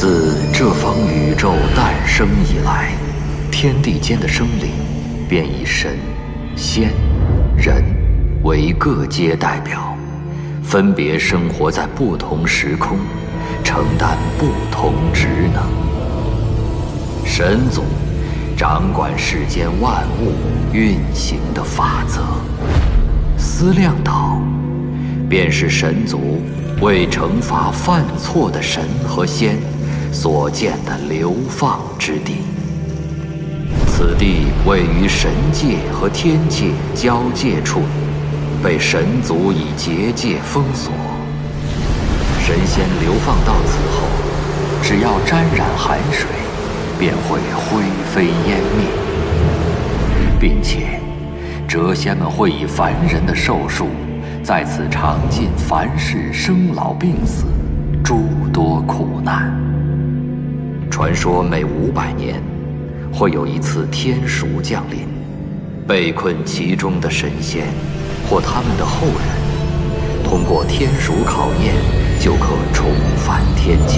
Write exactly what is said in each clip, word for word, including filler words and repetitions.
自这方宇宙诞生以来，天地间的生灵便以神、仙、人为各阶代表，分别生活在不同时空，承担不同职能。神祖掌管世间万物运行的法则，思量岛便是神族为惩罚犯错的神和仙所建的流放之地。此地位于神界和天界交界处，被神族以结界封锁。神仙流放到此后，只要沾染寒水，便会灰飞烟灭，并且谪仙们会以凡人的寿数，在此尝尽凡世生老病死诸多苦难。传说每五百年会有一次天蜀降临，被困其中的神仙或他们的后人，通过天蜀考验，就可重返天界。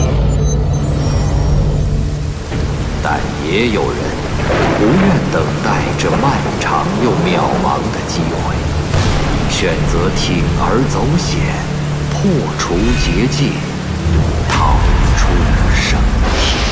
但也有人不愿等待这漫长又渺茫的机会，选择铤而走险，破除结界，逃出升天。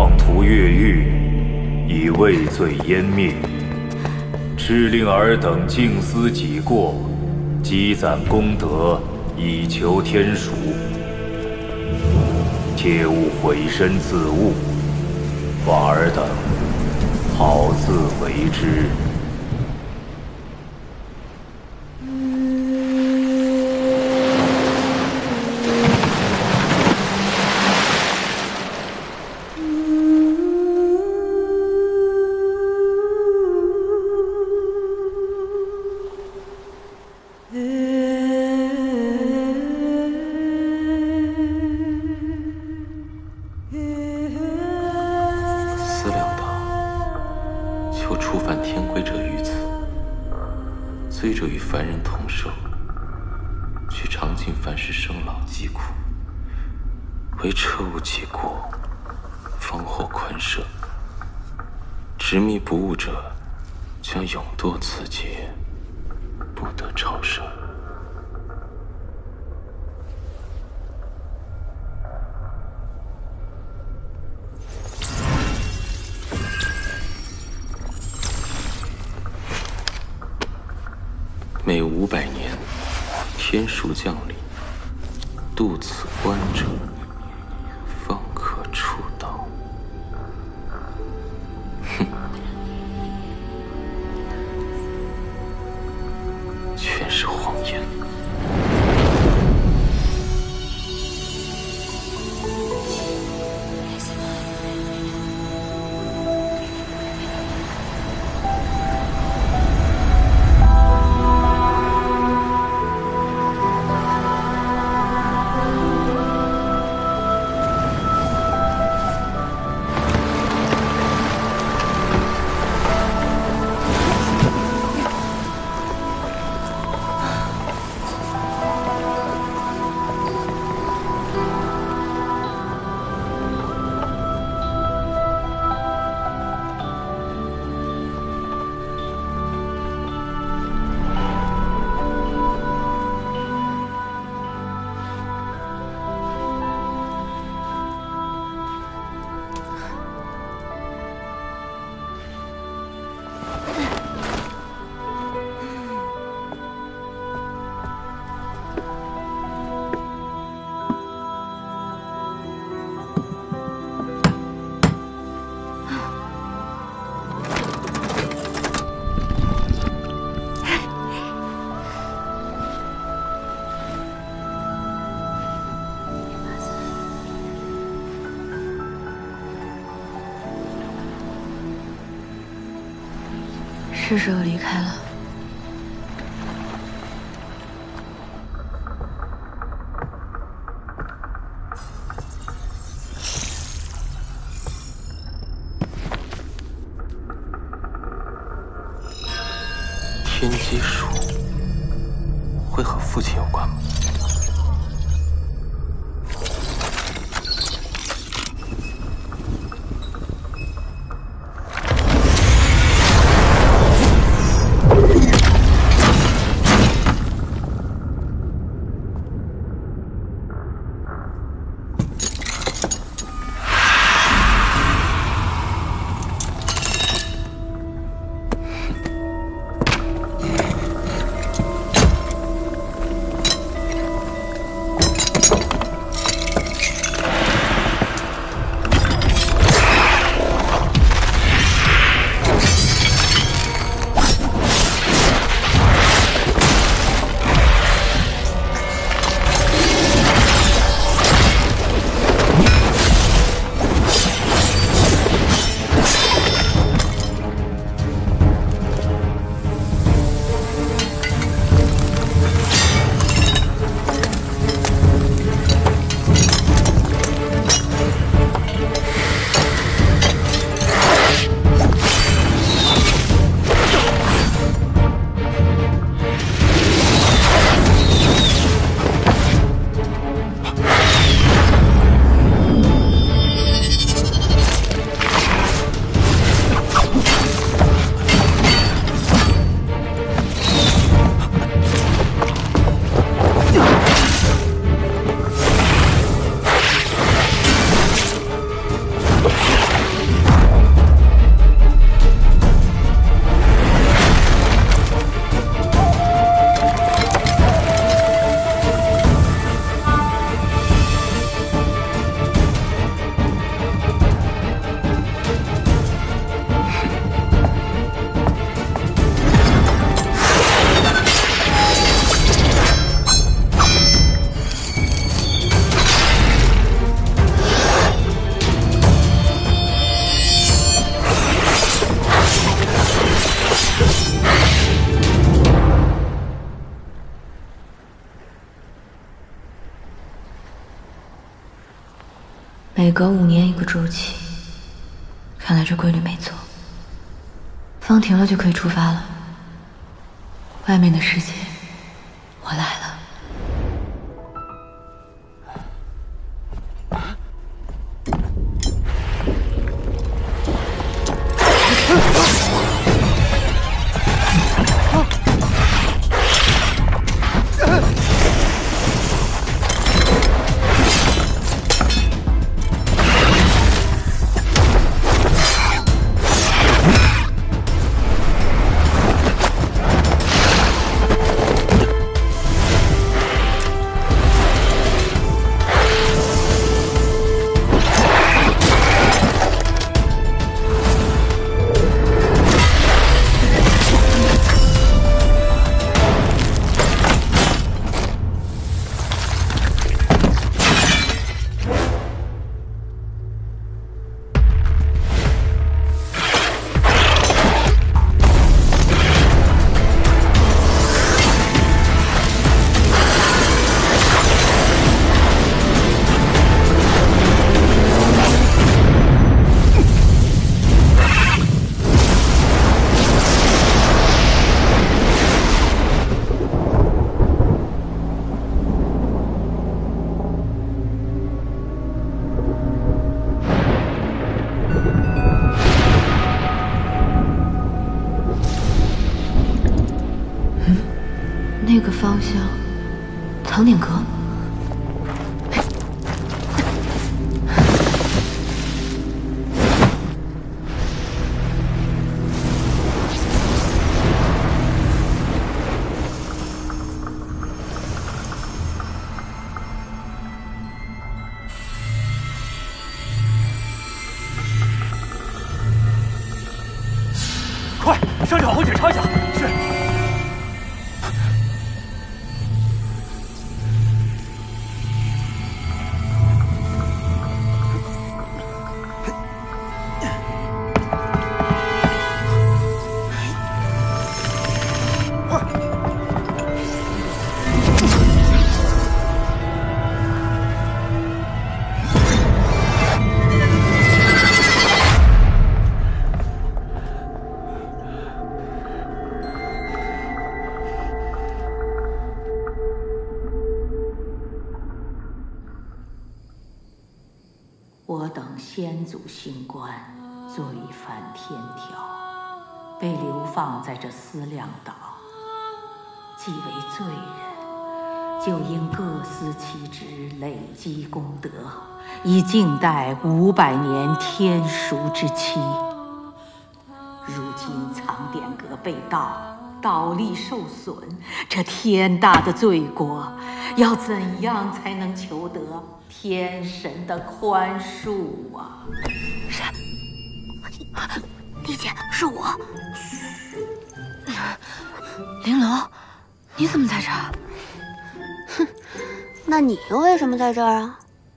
妄图越狱，以畏罪湮灭。敕令尔等静思己过，积攒功德，以求天赎。切勿毁身自误，望尔等好自为之。 思量道：求触犯天规者于此，罪者与凡人同受，却尝尽凡世生老疾苦，唯彻悟己过，方获宽赦。执迷不悟者，将永堕此劫，不得超生。 每五百年，天书降临，渡此关者，方可出道。哼，全是谎言。 是时候离开了。 天机术会和父亲有关吗？ 每隔五年一个周期，看来这规律没错。风停了就可以出发了。外面的世界，我来了。那个方向，藏点阁。 快，上去好好检查一下。是。 我等先祖星官，罪犯天条，被流放在这思量岛。既为罪人，就应各司其职，累积功德，以静待五百年天赎之期。如今藏典阁被盗，岛力受损，这天大的罪过，要怎样才能求得天神的宽恕啊？ 谁？丽姐，是我。 玲珑，你怎么在这儿？ 哼，那你又为什么在这儿啊？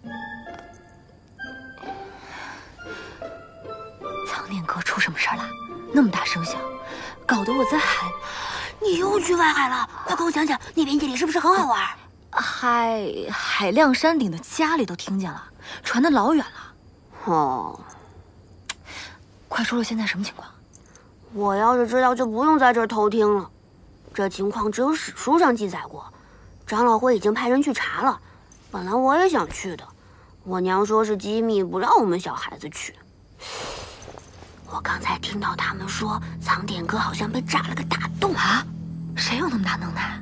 藏典阁出什么事儿了？那么大声响，搞得我在海…… 你又去外海了？快给我讲讲，那边夜里是不是很好玩？ 海海亮山顶的家里都听见了，传得老远了。 哦， 快说说现在什么情况？ 我要是知道，就不用在这儿偷听了。这情况只有史书上记载过，长老会已经派人去查了。本来我也想去的，我娘说是机密，不让我们小孩子去。我刚才听到他们说，藏典阁好像被炸了个大洞啊！谁有那么大能耐？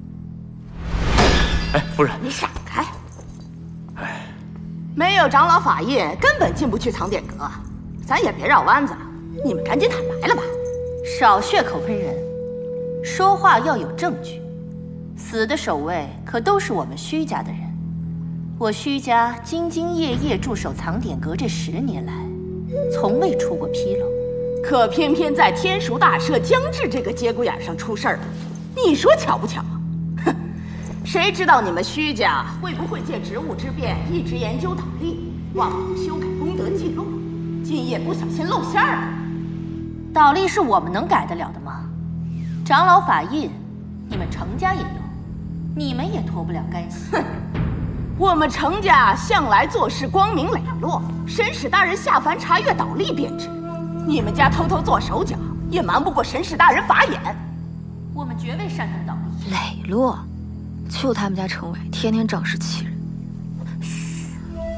哎，夫人， 你闪开！ 哎， 没有长老法印，根本进不去藏典阁。咱也别绕弯子，你们赶紧坦白了吧！少血口喷人，说话要有证据。死的守卫可都是我们虚家的人，我虚家兢兢业业驻守藏典阁这十年来，从未出过纰漏，可偏偏在天竺大赦将至这个节骨眼上出事儿了。你说巧不巧？哼，谁知道你们虚家会不会借职务之便，一直研究倒立，忘了修改功德记录，今夜不小心露馅儿了。倒立是我们能改得了的吗？长老法印，你们程家也有，你们也脱不了干系。哼， 我们程家向来做事光明磊落，神使大人下凡查阅倒立便知。你们家偷偷做手脚，也瞒不过神使大人法眼。我们绝未擅动倒立。 磊落，就他们家程伟天天仗势欺人。嘘。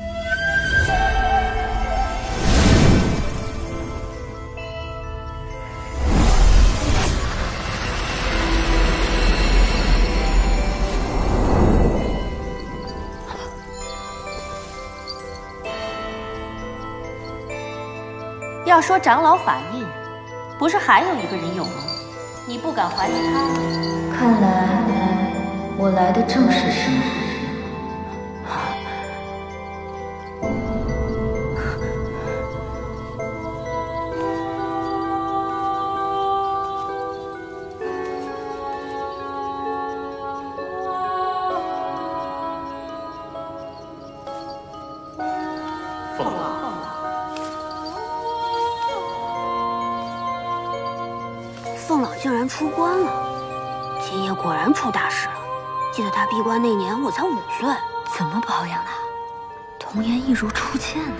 要说长老法印，不是还有一个人有吗？你不敢怀疑他？ 看来我来的正是时候。 凤老。 凤老竟然出关了，今夜果然出大事了。记得他闭关那年，我才五岁。 怎么保养的？童颜一如初见呢。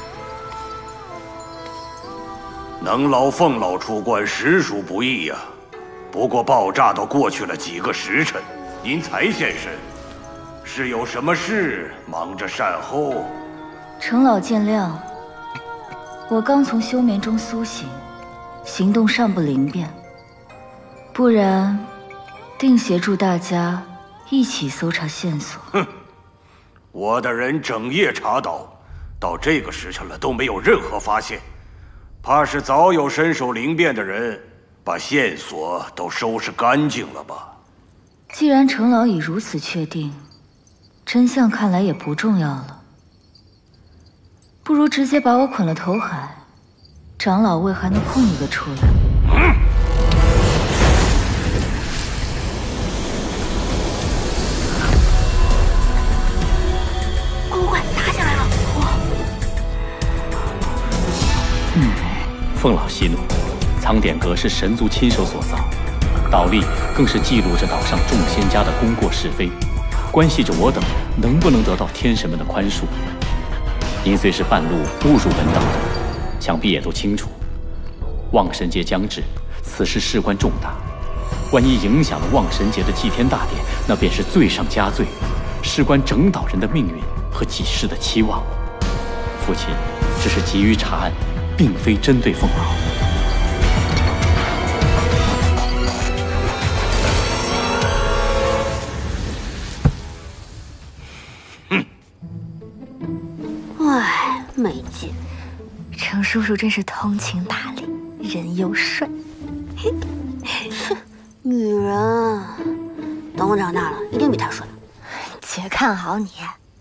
能劳凤老出关，实属不易呀。不过爆炸都过去了几个时辰，您才现身，是有什么事忙着善后？ 程老见谅，我刚从休眠中苏醒，行动尚不灵便，不然定协助大家一起搜查线索。 哼，我的人整夜查岛，到这个时辰了都没有任何发现，怕是早有身手灵便的人把线索都收拾干净了吧？ 既然程老已如此确定，真相看来也不重要了。不如直接把我捆了投海，长老位还能空一个出来。嗯， 快快快，打起来了！ 嗯，凤老息怒，藏典阁是神族亲手所造，倒立更是记录着岛上众仙家的功过是非，关系着我等能不能得到天神们的宽恕。您虽是半路误入本岛的，想必也都清楚，望神节将至，此事事关重大，万一影响了望神节的祭天大典，那便是罪上加罪，事关整岛人的命运和几世的期望。父亲只是急于查案，并非针对凤老。 唉，没劲。 程叔叔真是通情达理，人又帅。 哼，女人，等我长大了，一定比他帅。 且看好你。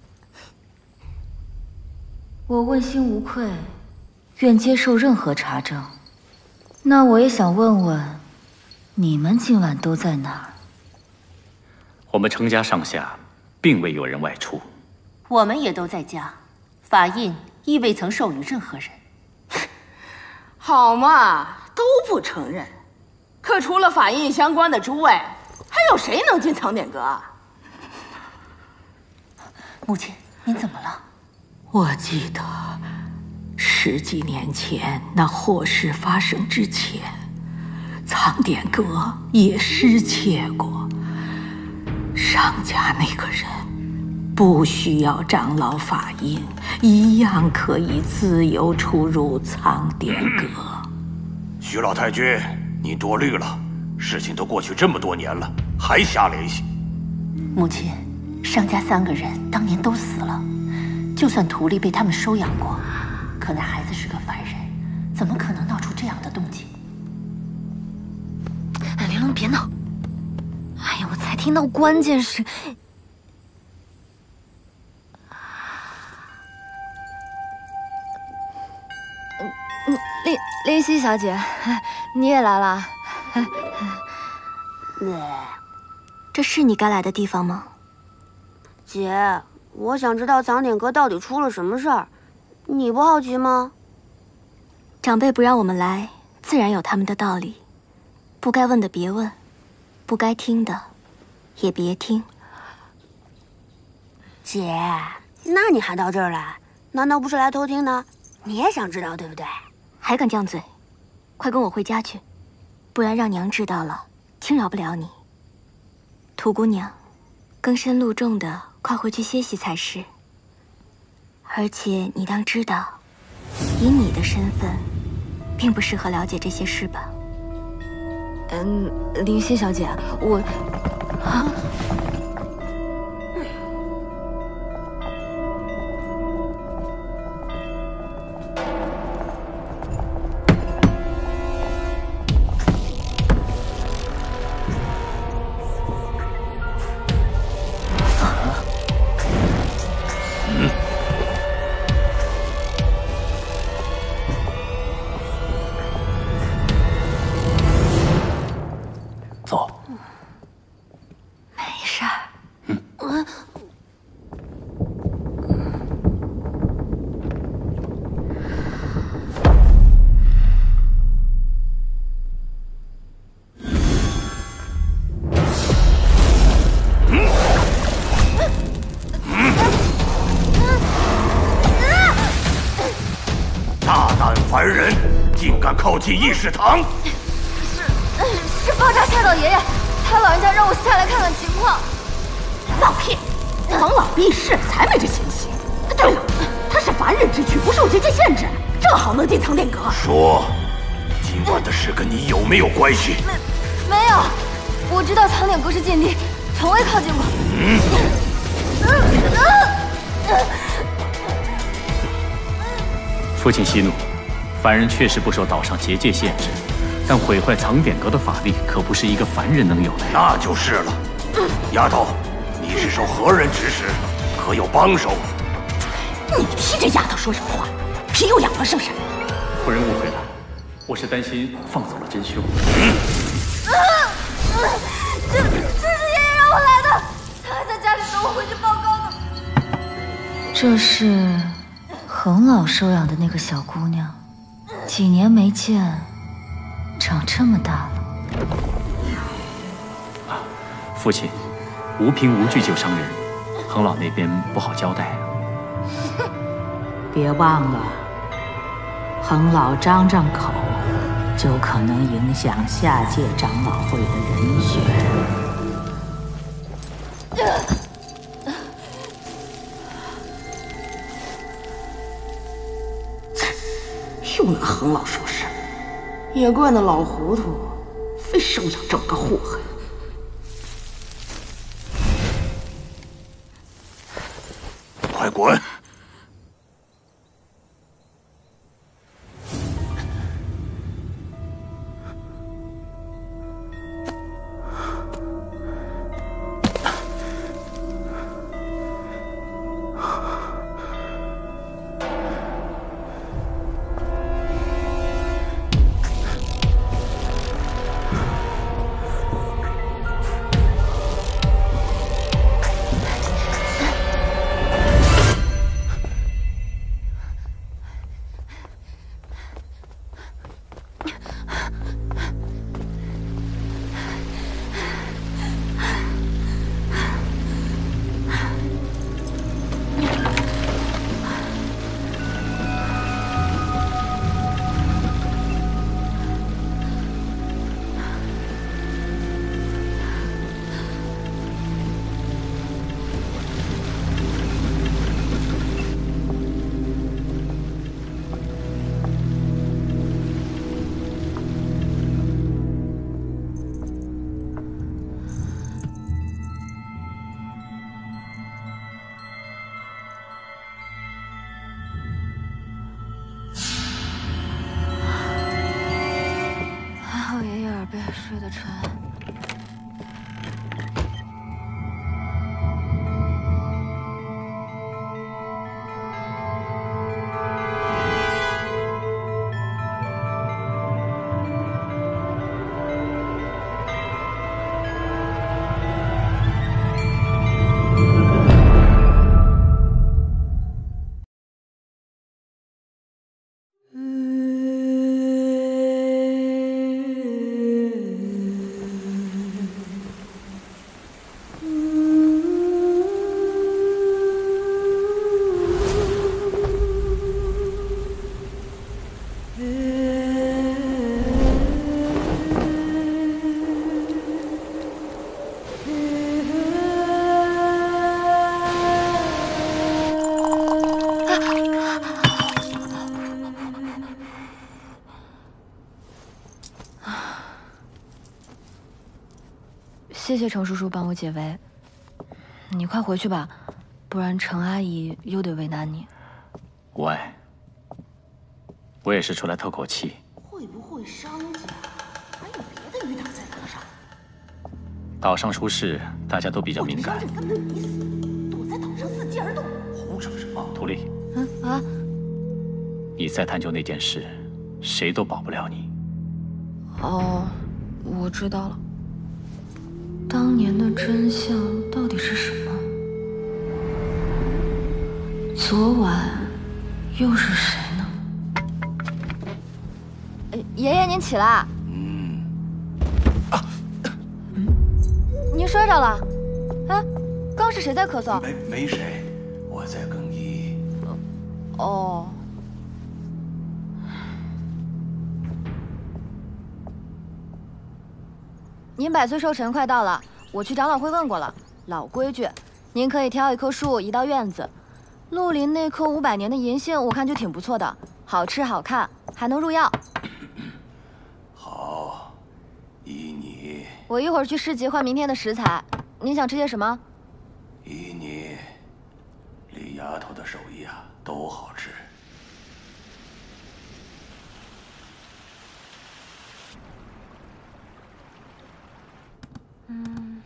我问心无愧，愿接受任何查证。那我也想问问，你们今晚都在哪儿？ 我们程家上下，并未有人外出。 我们也都在家。法印亦未曾授予任何人。 好嘛，都不承认。可除了法印相关的诸位，还有谁能进藏典阁啊？ 母亲，您怎么了？ 我记得十几年前那祸事发生之前，藏典阁也失窃过。上家那个人不需要长老法印，一样可以自由出入藏典阁。 徐老太君，你多虑了，事情都过去这么多年了，还瞎联系。 母亲，上家三个人当年都死了，就算徒弟被他们收养过，可那孩子是个凡人，怎么可能闹出这样的动静？ 哎，玲珑别闹！哎呀，我才听到关键是。林林夕小姐，你也来了。这是你该来的地方吗？ 姐，我想知道藏典阁到底出了什么事儿，你不好奇吗？ 长辈不让我们来，自然有他们的道理。不该问的别问，不该听的也别听。 姐，那你还到这儿来？难道不是来偷听的？你也想知道，对不对？ 还敢犟嘴？快跟我回家去，不然让娘知道了，轻饶不了你。土姑娘，更深露重的，快回去歇息才是。而且你当知道，以你的身份，并不适合了解这些事吧？ 嗯，灵溪小姐，我啊。 靠近议事堂， 是是爆炸吓到爷爷，他老人家让我下来看看情况。 放屁！黄老避世才没这闲心。对了，他是凡人之躯，不受结界限制，正好能进藏殿阁。 说，今晚的事跟你有没有关系？ 没没有，我知道藏殿阁是禁地，从未靠近过。嗯。 父亲息怒。凡人确实不受岛上结界限制，但毁坏藏典阁的法力可不是一个凡人能有的。 那就是了。丫头，你是受何人指使？可有帮手？ 你替这丫头说什么话？皮又痒了是不是？ 夫人误会了，我是担心放走了真凶。 啊啊、这这是爷爷让我来的，他还在家里等我回去报告呢。 这是恒老收养的那个小姑娘。几年没见，长这么大了。 啊，父亲，无凭无据就伤人，恒老那边不好交代。 别忘了，恒老张张口，就可能影响下届长老会的人选。 又拿恒老说事，也怪那老糊涂，非收养这么个祸害。 快滚！ 谢谢程叔叔帮我解围，你快回去吧，不然程阿姨又得为难你。 无碍，我也是出来透口气。 会不会商家还有别的余党在岛上？ 岛上出事，大家都比较敏感。 我根本没死，躲在岛上伺机而动。 胡扯什么？ 图利， 嗯啊， 你再探究那件事，谁都保不了你。 哦，我知道了。当年的真相到底是什么？昨晚又是谁呢？爷爷，您起来。嗯。啊。您摔着了？哎，刚是谁在咳嗽？ 没没谁，我在更衣。 哦。您百岁寿辰快到了，我去长老会问过了，老规矩，您可以挑一棵树移到院子。绿林那棵五百年的银杏，我看就挺不错的，好吃好看，还能入药。 好，依你。 我一会儿去市集换明天的食材，您想吃些什么？ 依你，李丫头的手艺啊，都好吃。 嗯。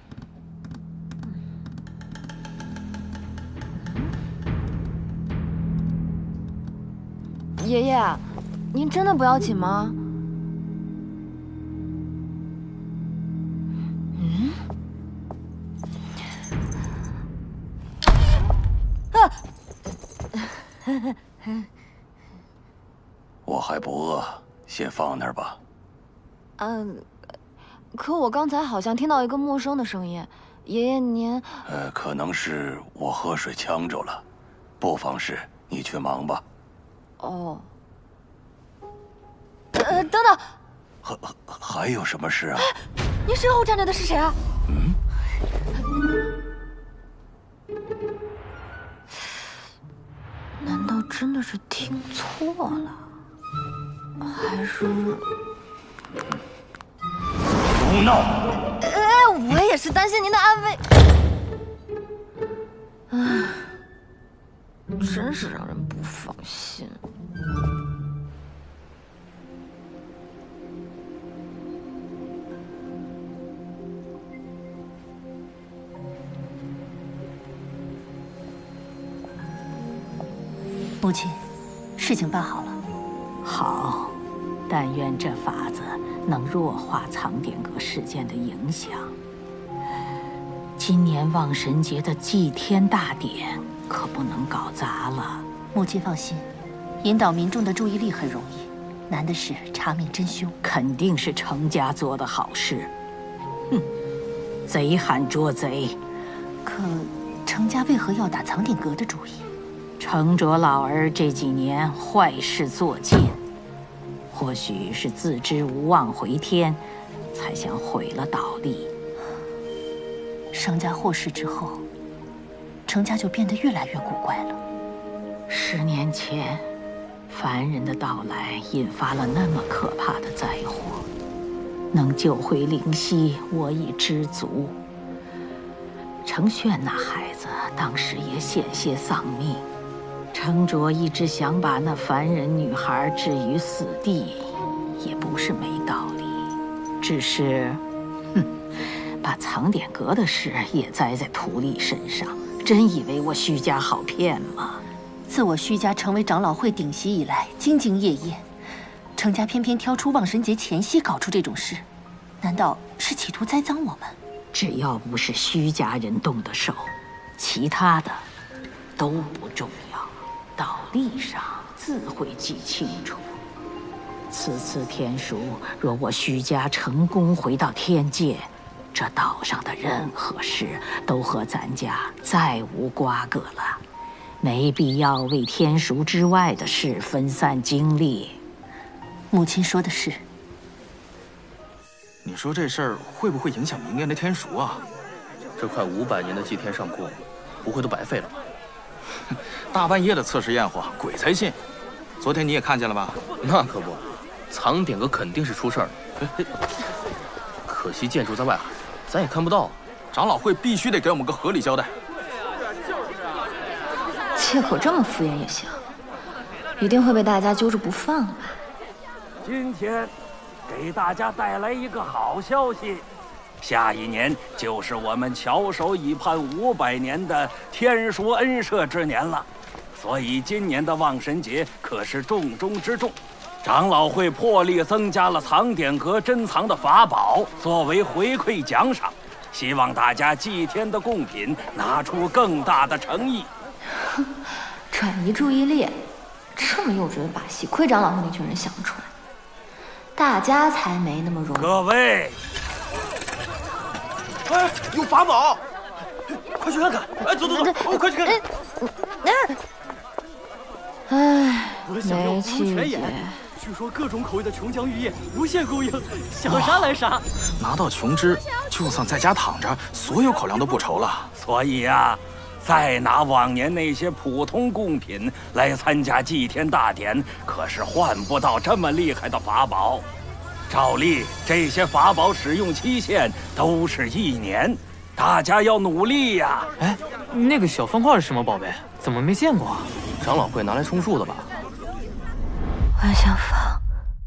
爷爷，您真的不要紧吗？嗯？啊！ 我还不饿，先放那儿吧。 嗯，可我刚才好像听到一个陌生的声音，爷爷您…… 呃，可能是我喝水呛着了，不妨事，你去忙吧。 哦。呃，等等， 还还有什么事啊？ 您身后站着的是谁啊？ 嗯。 难道真的是听错了？还是…… 胡闹！ 哎，我也是担心您的安危。唉，真是让人不放心。 母亲，事情办好了。 好，但愿这法子能弱化藏典阁事件的影响。今年望神节的祭天大典可不能搞砸了。 母亲放心，引导民众的注意力很容易，难的是查明真凶。 肯定是程家做的好事。哼，贼喊捉贼。 可程家为何要打藏典阁的主意？ 程卓老儿这几年坏事做尽，或许是自知无望回天，才想毁了岛吏。 商家获释之后，程家就变得越来越古怪了。 十年前，凡人的到来引发了那么可怕的灾祸，能救回灵犀，我已知足。程炫那孩子当时也险些丧命。程卓一直想把那凡人女孩置于死地，也不是没道理。只是，哼，把藏典阁的事也栽在徒弟身上，真以为我徐家好骗吗？ 自我徐家成为长老会顶席以来，兢兢业业，程家偏偏挑出望神节前夕搞出这种事，难道是企图栽赃我们？ 只要不是徐家人动的手，其他的都不重要。道理上自会记清楚。此次天书，若我徐家成功回到天界，这岛上的任何事都和咱家再无瓜葛了，没必要为天书之外的事分散精力。 母亲说的是。 你说这事儿会不会影响明年的天赎啊？ 这快五百年的祭天上供，不会都白费了吧？ 大半夜的测试验货，鬼才信。昨天你也看见了吧？ 那可不，藏点阁肯定是出事儿了。可惜建筑在外海，咱也看不到。 长老会必须得给我们个合理交代。 借口这么敷衍也行，一定会被大家揪着不放吧？ 今天给大家带来一个好消息。 下一年就是我们翘首以盼五百年的天书恩赦之年了，所以今年的望神节可是重中之重。长老会破例增加了藏典阁珍藏的法宝，作为回馈奖赏，希望大家祭天的贡品拿出更大的诚意。 哼，转移注意力，这么幼稚的把戏，亏长老会那群人想得出来，大家才没那么容易。 各位。 哎，有法宝！快去看看！哎，走走走，哦，快去看看！ 哎， 我想要福如泉眼，据说各种口味的琼浆玉液无限供应，想啥来啥。 拿到琼枝，就算在家躺着，所有口粮都不愁了。 所以呀，再拿往年那些普通贡品来参加祭天大典，可是换不到这么厉害的法宝。 照例，这些法宝使用期限都是一年，大家要努力呀！ 哎，那个小方块是什么宝贝？怎么没见过啊？长老会拿来充数的吧？ 万象坊。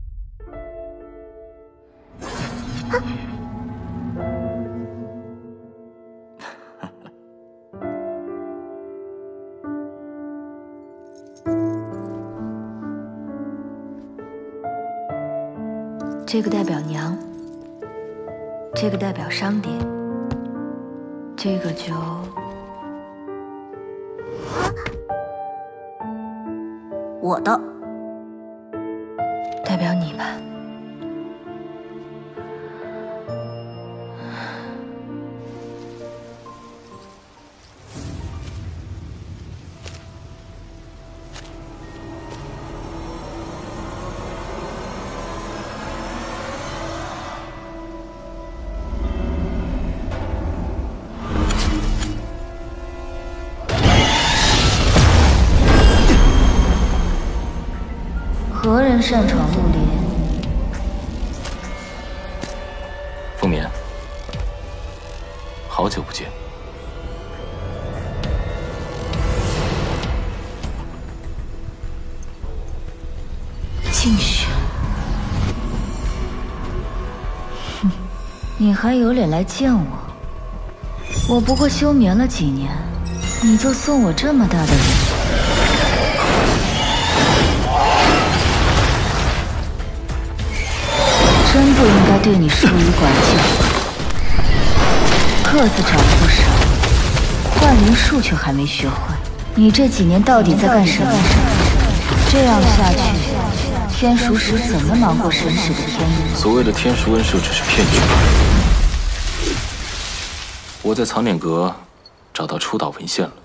这个代表娘，这个代表商店，这个就…… 我的， 代表你吧。何人擅闯陆林？ 凤眠，好久不见。 静轩，哼，你还有脸来见我？我不过休眠了几年，你就送我这么大的人？ 真不应该对你疏于管教，个子长不少，幻灵术却还没学会。你这几年到底在干什么？这样下去，天竺使怎么瞒过神使的天意？ 所谓的天书恩赦只是骗局。我在藏典阁找到出岛文献了。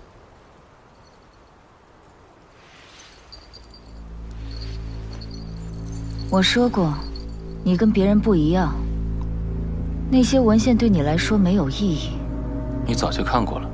我说过。 你跟别人不一样，那些文献对你来说没有意义。 你早就看过了，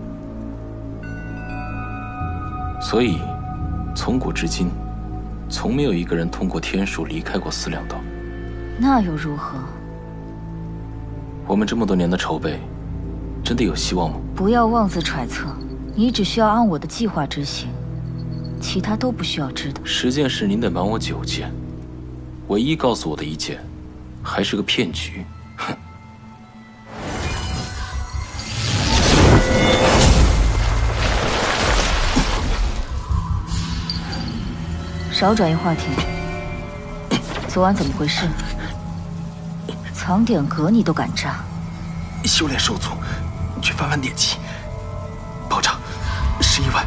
所以从古至今，从没有一个人通过天术离开过思量岛。 那又如何？ 我们这么多年的筹备，真的有希望吗？ 不要妄自揣测，你只需要按我的计划执行，其他都不需要知道。 十件事您得瞒我九件，唯一告诉我的一件。 还是个骗局，哼！ 少转移话题。昨晚怎么回事？藏典阁你都敢炸？ 修炼受阻，去翻翻典籍，保障十一万。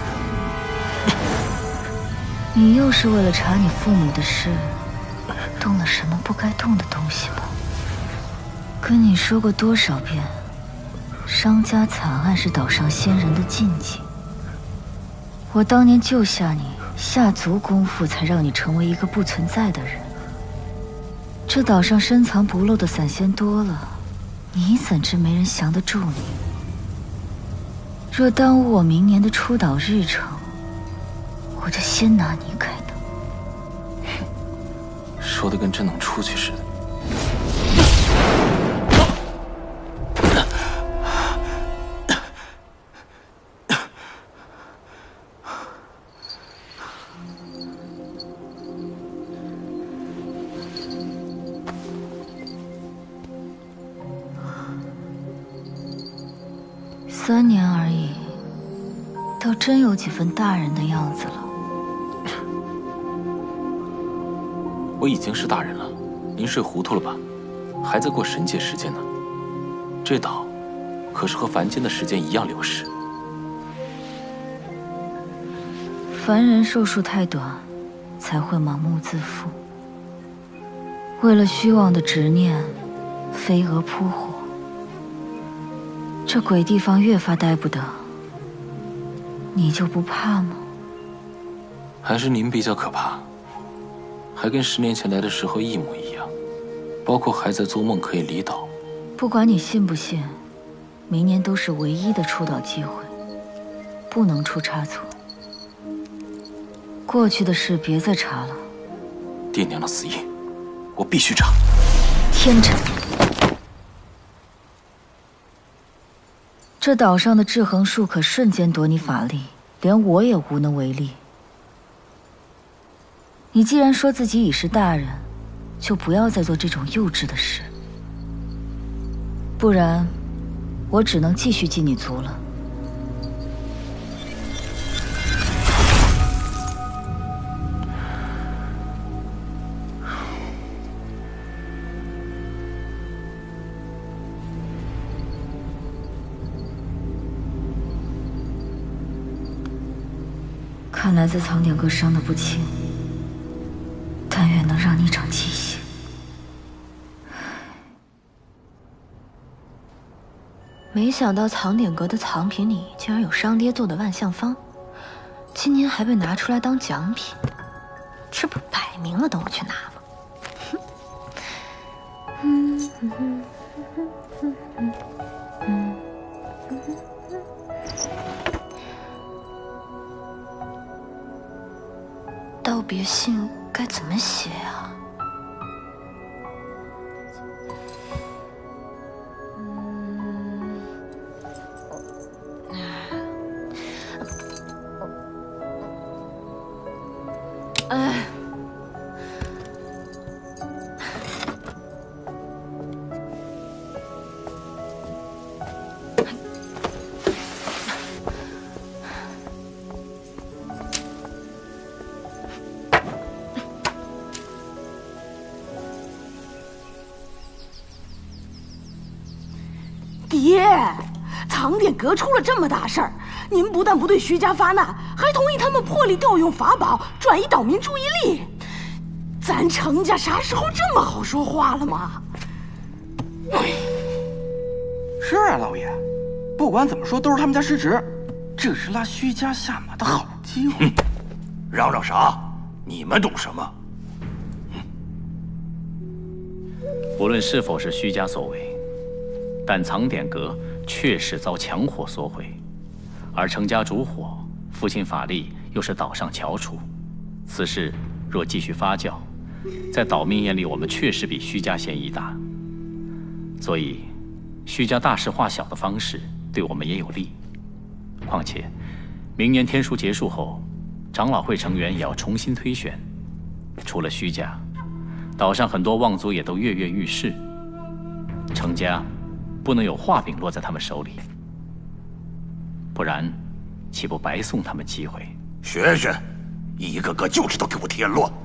你又是为了查你父母的事？ 动了什么不该动的东西吧？跟你说过多少遍，商家惨案是岛上仙人的禁忌。我当年救下你，下足功夫才让你成为一个不存在的人。这岛上深藏不露的散仙多了，你怎知没人降得住你？若耽误我明年的出岛日程， 我就先拿你开刀。 说的跟真能出去似的。 三年而已，倒真有几分大人的样子了。 我已经是大人了，您睡糊涂了吧？还在过神界时间呢。这岛可是和凡间的时间一样流逝。 凡人寿数太短，才会盲目自负，为了虚妄的执念，飞蛾扑火。这鬼地方越发待不得，你就不怕吗？ 还是您比较可怕，还跟十年前来的时候一模一样，包括还在做梦可以离岛。 不管你信不信，明年都是唯一的出岛机会，不能出差错。过去的事别再查了。 爹娘的死因，我必须查。 天辰，这岛上的制衡术可瞬间夺你法力，连我也无能为力。你既然说自己已是大人，就不要再做这种幼稚的事，不然我只能继续祭你足了。看来在藏点阁伤得不轻，但愿能让你长记性。 没想到藏点阁的藏品里竟然有商爹做的万象方，今年还被拿出来当奖品，这不摆明了等我去拿吗？哼！嗯嗯嗯嗯嗯嗯。道别信该怎么写啊？哎， 爹，藏点阁出了这么大事儿，您不但不对徐家发难，还同意他们破例调用法宝，转移岛民注意力。咱程家啥时候这么好说话了吗？ 是啊，老爷，不管怎么说都是他们家失职，这是拉徐家下马的好机会。 嚷嚷啥？你们懂什么？ 无论是否是徐家所为，但藏点阁确实遭强火所毁，而程家主火，父亲法力又是岛上翘楚，此事若继续发酵，在岛民眼里，我们确实比徐家嫌疑大。所以，徐家大事化小的方式对我们也有利。况且，明年天书结束后，长老会成员也要重新推选。除了徐家，岛上很多望族也都跃跃欲试。程家不能有画饼落在他们手里，不然岂不白送他们机会？ 学学，一个个就知道给我添乱。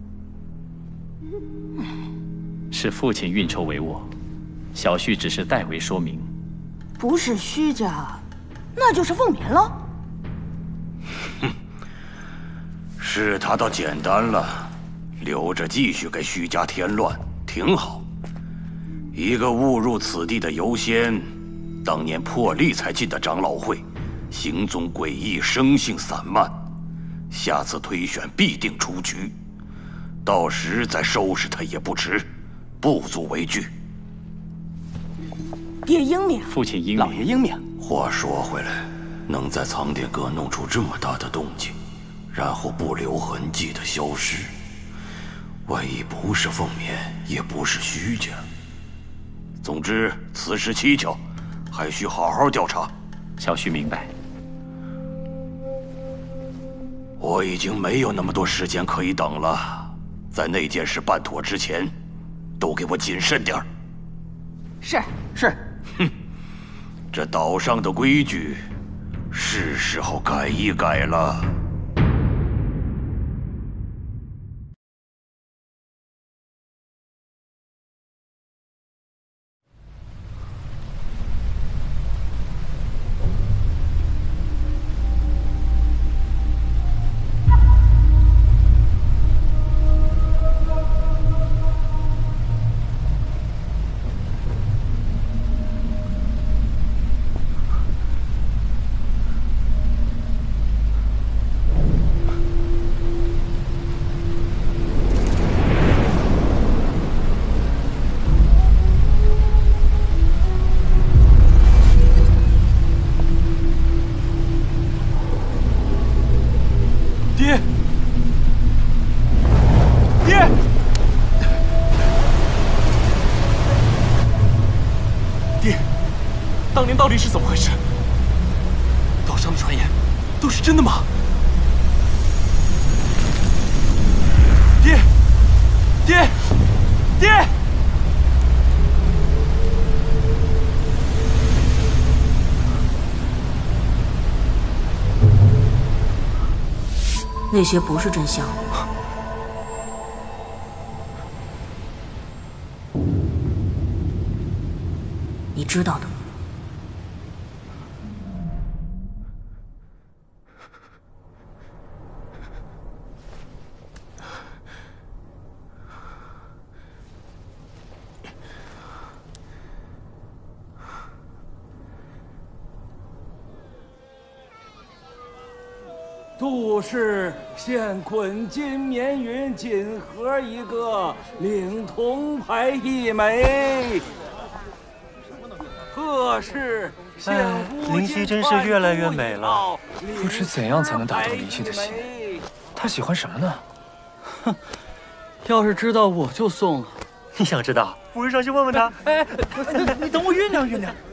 是父亲运筹帷幄，小婿只是代为说明。 不是徐家，那就是凤眠了。 哼，是他倒简单了，留着继续给徐家添乱，挺好。一个误入此地的游仙，当年破例才进的长老会，行踪诡异，生性散漫，下次推选必定出局，到时再收拾他也不迟，不足为惧。 爹英明， 父亲英明， 老爷英明。 话说回来，能在藏点阁弄出这么大的动静， 然后不留痕迹的消失。万一不是凤眠，也不是虚家。总之，此事蹊跷，还需好好调查。 小婿明白。 我已经没有那么多时间可以等了，在那件事办妥之前，都给我谨慎点儿。 是是。 哼，这岛上的规矩，是时候改一改了。 到底是怎么回事？岛上的传言都是真的吗？爹，爹，爹！ 那些不是真相。你知道的。 杜氏现捆金绵云锦盒一个，领铜牌一枚。贺氏现乌灵犀真是越来越美了。不知怎样才能打动灵犀的心？他喜欢什么呢？ 哼，要是知道我就送了。 你想知道？不如上去问问他。哎，你等我酝酿酝酿。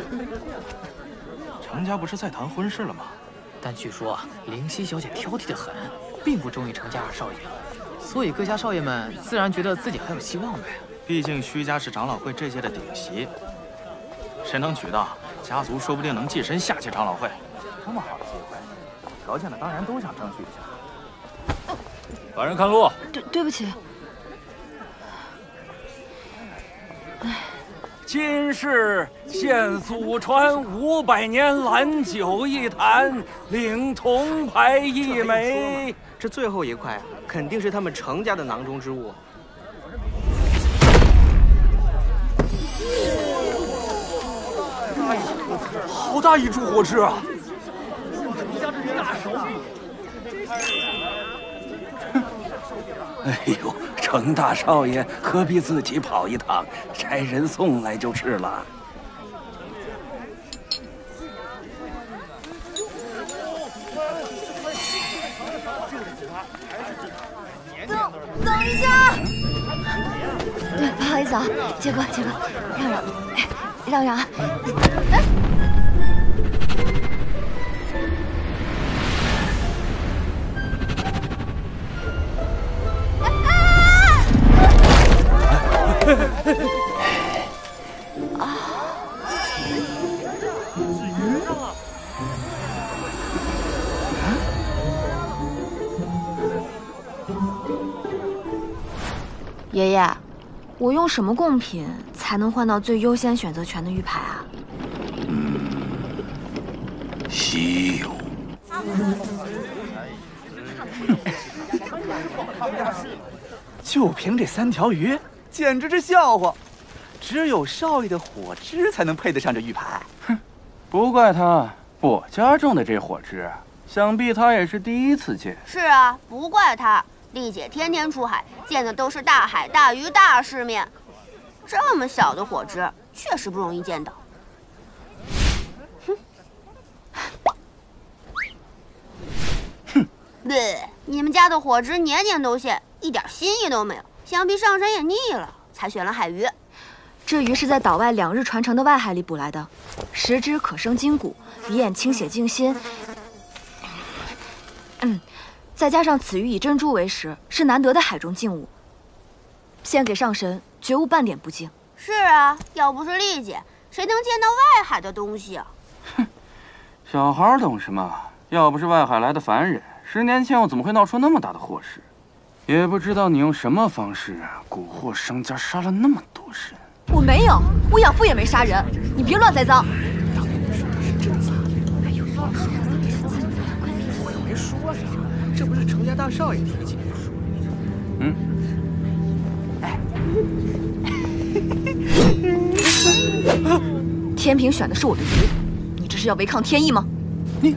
程家不是在谈婚事了吗？ 但据说灵犀小姐挑剔的很，并不中意程家二少爷，所以各家少爷们自然觉得自己还有希望呗。 毕竟徐家是长老会这届的顶席，谁能娶到，家族说不定能跻身下届长老会。这么好的机会，条件的当然都想争取一下。 来人看路。 对，对不起。 今世现祖传五百年蓝酒一坛，领铜牌一枚。 这最后一块啊，肯定是他们程家的囊中之物。 好大一柱火枝啊！ 哎呦，程大少爷何必自己跑一趟？差人送来就是了。 等等一下！对，不好意思啊，杰哥，杰哥，让让，哎，让让。哎啊！爷爷，我用什么贡品才能换到最优先选择权的玉牌啊？ 嗯，稀有。 就凭这三条鱼，简直是笑话！只有少爷的火枝才能配得上这玉牌。 哼，不怪他，我家种的这火枝，想必他也是第一次见。 是啊，不怪他。丽姐天天出海，见的都是大海、大鱼、大世面，这么小的火枝，确实不容易见到。哼，哼，对。 你们家的火汁年年都现，一点新意都没有，想必上神也腻了，才选了海鱼。 这鱼是在岛外两日传承的外海里捕来的，食之可生筋骨，以眼清血静心。嗯，再加上此鱼以珍珠为食，是难得的海中静物。献给上神，绝无半点不敬。 是啊，要不是丽姐，谁能见到外海的东西啊？ 哼，小孩懂什么？要不是外海来的凡人，十年前我怎么会闹出那么大的祸事？也不知道你用什么方式蛊惑商家，杀了那么多人。 我没有，我养父也没杀人，你别乱栽赃。 我又没说啥，这不是程家大少爷提起。 嗯。 哎。 天平选的是我的鱼，你这是要违抗天意吗？ 你。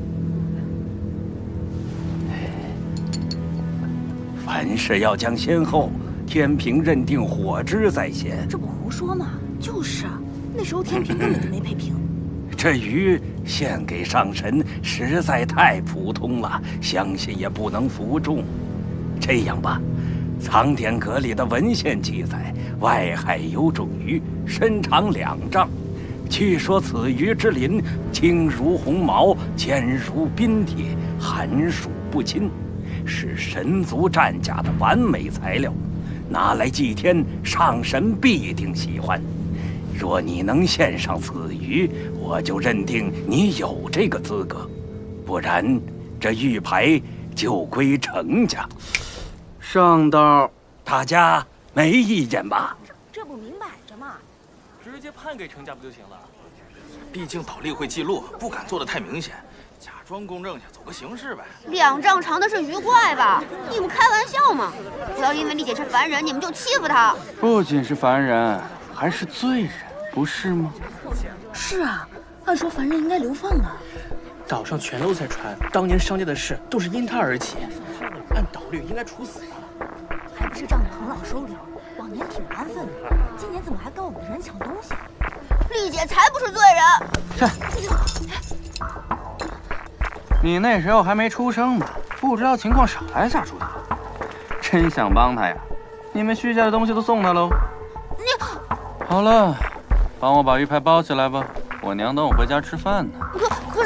凡事要讲先后，天平认定火汁在先。 这不胡说吗？就是啊，那时候天平根本就没配平。 这鱼献给上神实在太普通了，相信也不能服众。这样吧，藏典阁里的文献记载，外海有种鱼，身长两丈。据说此鱼之鳞轻如鸿毛，坚如冰铁，寒暑不侵，是神族战甲的完美材料。拿来祭天，上神必定喜欢。若你能献上此鱼，我就认定你有这个资格；不然，这玉牌就归程家。 上道， 大家没意见吧？ 这这不明摆着吗？ 直接判给程家不就行了？毕竟倒立会记录，不敢做得太明显，假装公证下，走个形式呗。 两丈长的是鱼怪吧？你们开玩笑吗？不要因为丽姐是凡人，你们就欺负她。 不仅是凡人，还是罪人，不是吗？ 是啊，按说凡人应该流放啊。 岛上全都在传，当年商家的事都是因他而起，按岛律应该处死啊。 还不是仗着很老收留，往年挺安分的，今年怎么还跟我们的人抢东西？ 丽姐才不是罪人！ 切！你那时候还没出生呢，不知道情况少来下注意。真想帮他呀！你们徐家的东西都送他喽。 你好了，帮我把鱼牌包起来吧，我娘等我回家吃饭呢。 可可是。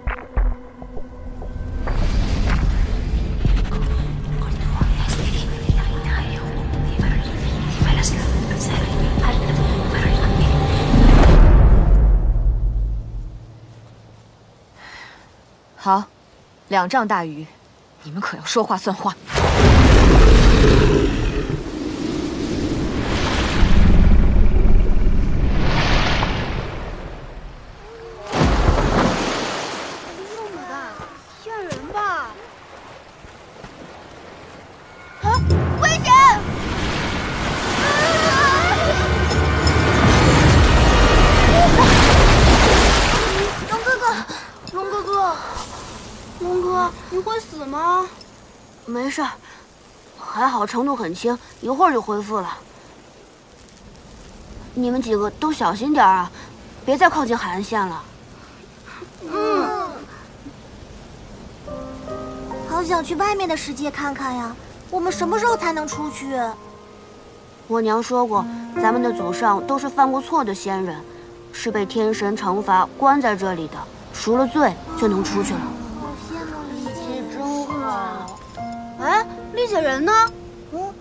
好，两丈大鱼，你们可要说话算话。 这么大，骗人吧？啊，危险！龙哥哥，龙哥哥。龙哥，你会死吗？没事，还好程度很轻，一会儿就恢复了。你们几个都小心点啊，别再靠近海岸线了。 嗯。好想去外面的世界看看呀！我们什么时候才能出去？ 我娘说过，咱们的祖上都是犯过错的仙人，是被天神惩罚关在这里的，赎了罪就能出去了。哎，丽姐人呢？嗯。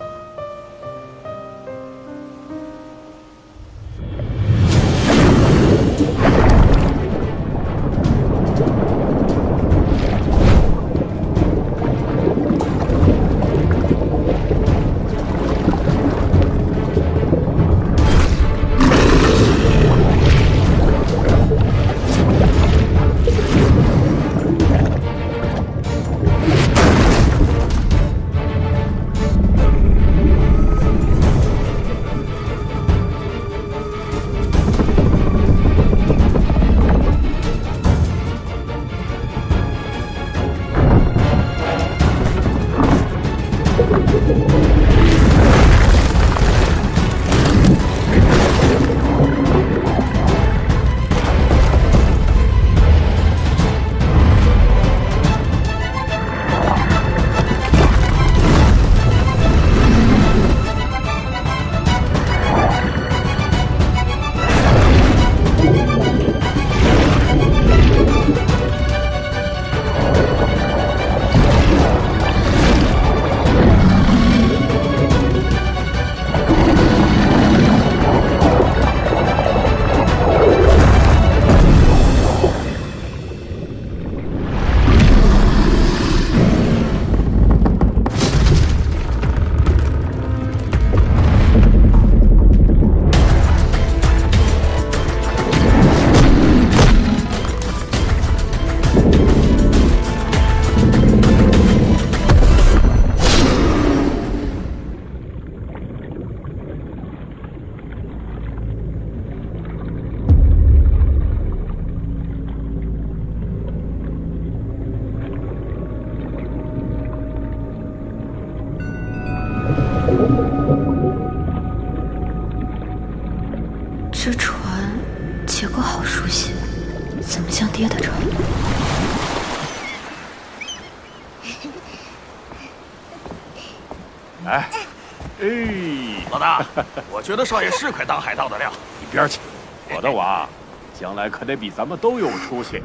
哎，哎，老大，我觉得少爷是块当海盗的料。 一边去，我的娃，将来可得比咱们都有出息。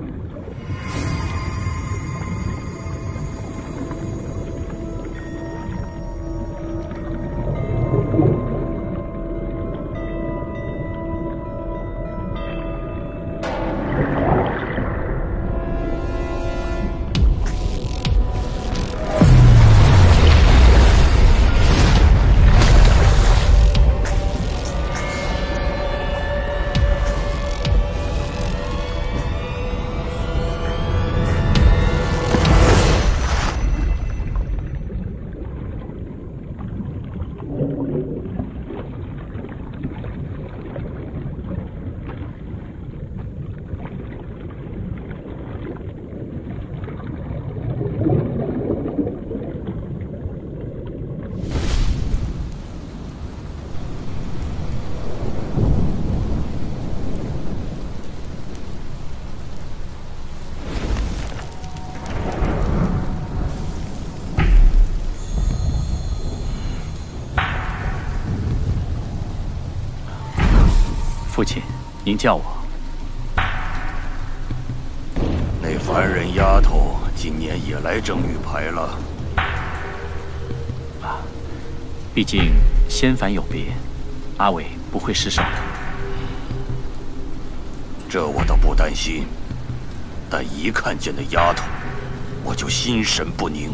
父亲，您叫我。 那凡人丫头今年也来正玉牌了。 啊，毕竟仙凡有别，阿伟不会失手的。 这我倒不担心，但一看见那丫头，我就心神不宁。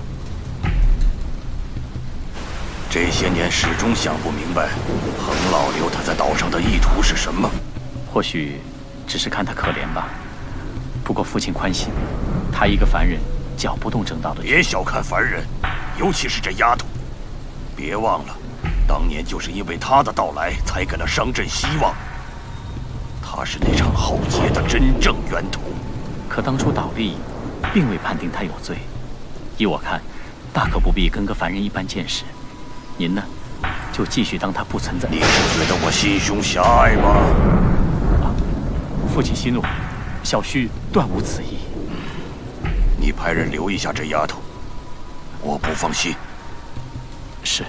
这些年始终想不明白，恒老刘他在岛上的意图是什么？ 或许只是看他可怜吧。不过父亲宽心，他一个凡人搅不动正道的。 别小看凡人，尤其是这丫头。别忘了，当年就是因为他的到来，才给了商镇希望。他是那场浩劫的真正源头。 可当初倒立，并未判定他有罪。依我看，大可不必跟个凡人一般见识。 您呢，就继续当他不存在。 你是觉得我心胸狭隘吗？ 啊，父亲息怒，小婿断无此意。 你派人留意下这丫头，我不放心。 是。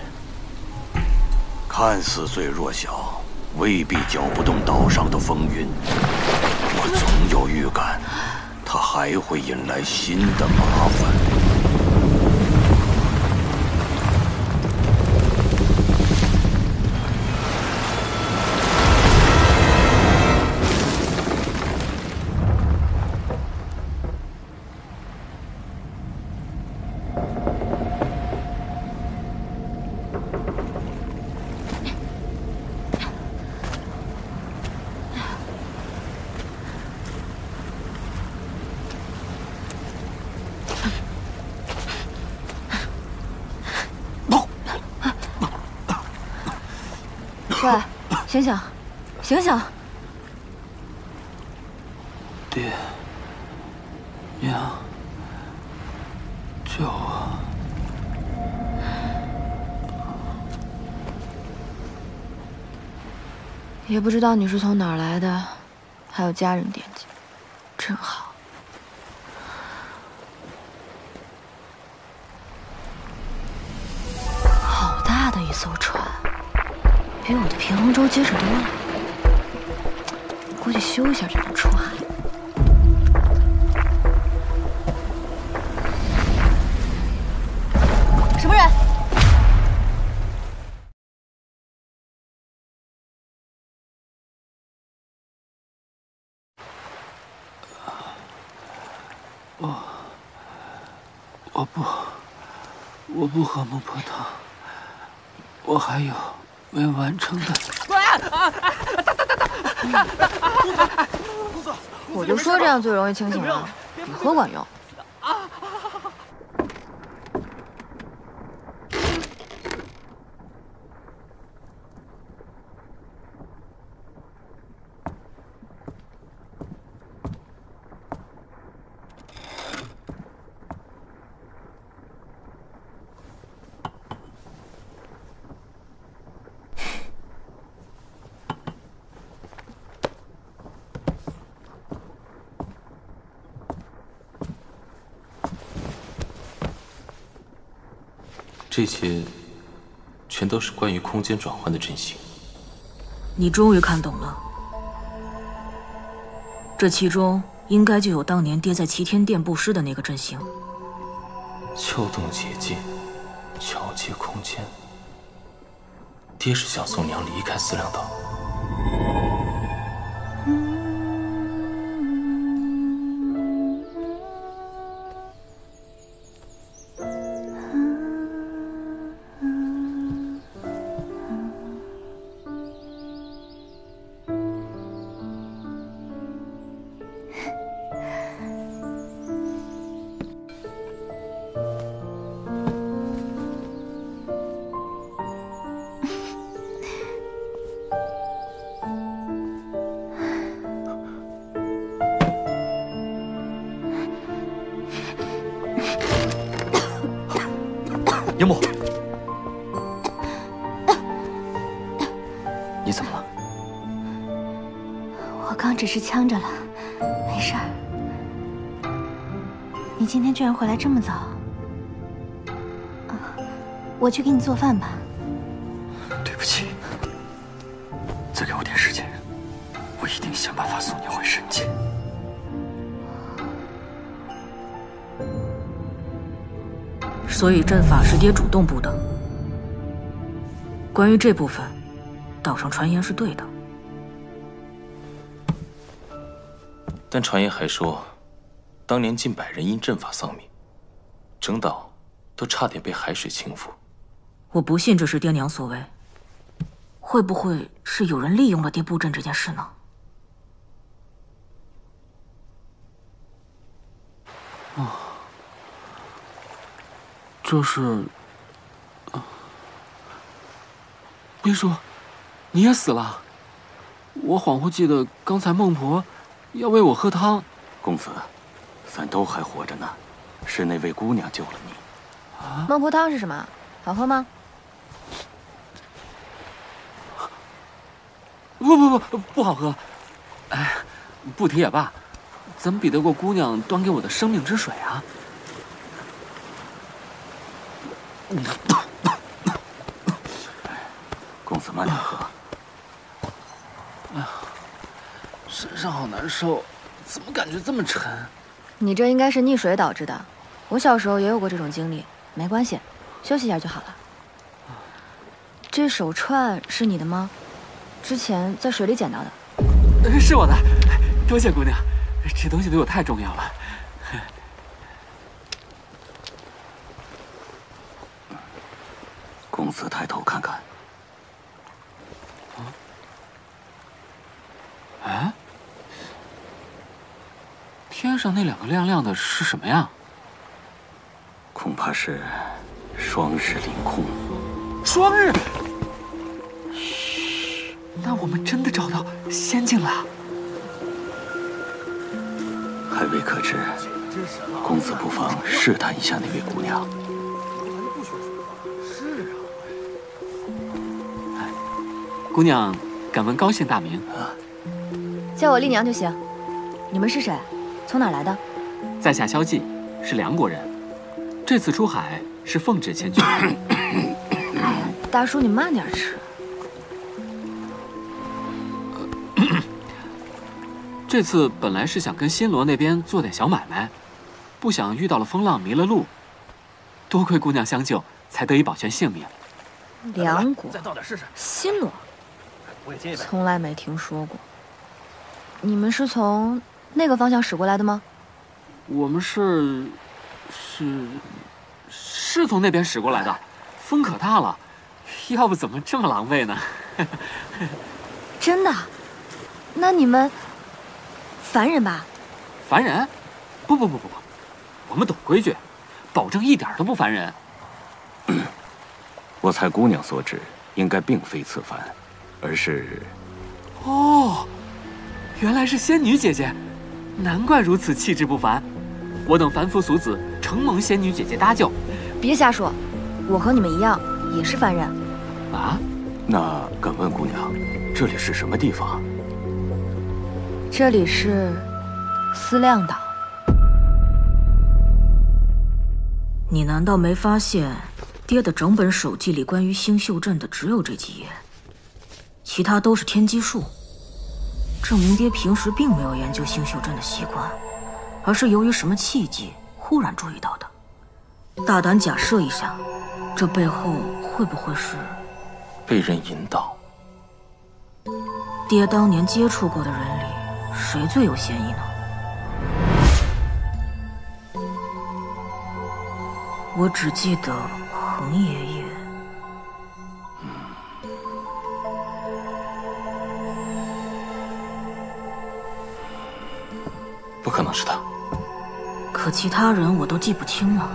看似最弱小，未必搅不动岛上的风云。我总有预感，她还会引来新的麻烦。 喂，醒醒，醒醒！ 爹，娘，救我！ 也不知道你是从哪儿来的，还有家人惦记，真好。好大的一艘船！ 比我的平衡舟结实多了，估计修一下就能出海。什么人？ 我我不我不喝孟婆汤，我还有。 没完成的。 我就说这样最容易清醒了，比喝管用。 这些全都是关于空间转换的阵型。 你终于看懂了，这其中应该就有当年爹在齐天殿布施的那个阵型。 撬动结界，桥接空间。爹是想送娘离开思量岛。 樱木，你怎么了？ 我刚只是呛着了，没事儿。你今天居然回来这么早，啊，我去给你做饭吧。 对不起，再给我点时间，我一定想办法送你回神界。 所以阵法是爹主动布的。关于这部分，岛上传言是对的。 但传言还说，当年近百人因阵法丧命，整岛都差点被海水倾覆。 我不信这是爹娘所为，会不会是有人利用了爹布阵这件事呢？ 哦。这是，啊，别说，你也死了。我恍惚记得刚才孟婆要喂我喝汤。 公子，咱都还活着呢，是那位姑娘救了你。 啊，孟婆汤是什么？好喝吗？ 不不不，不好喝。哎，不提也罢，怎么比得过姑娘端给我的生命之水啊？ 公子慢点喝。 哎呀，身上好难受，怎么感觉这么沉？ 你这应该是溺水导致的。我小时候也有过这种经历，没关系，休息一下就好了。这手串是你的吗？之前在水里捡到的。是我的，多谢姑娘，这东西对我太重要了。 公子抬头看看。 啊？哎，天上那两个亮亮的是什么呀？ 恐怕是双日凌空。 双日？嘘，那我们真的找到仙境了？ 还未可知，公子不妨试探一下那位姑娘。 姑娘，敢问高姓大名？ 啊，叫我丽娘就行。你们是谁？从哪来的？ 在下萧寂，是梁国人。这次出海是奉旨前去。 哎呀，大叔，你慢点吃。 这次本来是想跟新罗那边做点小买卖，不想遇到了风浪迷了路，多亏姑娘相救，才得以保全性命。 梁国， 再倒点试试。 新罗。 我也接一杯。 从来没听说过。你们是从那个方向驶过来的吗？ 我们是，是，是从那边驶过来的。风可大了，要不怎么这么狼狈呢？ 真的？那你们凡人吧？ 凡人？不不不不不，我们懂规矩，保证一点都不凡人。 我猜姑娘所指应该并非此番。而是， 哦，原来是仙女姐姐，难怪如此气质不凡。我等凡夫俗子承蒙仙女姐姐搭救。 别瞎说，我和你们一样，也是凡人。 啊？那敢问姑娘，这里是什么地方？ 这里是思量岛。 你难道没发现， 爹的整本手记里关于星宿阵的只有这几页，其他都是天机术，证明爹平时并没有研究星宿阵的习惯，而是由于什么契机忽然注意到的。大胆假设一下，这背后会不会是被人引导？ 爹当年接触过的人里，谁最有嫌疑呢？我只记得恒爷爷。 不可能是他。 可其他人我都记不清了。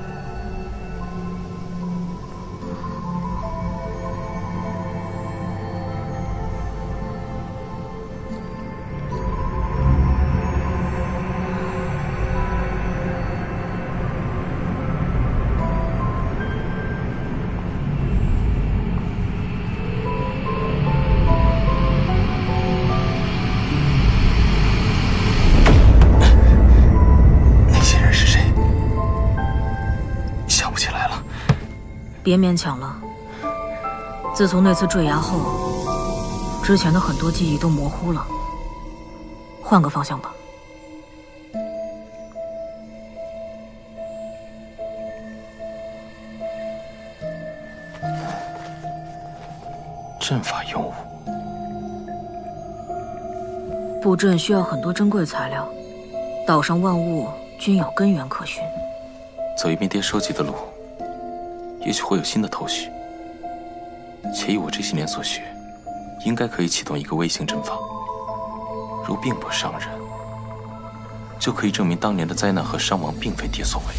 别勉强了。自从那次坠崖后，之前的很多记忆都模糊了。换个方向吧。 阵法用物， 布阵需要很多珍贵材料，岛上万物均有根源可循。 走一遍爹收集的路，也许会有新的头绪。且以我这些年所学，应该可以启动一个微型阵法。如并不伤人，就可以证明当年的灾难和伤亡并非爹所为。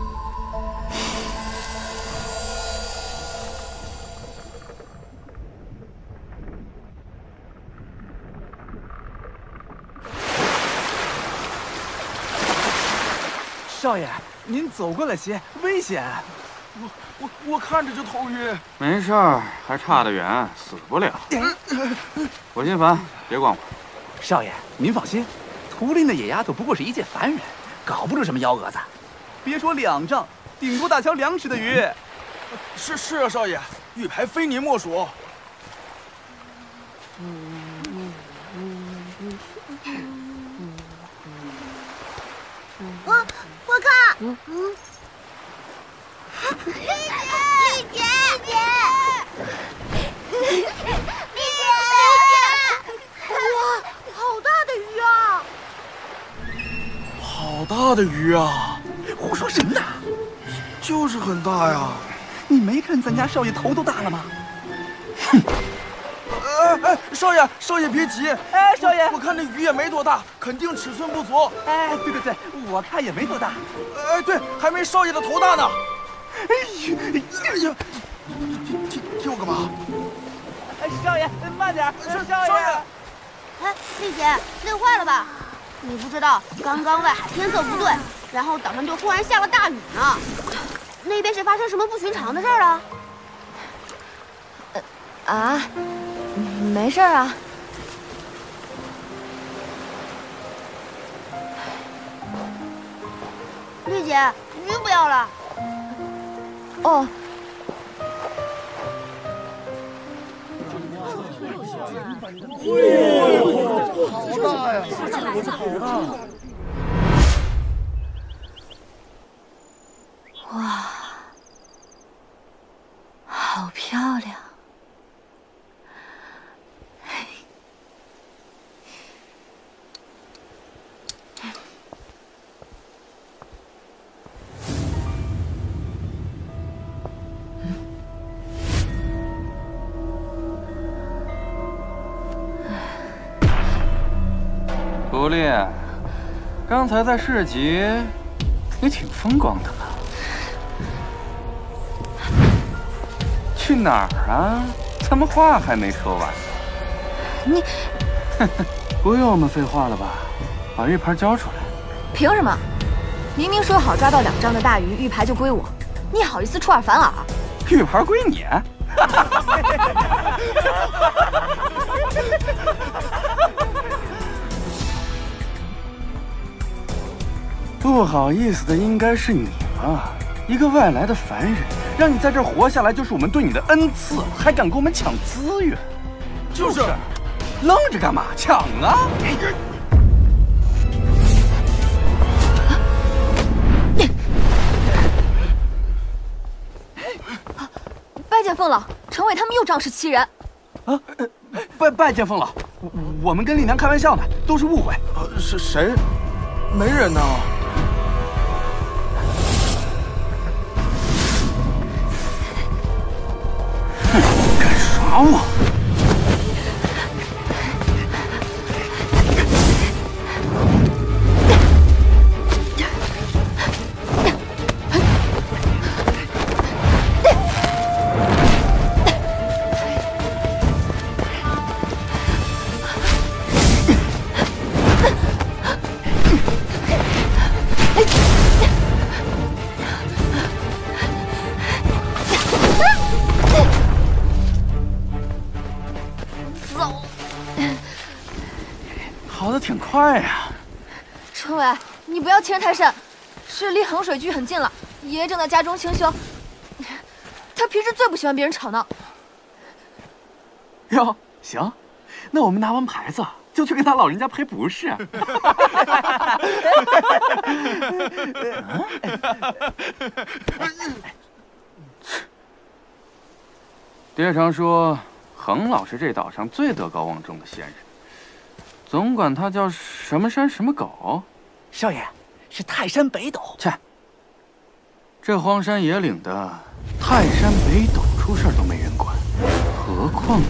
少爷，您走过来些，危险！ 我我我看着就头晕。没事儿，还差得远，死不了。我心烦，别管我。 少爷，您放心，图林的野丫头不过是一介凡人，搞不出什么幺蛾子。别说两丈，顶多大乔两尺的鱼。 是是啊，少爷，玉牌非您莫属。 我我看，嗯嗯，丽姐，丽姐，丽姐，丽姐，哇，好大的鱼啊！ 好大的鱼啊！ 胡说什么呢？ 就是很大呀！ 你没看咱家少爷头都大了吗？ 哼！哎哎，少爷，少爷别急。 哎，少爷， 我看这鱼也没多大，肯定尺寸不足。 哎，对对对，我看也没多大。 哎，对，还没少爷的头大呢。 哎呀，哎呀， 踢踢我干嘛？ 哎，少爷，慢点，少少爷。 哎，丽姐，累坏了吧？你不知道，刚刚外海天色不对，然后岛上就忽然下了大雨呢。那边是发生什么不寻常的事儿了？ 呃，啊，没事啊。 丽姐，鱼不要了。 哦。 哇，好大呀！好大！ 哇，好漂亮！ 狐狸，刚才在市集，你挺风光的。去哪儿啊？咱们话还没说完。 你， 不用我们废话了吧？把玉牌交出来。 凭什么？明明说好抓到两张的大鱼，玉牌就归我，你好意思出尔反尔？ 玉牌归你？不好意思的应该是你吧？ 一个外来的凡人，让你在这儿活下来就是我们对你的恩赐，还敢跟我们抢资源？就是，愣着干嘛？抢啊！ 拜见凤老，程伟他们又仗势欺人。 啊，拜拜见凤老，我们跟丽娘开玩笑呢，都是误会。 是谁？没人呢。 哼，敢耍我！跑得挺快呀， 程伟，你不要欺人太甚，是离衡水居很近了。爷爷正在家中清修，他平时最不喜欢别人吵闹。 哟，行，那我们拿完牌子就去跟他老人家赔不是。 爹常说，衡老是这岛上最德高望重的仙人。总管他叫什么山什么狗， 少爷是泰山北斗。 切，这荒山野岭的，泰山北斗出事都没人管，何况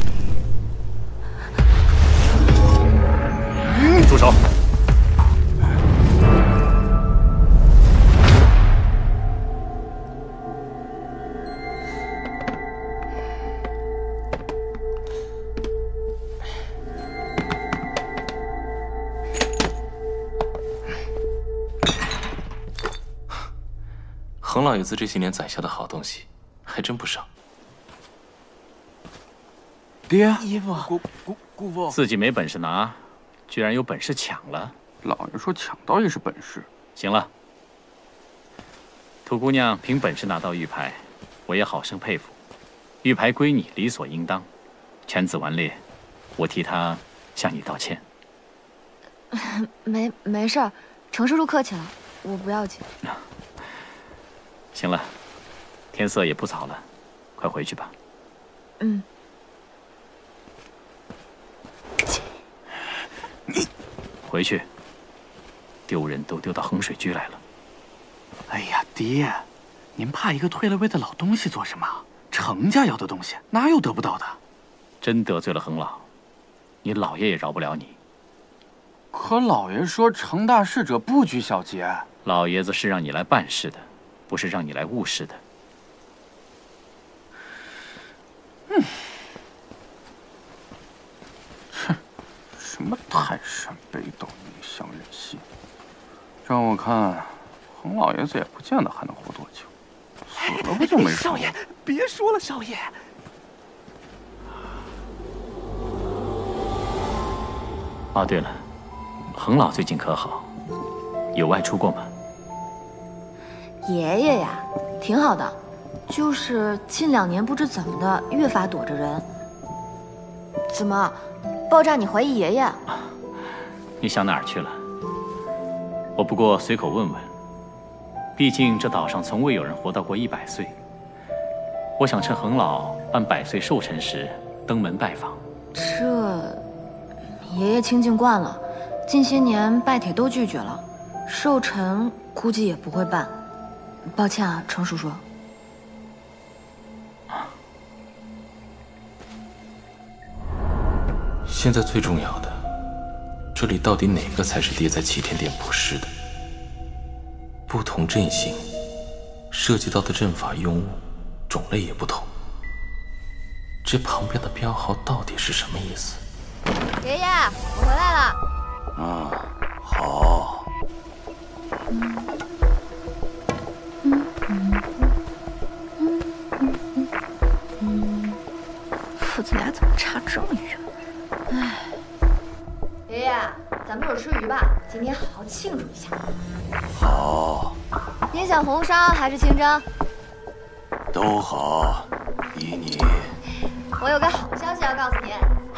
你？住手！ 衡老爷子这些年攒下的好东西，还真不少。 爹， 姨父， 姑姑姑父， 自己没本事拿，居然有本事抢了。 老爷说抢到也是本事。 行了，土姑娘凭本事拿到玉牌，我也好生佩服。玉牌归你，理所应当。犬子顽劣，我替她向你道歉。 没没事儿，程师叔客气了，我不要紧。 行了，天色也不早了，快回去吧。 嗯。 你回去，丢人都丢到衡水居来了。 哎呀，爹，您怕一个退了位的老东西做什么？程家要的东西哪有得不到的？ 真得罪了衡老，你老爷也饶不了你。 可老爷说程大事者不拘小节。 老爷子是让你来办事的。不是让你来误事的。 嗯，哼，什么泰山北斗影响人心？让我看，衡老爷子也不见得还能活多久，死了不就没事了？ 少爷，别说了，少爷。 哦，对了，衡老最近可好？有外出过吗？ 爷爷呀，挺好的，就是近两年不知怎么的，越发躲着人。怎么，爆炸你怀疑爷爷？ 你想哪儿去了？我不过随口问问，毕竟这岛上从未有人活到过一百岁。我想趁衡老办百岁寿辰时登门拜访。 这，爷爷清静惯了，近些年拜帖都拒绝了，寿辰估计也不会办。抱歉啊，程叔叔。 现在最重要的，这里到底哪个才是爹在齐天殿布施的？不同阵型，涉及到的阵法用物种类也不同。这旁边的标号到底是什么意思？ 爷爷，我回来了。 啊，好。 父子俩怎么差这么远？唉，爷爷，咱们一会儿吃鱼吧，今天好好庆祝一下。 好。 您想红烧还是清蒸？ 都好，依你。 我有个好消息要告诉您。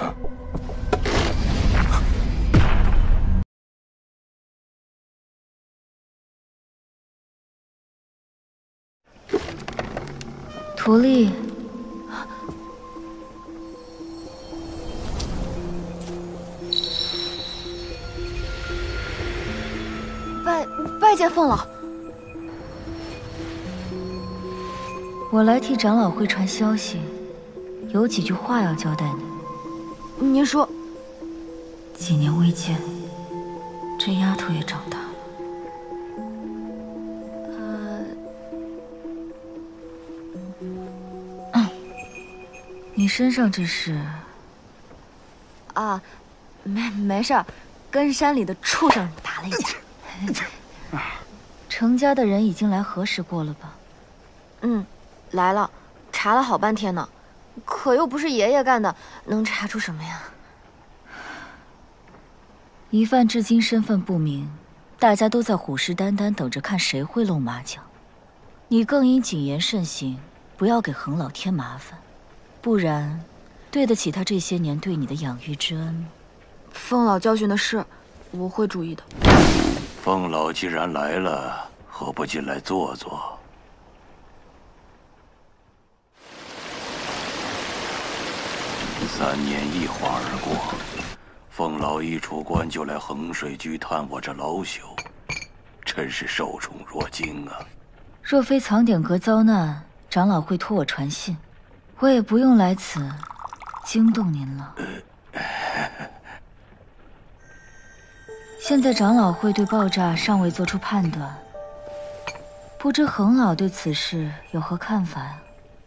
徒弟， 拜拜见凤老。 我来替长老会传消息，有几句话要交代你。 您说。 几年未见，这丫头也长大了。 你身上这是？ 啊，没没事儿，跟山里的畜生打了一架。 程家的人已经来核实过了吧？ 嗯，来了，查了好半天呢，可又不是爷爷干的，能查出什么呀？ 疑犯至今身份不明，大家都在虎视眈眈等着看谁会露马脚。你更应谨言慎行，不要给恒老添麻烦。不然，对得起他这些年对你的养育之恩吗？ 凤老教训的是，我会注意的。 凤老既然来了，何不进来坐坐？三年一晃而过，凤老一出关就来衡水居探我这老朽，真是受宠若惊啊！ 若非藏典阁遭难，长老会托我传信。我也不用来此惊动您了。现在长老会对爆炸尚未做出判断，不知恒老对此事有何看法呀？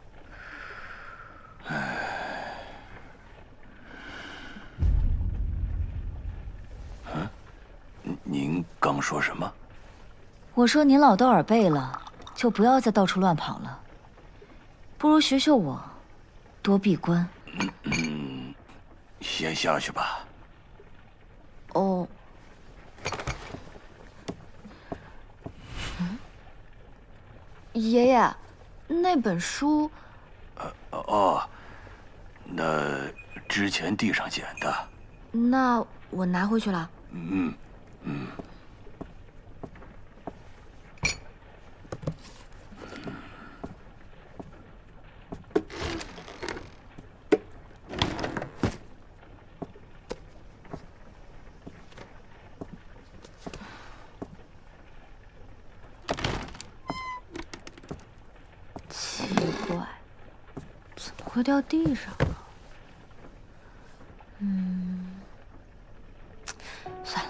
嗯，您刚说什么？ 我说您老都耳背了，就不要再到处乱跑了，不如学学我。多闭关。 嗯嗯，先下去吧。 哦。嗯，爷爷，那本书…… 呃哦，那之前地上捡的。 那我拿回去了。 嗯嗯。 会掉地上了。嗯，算了。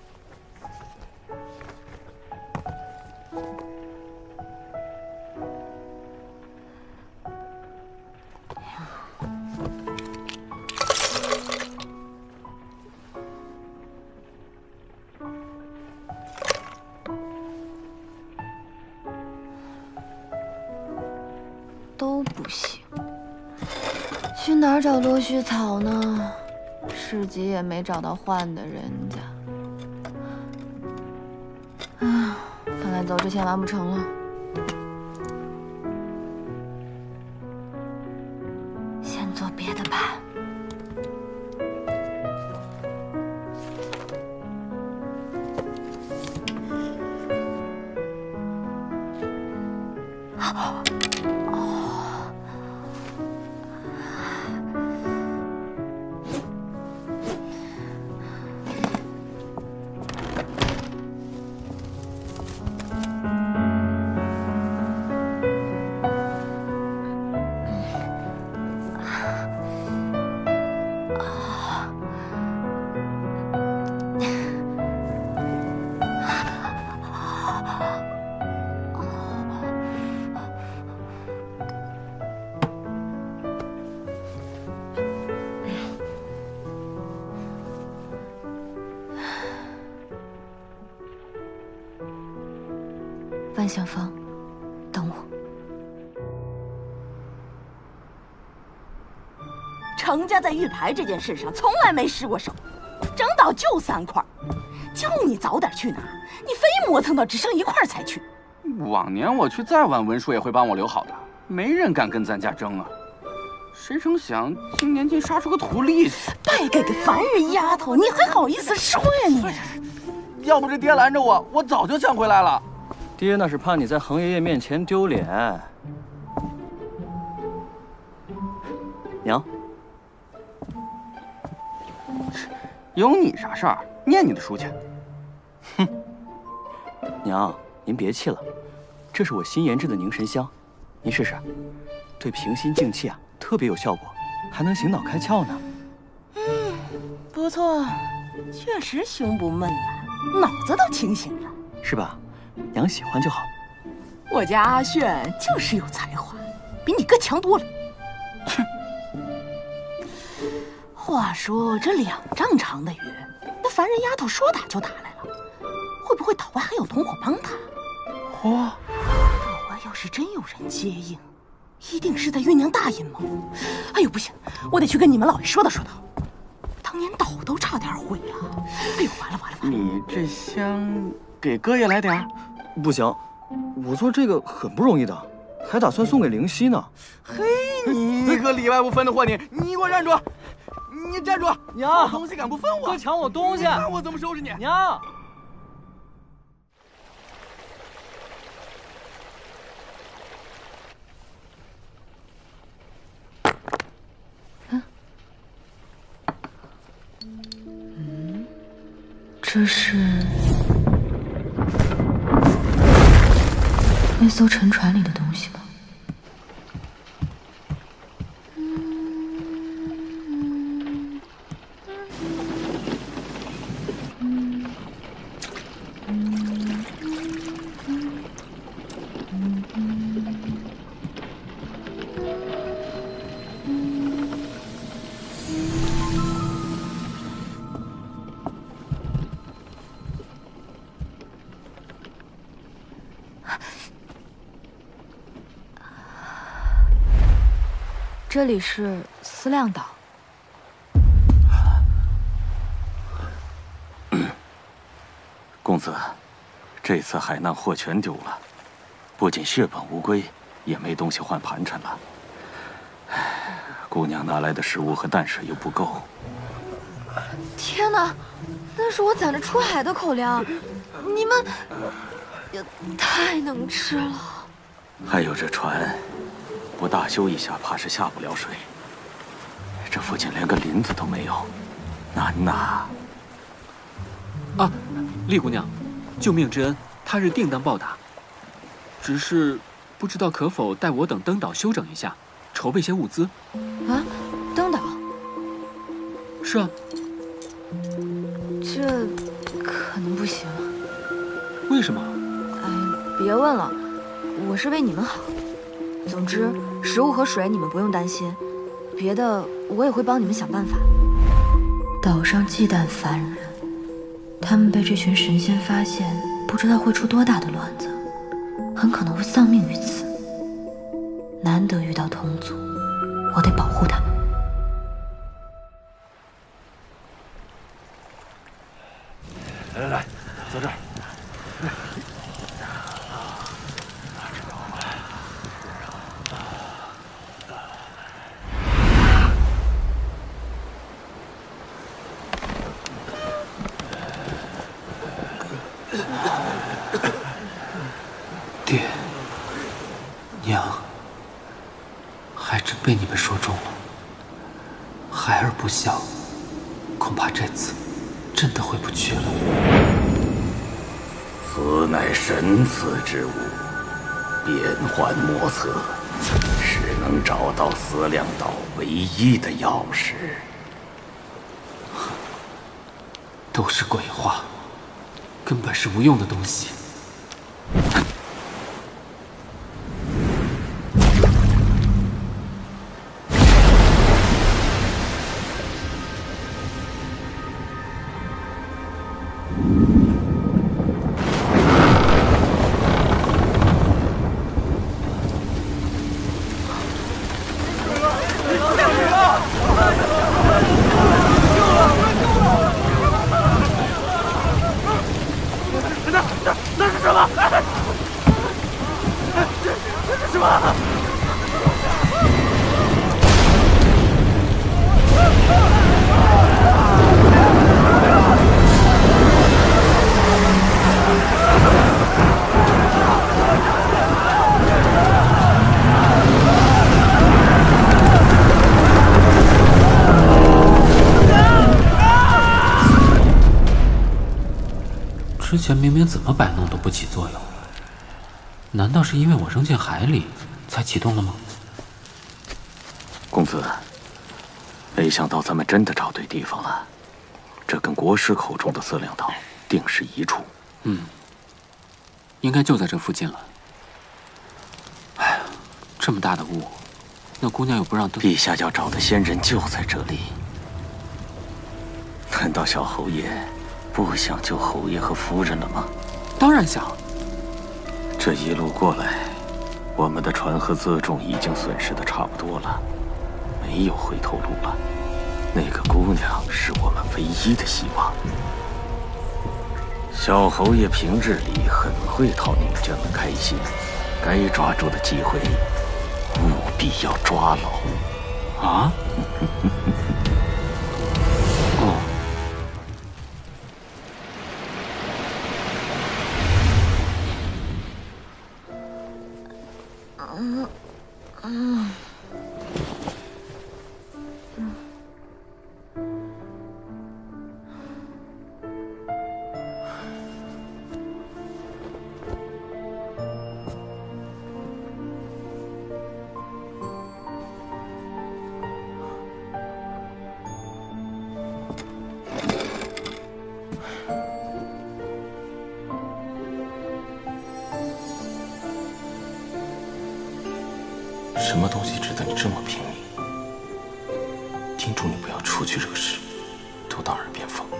都不行。去哪儿找多须草呢？市集也没找到换的人家。啊，看来走之前完不成了。先做别的吧。万象坊，等我。 程家在玉牌这件事上从来没失过手，整倒就三块，叫你早点去拿，你非磨蹭到只剩一块才去。 往年我去再晚，文叔也会帮我留好的。 没人敢跟咱家争啊。谁成想今年竟杀出个土力去！ 败给个凡人丫头，你还好意思说呀你？ 要不是爹拦着我，我早就抢回来了。 爹那是怕你在恒爷爷面前丢脸。娘， 有你啥事儿？念你的书去。 哼，娘，您别气了，这是我新研制的凝神香，您试试，对平心静气啊特别有效果，还能醒脑开窍呢。 嗯，不错，确实胸不闷了，脑子都清醒了， 是吧？娘喜欢就好。 我家阿炫就是有才华，比你哥强多了。哼。话说这两丈长的鱼，那凡人丫头说打就打来了，会不会岛外还有同伙帮他？ 嚯！ 岛外要是真有人接应，一定是在酝酿大阴谋。哎呦，不行，我得去跟你们老爷说道说道。当年岛都差点毁了。哎呦，完了完了完了！ 你这香给哥也来点儿。 不行，我做这个很不容易的，还打算送给灵犀呢。 嘿，你个里外不分的货，你你给我站住！你站住！ 娘， 东西敢不分我？ 哥抢我东西， 看我怎么收拾你！ 娘。 嗯，这是那艘沉船里的东西吧？这里是思量岛。 公子，这次海难货全丢了，不仅血本无归，也没东西换盘缠了。姑娘拿来的食物和淡水又不够。 天哪，那是我攒着出海的口粮，你们也太能吃了。 还有这船。不大修一下，怕是下不了水。这附近连个林子都没有，难呐！ 啊，厉姑娘，救命之恩，他日定当报答。只是不知道可否带我等登岛休整一下，筹备些物资。 啊，登岛？ 是啊。 这可能不行。 为什么？ 哎，别问了，我是为你们好。总之，食物和水你们不用担心，别的我也会帮你们想办法。岛上忌惮凡人，他们被这群神仙发现，不知道会出多大的乱子，很可能会丧命于此。难得遇到同族，我得保护他们。 来来来，坐这儿。 爹，娘，还真被你们说中了。孩儿不孝，恐怕这次真的回不去了。 此乃神赐之物，变幻莫测，是能找到思量岛唯一的钥匙。 都是鬼话，根本是无用的东西。 那是什么？这这这是什么？ 之前明明怎么摆弄都不起作用，难道是因为我扔进海里才启动了吗？ 公子，没想到咱们真的找对地方了。这跟国师口中的思量岛定是一处。 嗯，应该就在这附近了。哎呀，这么大的雾，那姑娘又不让登。 陛下要找的仙人就在这里。难道小侯爷不想救侯爷和夫人了吗？ 当然想。 这一路过来，我们的船和辎重已经损失的差不多了，没有回头路了。那个姑娘是我们唯一的希望。小侯爷平日里很会讨女眷们开心，该抓住的机会，务必要抓牢。 啊？哦。 嗯嗯。 什么东西值得你这么拼命？叮嘱你不要出去惹事，都当耳边风。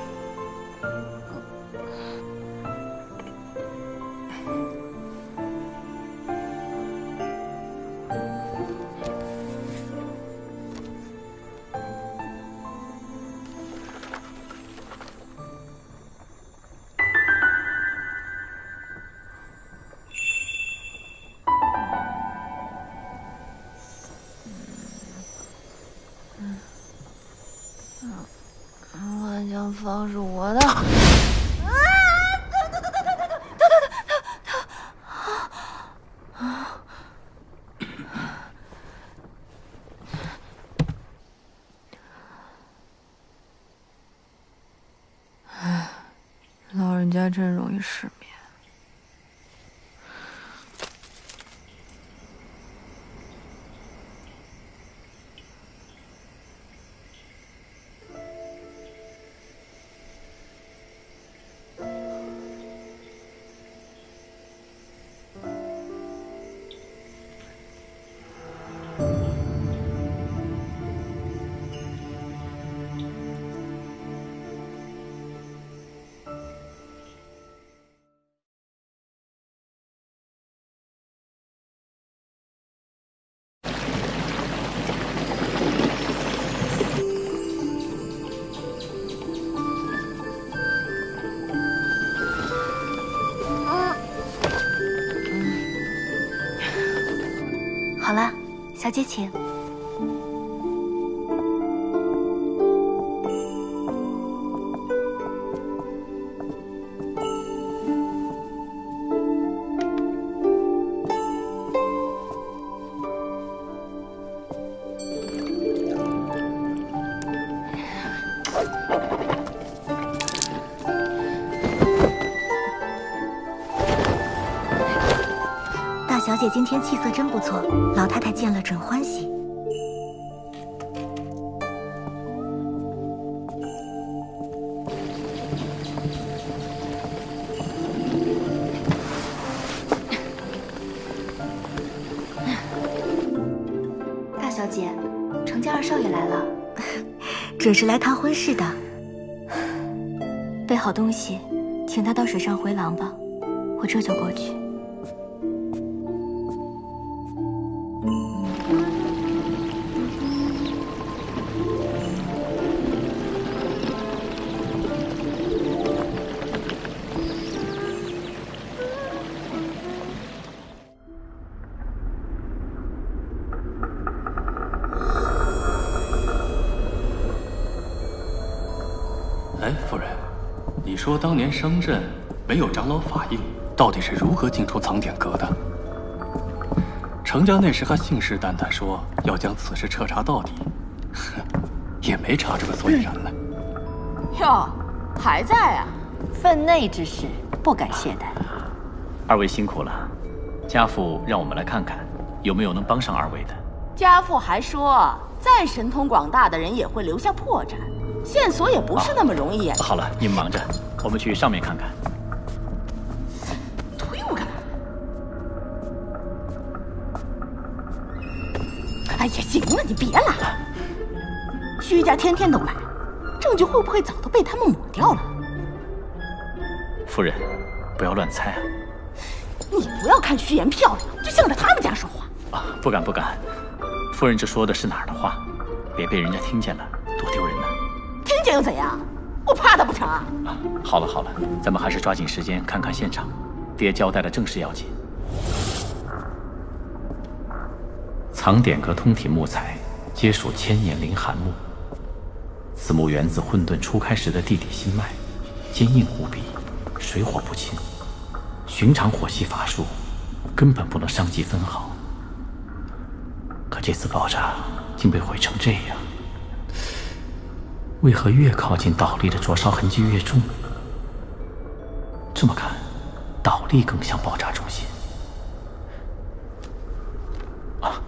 万江方是我的。啊！等等等等等等等等等！啊！唉，老人家真容易失眠。 好了，小姐请。小姐今天气色真不错，老太太见了准欢喜。大小姐，程家二少爷来了，准是来谈婚事的。备好东西，请他到水上回廊吧，我这就过去。 哎，夫人，你说当年商镇没有长老法印，到底是如何进出藏典阁的？程家那时还信誓旦旦说要将此事彻查到底，哼，也没查出个所以然来。 哟，还在啊？ 分内之事不敢懈怠。 二位辛苦了，家父让我们来看看有没有能帮上二位的。 家父还说，再神通广大的人也会留下破绽，线索也不是那么容易掩饰。 好了，你们忙着，我们去上面看看。 推我干嘛？哎呀，行了，你别拉了。徐家天天都来，证据会不会早都被他们抹掉了？ 夫人，不要乱猜啊！ 你不要看徐言漂亮，就向着他们家说话。 啊，不敢不敢。夫人这说的是哪儿的话？别被人家听见了，多丢人呢。 听见又怎样？我怕他不成啊？ 好了好了，咱们还是抓紧时间看看现场。爹交代的正是要紧。藏典阁通体木材，皆属千年灵寒木。此木源自混沌初开时的地底心脉，坚硬无比，水火不侵。寻常火系法术根本不能伤及分毫。可这次爆炸竟被毁成这样，为何越靠近倒立的灼烧痕迹越重？这么看，倒立更像爆炸中心。啊！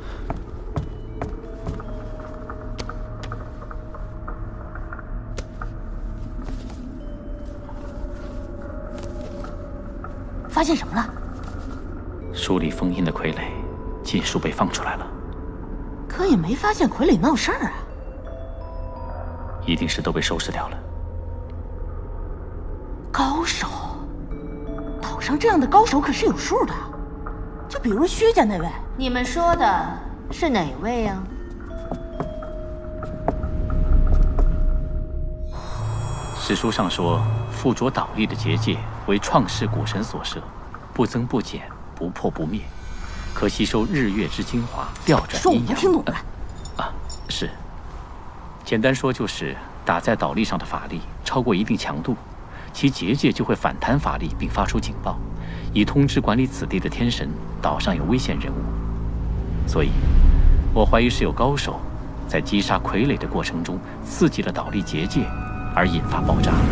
发现什么了？ 书里封印的傀儡，尽数被放出来了。 可也没发现傀儡闹事儿啊。 一定是都被收拾掉了。 高手，岛上这样的高手可是有数的。就比如薛家那位， 你们说的是哪位呀？ 史书上说，附着倒立的结界为创世古神所设，不增不减，不破不灭，可吸收日月之精华，调转阴阳。说我们听懂了。啊，是。简单说就是，打在倒立上的法力超过一定强度，其结界就会反弹法力，并发出警报，以通知管理此地的天神，岛上有危险人物。所以，我怀疑是有高手在击杀傀儡的过程中刺激了倒立结界，而引发爆炸。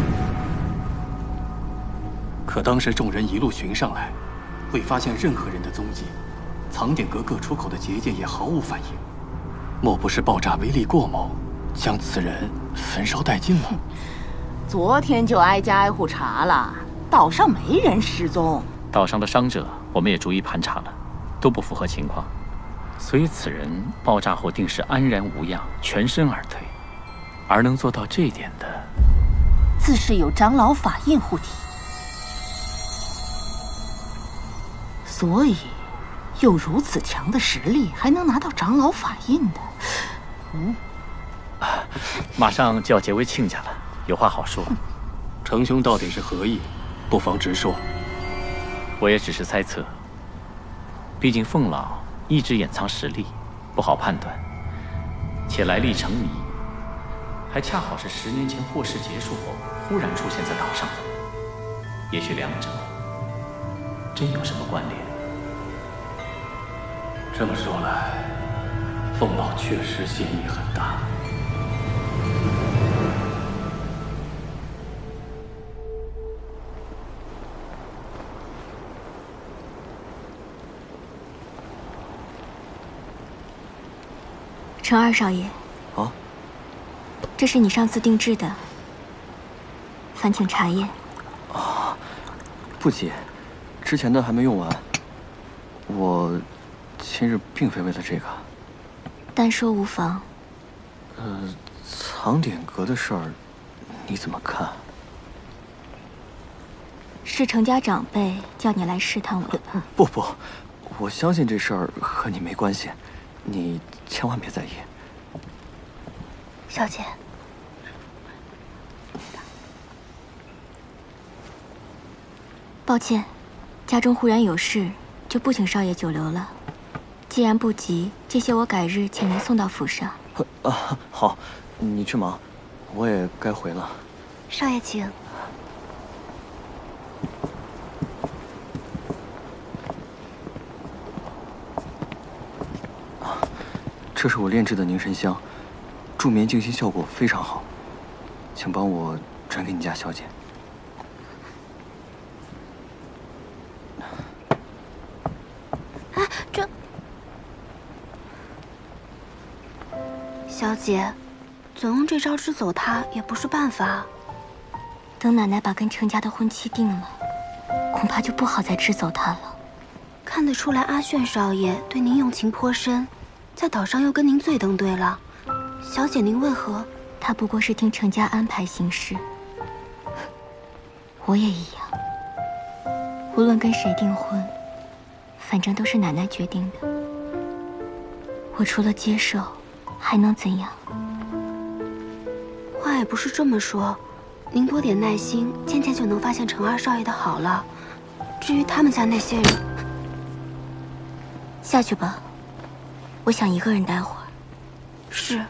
可当时众人一路寻上来，未发现任何人的踪迹，藏典阁各出口的结界也毫无反应。莫不是爆炸威力过猛，将此人焚烧殆尽了？ 昨天就挨家挨户查了，岛上没人失踪。 岛上的伤者我们也逐一盘查了，都不符合情况，所以此人爆炸后定是安然无恙，全身而退。而能做到这一点的， 自是有长老法印护体。所以，有如此强的实力，还能拿到长老法印的，嗯， 马上就要结为亲家了，有话好说。 程兄到底是何意？不妨直说。 我也只是猜测，毕竟凤老一直掩藏实力，不好判断，且来历成谜，还恰好是十年前祸事结束后忽然出现在岛上的，也许两者真有什么关联。 这么说来，凤老确实嫌疑很大。 程二少爷， 啊， 这是你上次定制的，烦请查验。 啊，不急，之前的还没用完。我今日并非为了这个。 单说无妨。 呃，藏典阁的事儿，你怎么看？ 是程家长辈叫你来试探我的吧？ 不不，我相信这事儿和你没关系，你千万别在意。 少姐，抱歉，家中忽然有事，就不请少爷久留了。既然不急，这些我改日请您送到府上。 啊，好，你去忙，我也该回了。 少爷请。 这是我炼制的凝神香，助眠静心效果非常好，请帮我转给你家小姐。 小姐，总用这招支走他也不是办法。 等奶奶把跟程家的婚期定了，恐怕就不好再支走他了。 看得出来，阿炫少爷对您用情颇深，在岛上又跟您最登对了。小姐，您为何？ 他不过是听程家安排行事，我也一样。无论跟谁订婚，反正都是奶奶决定的。我除了接受，还能怎样？ 话也不是这么说，您多点耐心，渐渐就能发现程二少爷的好了。至于他们家那些人， 下去吧，我想一个人待会儿。 是。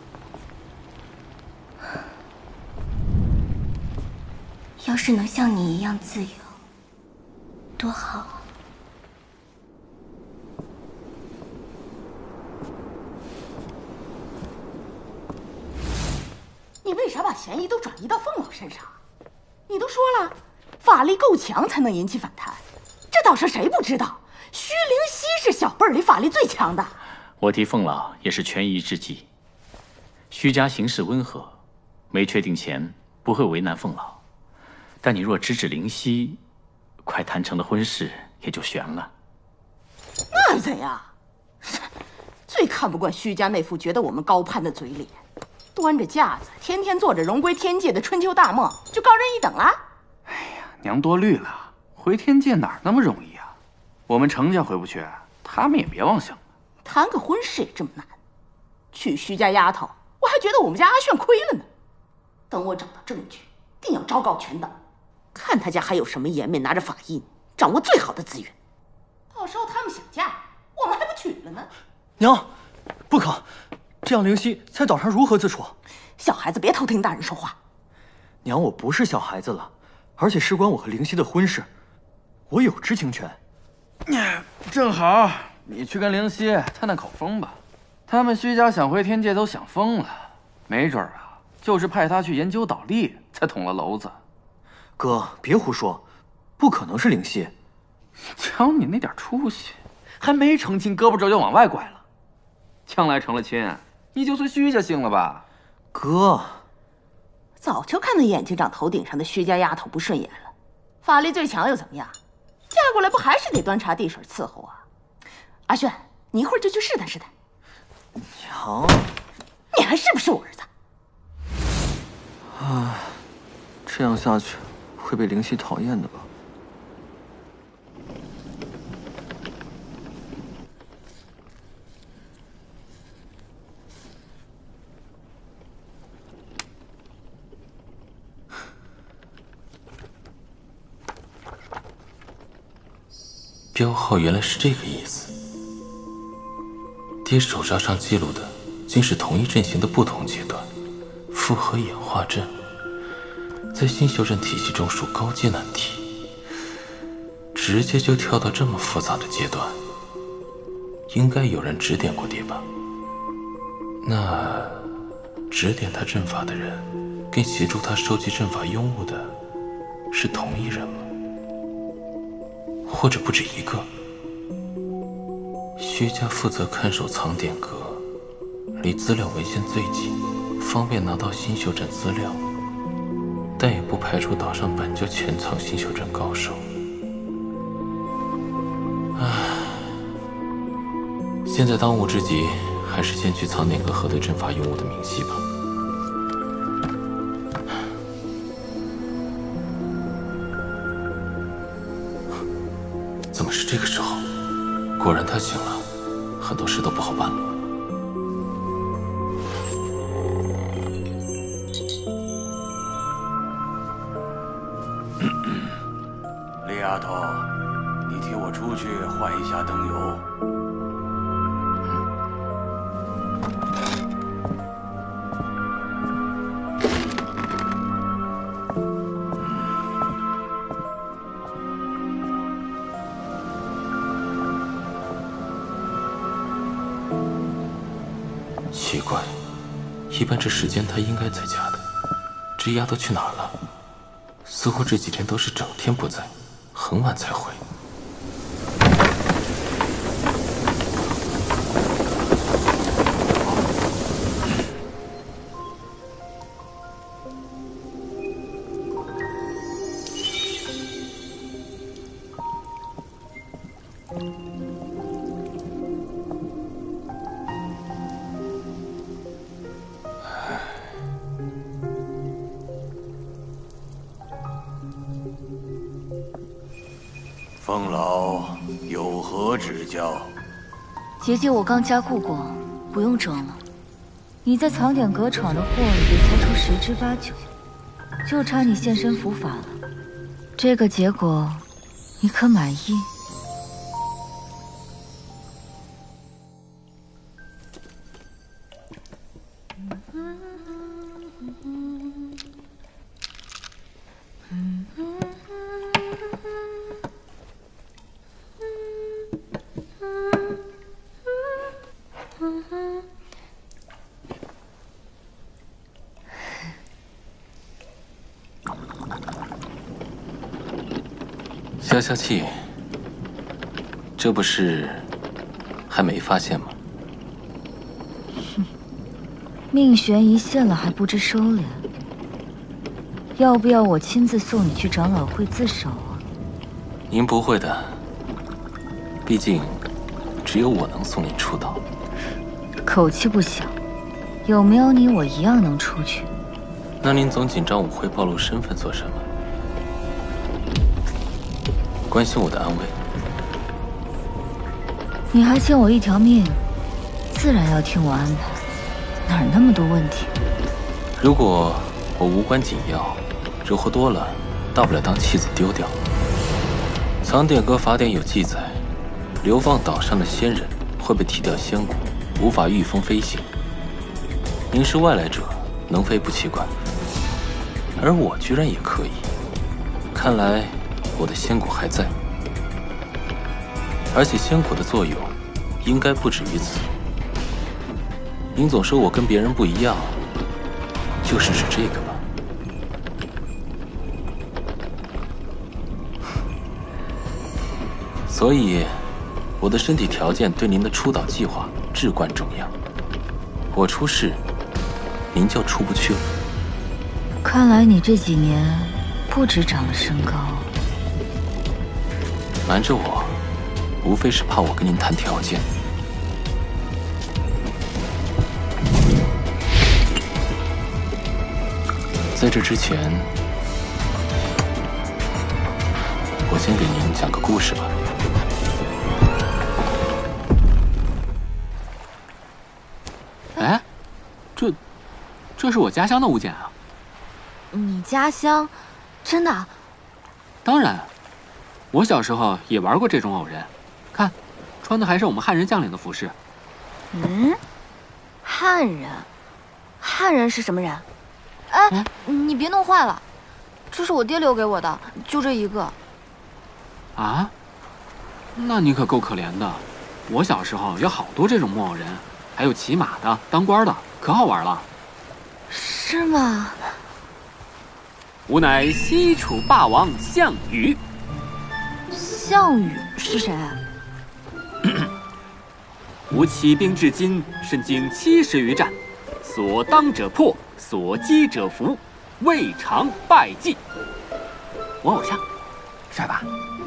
要是能像你一样自由，多好啊！ 你为啥把嫌疑都转移到凤老身上？你都说了，法力够强才能引起反弹，这倒是谁不知道？虚灵溪是小辈儿里法力最强的。 我替凤老也是权宜之计。虚家行事温和，没确定前不会为难凤老。但你若直指灵溪，快谈成的婚事也就悬了。 那又怎样？最看不惯虚家那副觉得我们高攀的嘴脸，端着架子，天天做着荣归天界的春秋大梦，就高人一等了。 哎呀，娘多虑了，回天界哪儿那么容易啊？我们程家回不去，他们也别妄想了。 谈个婚事也这么难，娶虚家丫头，我还觉得我们家阿炫亏了呢。等我找到证据，定要昭告全岛。看他家还有什么颜面拿着法印，掌握最好的资源。到时候他们想嫁，我们还不娶了呢？ 娘，不可！这样灵溪在岛上如何自处？ 小孩子别偷听大人说话。 娘，我不是小孩子了，而且事关我和灵溪的婚事，我有知情权。 正好，你去跟灵溪探探口风吧。他们虚家想回天界都想疯了，没准啊，就是派他去研究倒立，才捅了娄子。 哥，别胡说，不可能是灵溪。 瞧你那点出息，还没成亲，胳膊肘就往外拐了。将来成了亲，你就随虚家姓了吧？ 哥， 早就看那眼睛长头顶上的虚家丫头不顺眼了。法力最强又怎么样？嫁过来不还是得端茶递水伺候啊？阿炫，你一会儿就去试探试探。 娘， 你还是不是我儿子？ 啊，这样下去会被灵溪讨厌的吧？ 标号原来是这个意思。爹手札上记录的竟是同一阵型的不同阶段，复合演化阵在星宿阵体系中属高阶难题，直接就跳到这么复杂的阶段，应该有人指点过爹吧？那指点他阵法的人跟协助他收集阵法庸物的是同一人吗？或者不止一个？徐家负责看守藏典阁，离资料文献最近，方便拿到星宿阵资料，但也不排除岛上本就潜藏星宿阵高手。唉，现在当务之急还是先去藏典阁核对阵法用物的明细吧。怎么是这个时候？果然他醒了，很多事都不好办了。 李丫头，你替我出去换一下灯油。 奇怪，一般这时间她应该在家的，这丫头去哪儿了？似乎这几天都是整天不在，很晚才回。 凤老有何指教？ 结界我刚加固过，不用装了。你在藏典阁闯的祸也猜出十之八九，就差你现身伏法了。这个结果，你可满意？ 消消气，这不是还没发现吗？ 哼，命悬一线了还不知收敛，要不要我亲自送你去长老会自首啊？ 您不会的，毕竟只有我能送你出道。 口气不小，有没有你我一样能出去。 那您总紧张舞会暴露身份做什么？关心我的安危。 你还欠我一条命，自然要听我安排，哪儿那么多问题？ 如果我无关紧要，惹祸多了，大不了当弃子丢掉。藏典阁法典有记载，流放岛上的仙人会被踢掉仙骨，无法御风飞行。您是外来者，能飞不奇怪，而我居然也可以，看来我的仙骨还在，而且仙骨的作用应该不止于此。您总说我跟别人不一样，就是指这个吧？所以，我的身体条件对您的出岛计划至关重要。我出事，您就出不去了。 看来你这几年不止长了身高。 瞒着我，无非是怕我跟您谈条件。在这之前，我先给您讲个故事吧。 哎，这，这是我家乡的物件啊！ 你家乡，真的？ 当然。我小时候也玩过这种偶人，看，穿的还是我们汉人将领的服饰。 嗯，汉人，汉人是什么人？哎，你别弄坏了，这是我爹留给我的，就这一个。 啊？那你可够可怜的。我小时候有好多这种木偶人，还有骑马的、当官的，可好玩了。 是吗？ 吾乃西楚霸王项羽。 项羽是谁？ 吾起兵至今，身经七十余战，所当者破，所击者服，未尝败绩。我偶像，帅吧？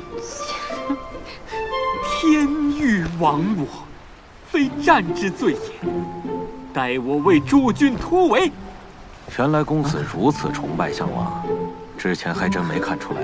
天欲亡我，非战之罪也。待我为诸君突围。 原来公子如此崇拜项王，之前还真没看出来。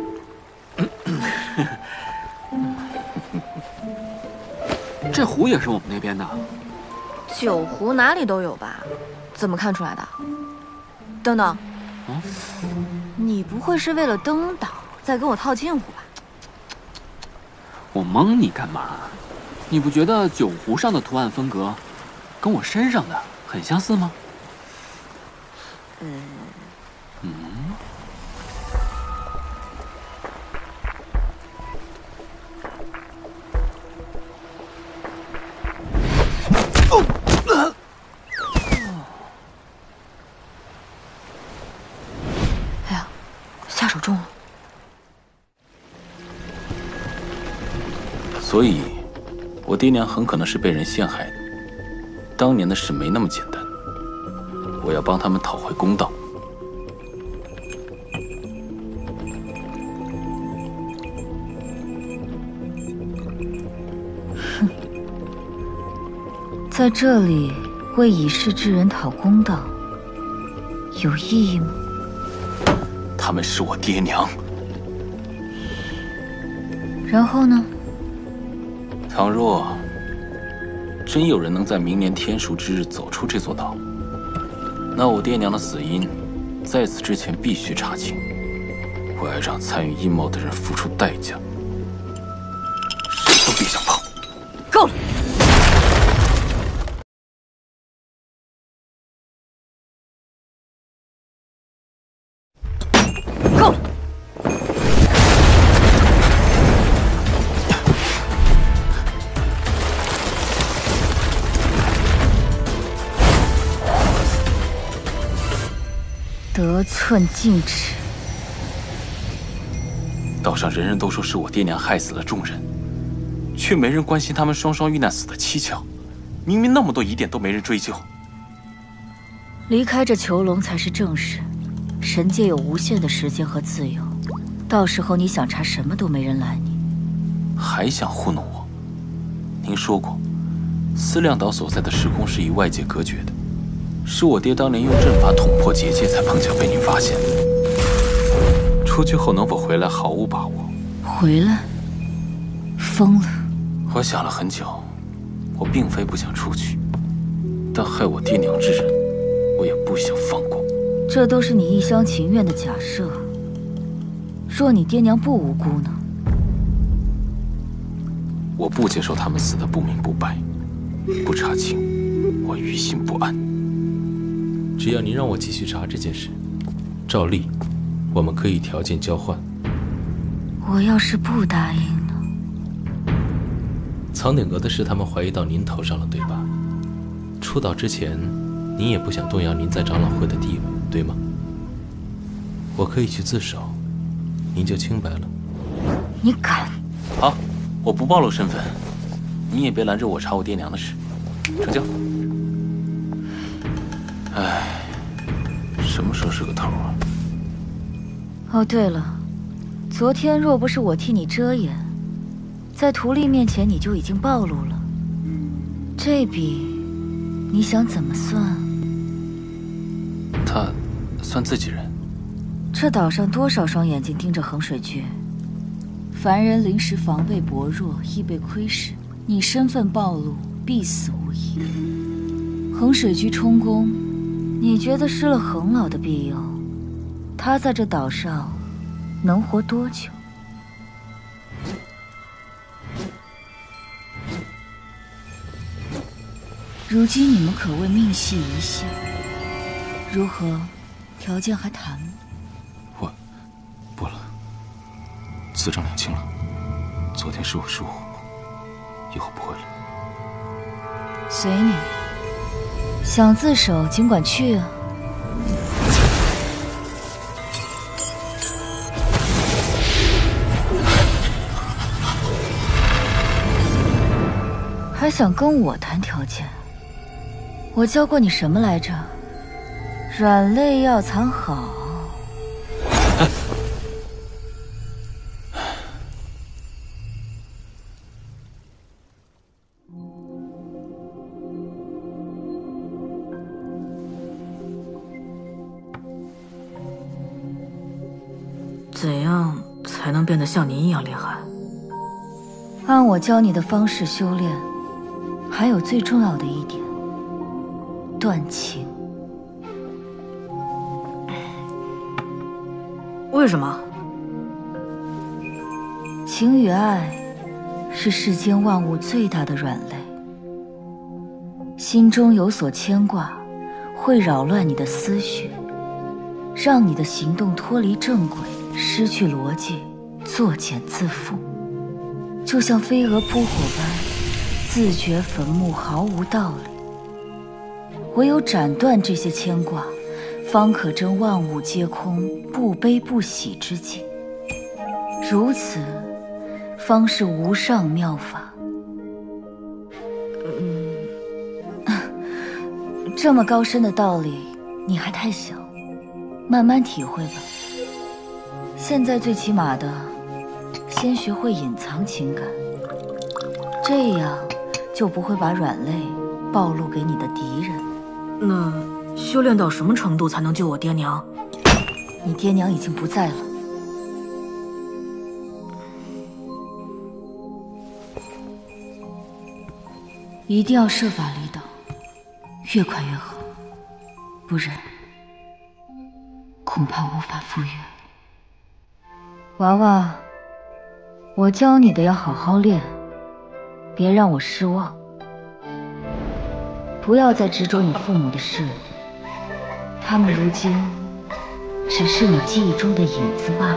这湖也是我们那边的。 酒壶哪里都有吧？怎么看出来的？等等， 嗯， 你不会是为了登岛再跟我套近乎吧？ 我蒙你干嘛？你不觉得酒壶上的图案风格跟我身上的很相似吗？ 嗯嗯。 哎呀，下手重了。 所以，我爹娘很可能是被人陷害的。当年的事没那么简单，我要帮他们讨回公道。 哼，在这里为已逝之人讨公道，有意义吗？ 他们是我爹娘。 然后呢？ 倘若真有人能在明年天数之日走出这座岛，那我爹娘的死因，在此之前必须查清。我要让参与阴谋的人付出代价，谁都别想碰。 够了！够了！ 得寸进尺。 岛上人人都说是我爹娘害死了众人，却没人关心他们双双遇难死的蹊跷。明明那么多疑点都没人追究。 离开这囚笼才是正事。神界有无限的时间和自由，到时候你想查什么都没人拦你。 还想糊弄我？您说过，思量岛所在的时空是与外界隔绝的，是我爹当年用阵法捅破结界，才碰巧被您发现的。出去后能否回来，毫无把握。 回来？疯了！ 我想了很久，我并非不想出去，但害我爹娘之人，我也不想放过。 这都是你一厢情愿的假设。若你爹娘不无辜呢？ 我不接受他们死得不明不白，不查清，我于心不安。 只要您让我继续查这件事，照例，我们可以条件交换。 我要是不答应呢？ 藏点阁的事，他们怀疑到您头上了，对吧？出岛之前，您也不想动摇您在长老会的地位，对吗？我可以去自首，您就清白了。 你敢？ 好，我不暴露身份，你也别拦着我查我爹娘的事。成交。唉，什么时候是个头啊？ 哦，对了，昨天若不是我替你遮掩，在图利面前你就已经暴露了。这笔，你想怎么算？ 他算自己人。 这岛上多少双眼睛盯着衡水居，凡人临时防备薄弱，易被窥视。你身份暴露，必死无疑。衡水居充公，你觉得失了衡老的庇佑，他在这岛上能活多久？如今你们可谓命系一线，如何？条件还谈吗？ 我不了，此账两清了。昨天是我疏忽，以后不会了。 随你，想自首尽管去啊。还想跟我谈条件？我教过你什么来着？软肋要藏好。 怎样才能变得像您一样厉害？ 按我教你的方式修炼，还有最重要的一点，断情。 为什么？ 情与爱是世间万物最大的软肋，心中有所牵挂，会扰乱你的思绪，让你的行动脱离正轨，失去逻辑，作茧自缚，就像飞蛾扑火般，自掘坟墓，毫无道理。唯有斩断这些牵挂，方可证万物皆空，不悲不喜之境。如此，方是无上妙法。嗯，这么高深的道理，你还太小，慢慢体会吧。现在最起码的，先学会隐藏情感，这样就不会把软肋暴露给你的敌人。 那修炼到什么程度才能救我爹娘？ 你爹娘已经不在了。 一定要设法离岛，越快越好，不然恐怕无法复原。娃娃，我教你的要好好练，别让我失望。不要再执着你父母的事了，他们如今只是你记忆中的影子罢了。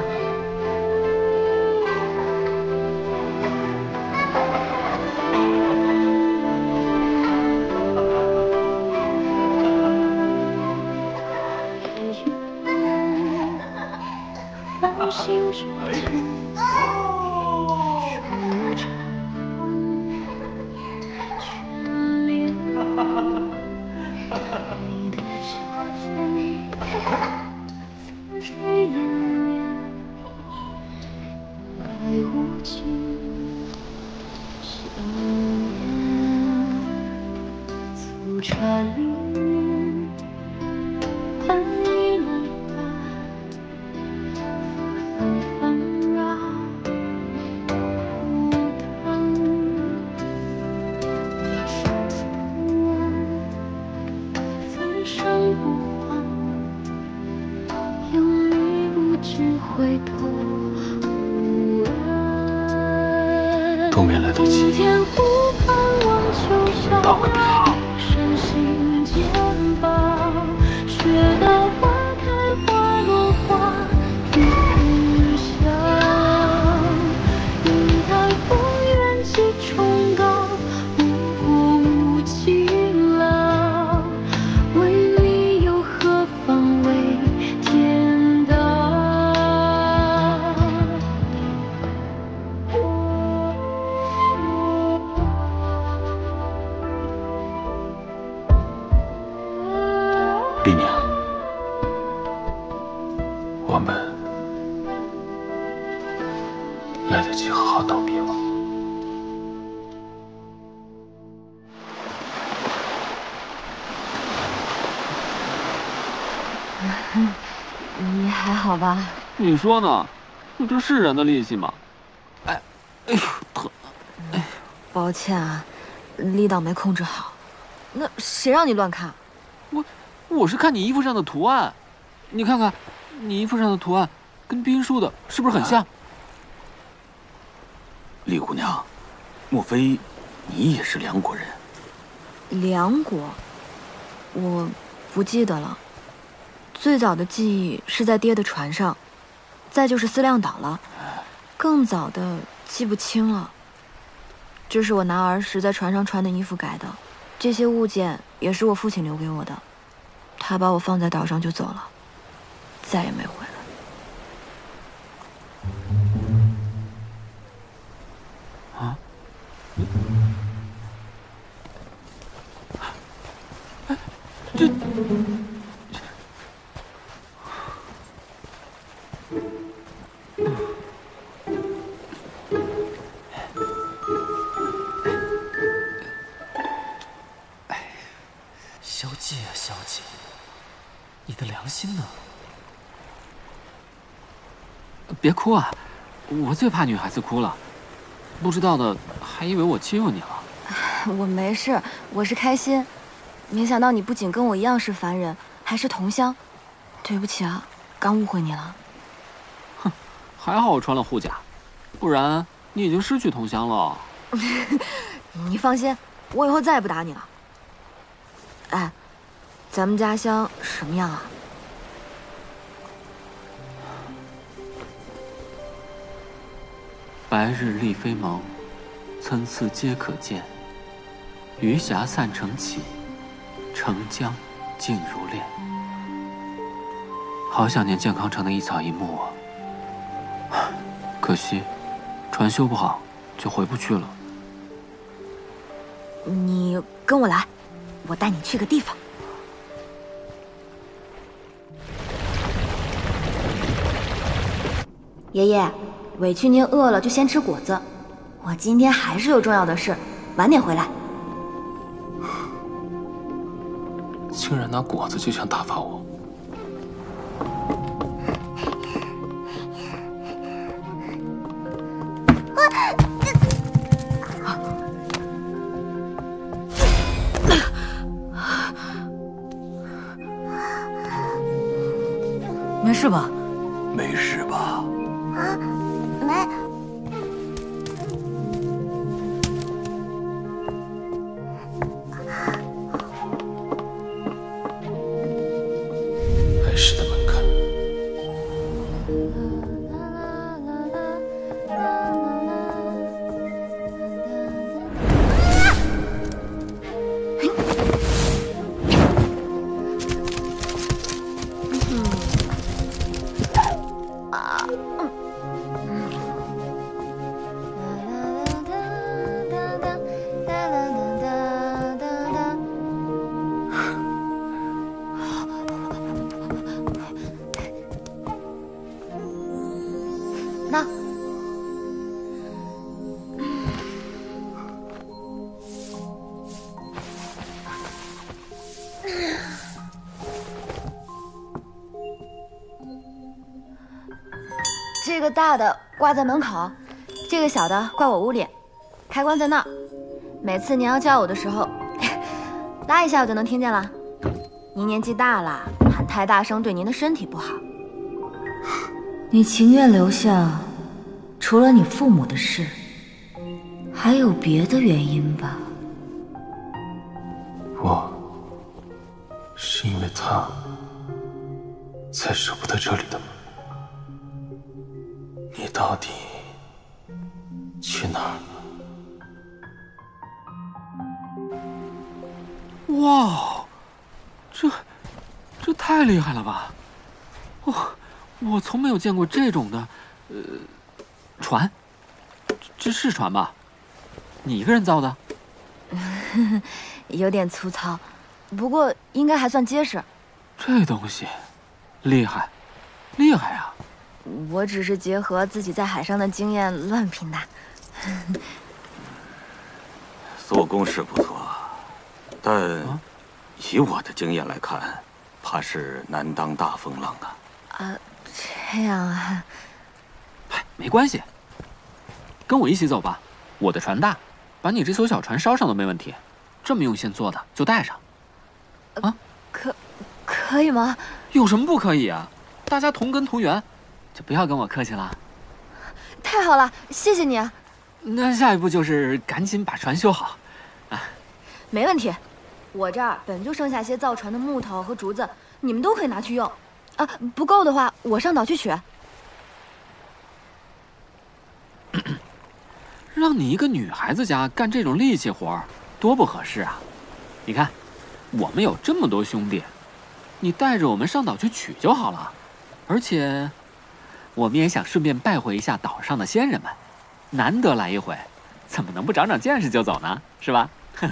都没来得及道个别好。丽娘，我们来得及好好道别吗？ 你还好吧？ 你说呢？这是人的力气吗？哎，哎呦，疼！哎， 抱歉啊，力道没控制好。那谁让你乱看？ 我。我是看你衣服上的图案，你看看，你衣服上的图案跟冰叔的是不是很像？ 李姑娘，莫非你也是梁国人？ 梁国，我不记得了。最早的记忆是在爹的船上，再就是思量岛了。更早的记不清了。这是我拿儿时在船上穿的衣服改的，这些物件也是我父亲留给我的。他把我放在岛上就走了，再也没回来。啊？哎，这…… 小姐啊，小姐。你的良心呢？ 别哭啊！我最怕女孩子哭了，不知道的还以为我欺负你了。 我没事，我是开心。没想到你不仅跟我一样是凡人，还是同乡。对不起啊，刚误会你了。 哼，还好我穿了护甲，不然你已经失去同乡了。 你放心，我以后再也不打你了。哎。咱们家乡什么样啊？ 白日丽飞蒙，参差皆可见。余霞散成绮，澄江静如练。好想念健康城的一草一木啊！可惜，船修不好，就回不去了。 你跟我来，我带你去个地方。爷爷，委屈您饿了就先吃果子。我今天还是有重要的事，晚点回来。 竟然拿果子就想打发我！ 没事吧？ 没事吧？ 啊，没。 还是那门槛。 那。这个大的挂在门口，这个小的挂我屋里，开关在那儿。每次您要叫我的时候，拉一下我就能听见了。您年纪大了，喊太大声对您的身体不好。 你情愿留下，除了你父母的事，还有别的原因吧？ 我是因为他才舍不得这里的吗？你到底去哪儿了？哇，这这太厉害了吧！我我从没有见过这种的，呃，船，这是船吧？你一个人造的？ 有点粗糙，不过应该还算结实。 这东西厉害，厉害呀！ 我只是结合自己在海上的经验乱拼的。 做工是不错，但以我的经验来看，怕是难当大风浪啊。 啊，这样啊。 哎，没关系，跟我一起走吧。我的船大，把你这艘小船烧上都没问题。这么用心做的，就带上。啊， 可可以吗？ 有什么不可以啊？大家同根同源。就不要跟我客气了。 太好了，谢谢你啊。 那下一步就是赶紧把船修好。啊， 没问题。我这儿本就剩下些造船的木头和竹子，你们都可以拿去用。啊，不够的话，我上岛去取。 让你一个女孩子家干这种力气活，多不合适啊！你看，我们有这么多兄弟，你带着我们上岛去取就好了。而且。我们也想顺便拜会一下岛上的仙人们，难得来一回，怎么能不长长见识就走呢？是吧？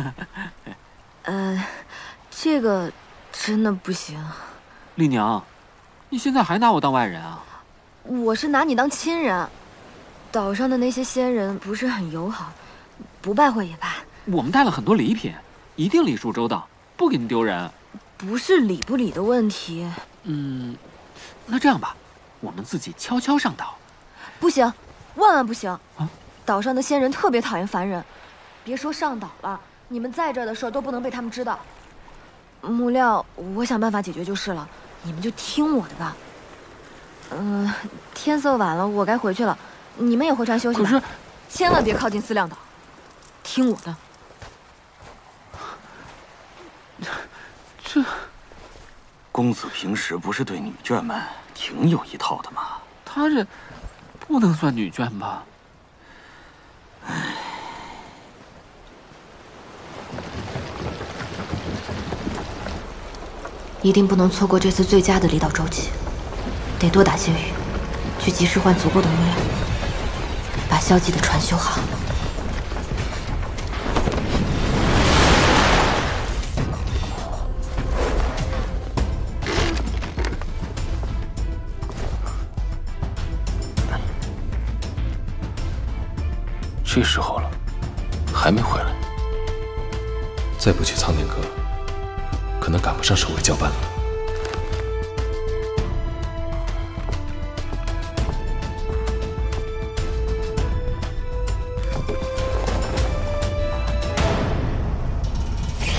呃，这个真的不行。 丽娘，你现在还拿我当外人啊？ 我是拿你当亲人。岛上的那些仙人不是很友好，不拜会也罢。 我们带了很多礼品，一定礼数周到，不给你丢人。 不是礼不礼的问题。 嗯，那这样吧。我们自己悄悄上岛， 不行，万万不行！啊，岛上的仙人特别讨厌凡人，别说上岛了，你们在这儿的事都不能被他们知道。木料，我想办法解决就是了，你们就听我的吧。嗯、呃，天色晚了，我该回去了，你们也回船休息吧。 可是， 千万别靠近思量岛，听我的。 这， 公子平时不是对女眷们挺有一套的吗？ 他这不能算女眷吧？ 唉， 一定不能错过这次最佳的离岛周期，得多打些雨，去及时换足够的木料，把消极的船修好。 这时候了，还没回来，再不去苍天阁，可能赶不上守卫交班了。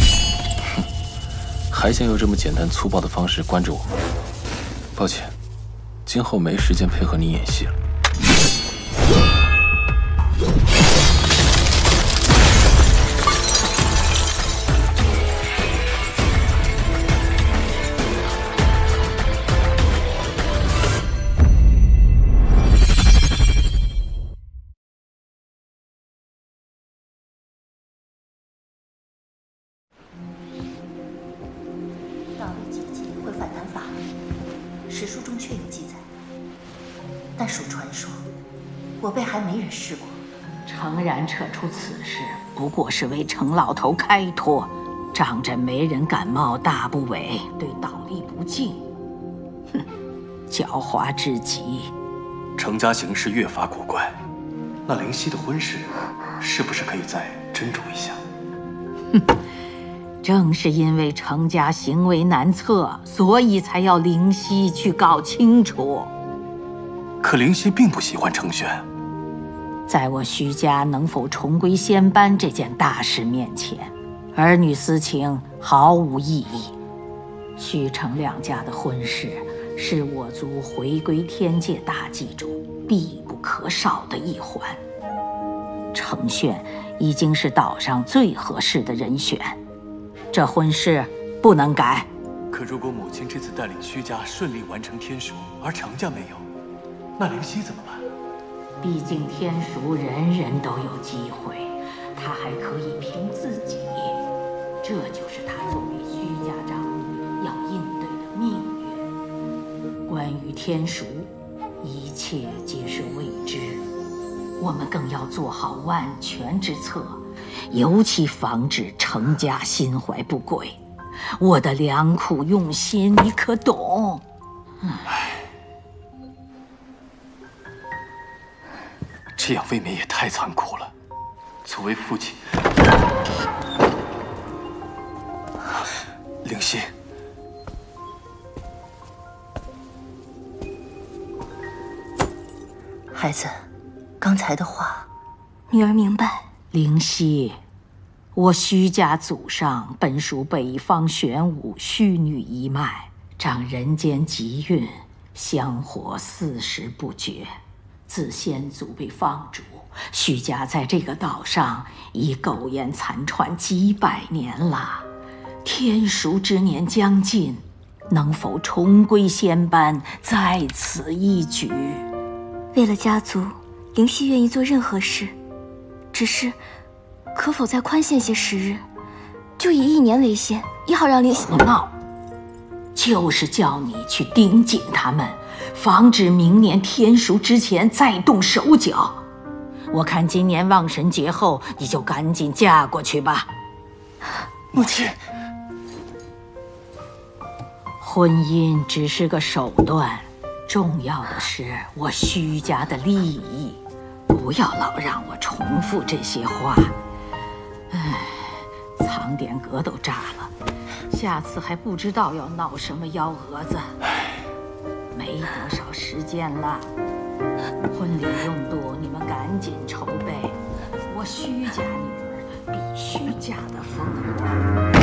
还想用这么简单粗暴的方式关着我？抱歉， 今后没时间配合你演戏了。 道力结界会反弹法力，史书中确有记载，但属传说，我辈还没人试过。 诚然，扯出此事不过是为程老头开脱，仗着没人敢冒大不韪，对道力不敬。哼，狡猾至极。 程家行事越发古怪，那灵犀的婚事，是不是可以再斟酌一下？ 正是因为程家行为难测，所以才要灵犀去搞清楚。 可灵犀并不喜欢程轩， 在我徐家能否重归仙班这件大事面前，儿女私情毫无意义。徐程两家的婚事，是我族回归天界大计中必不可少的一环。程轩已经是岛上最合适的人选。这婚事不能改。 可如果母亲这次带领徐家顺利完成天赎，而程家没有，那灵犀怎么办？ 毕竟天赎人人都有机会，他还可以凭自己。这就是他作为徐家长女要应对的命运。关于天赎，一切皆是未知，我们更要做好万全之策。尤其防止程家心怀不轨，我的良苦用心，你可懂？ 唉，这样未免也太残酷了。作为父亲，灵犀， 孩子，刚才的话， 女儿明白。 灵犀，我徐家祖上本属北方玄武虚女一脉，掌人间吉运，香火四时不绝。自先祖被放逐，徐家在这个岛上已苟延残喘几百年了。天赎之年将近，能否重归仙班，在此一举。 为了家族，灵犀愿意做任何事。只是，可否再宽限些时日，就以一年为限，也好让灵犀。 胡闹！就是叫你去盯紧他们，防止明年天赎之前再动手脚。我看今年望神节后，你就赶紧嫁过去吧。 母亲， 婚姻只是个手段，重要的是我徐家的利益。不要老让我重复这些话。唉，藏典阁都炸了，下次还不知道要闹什么幺蛾子。没多少时间了，婚礼用度你们赶紧筹备。我徐家女儿必须嫁得风光。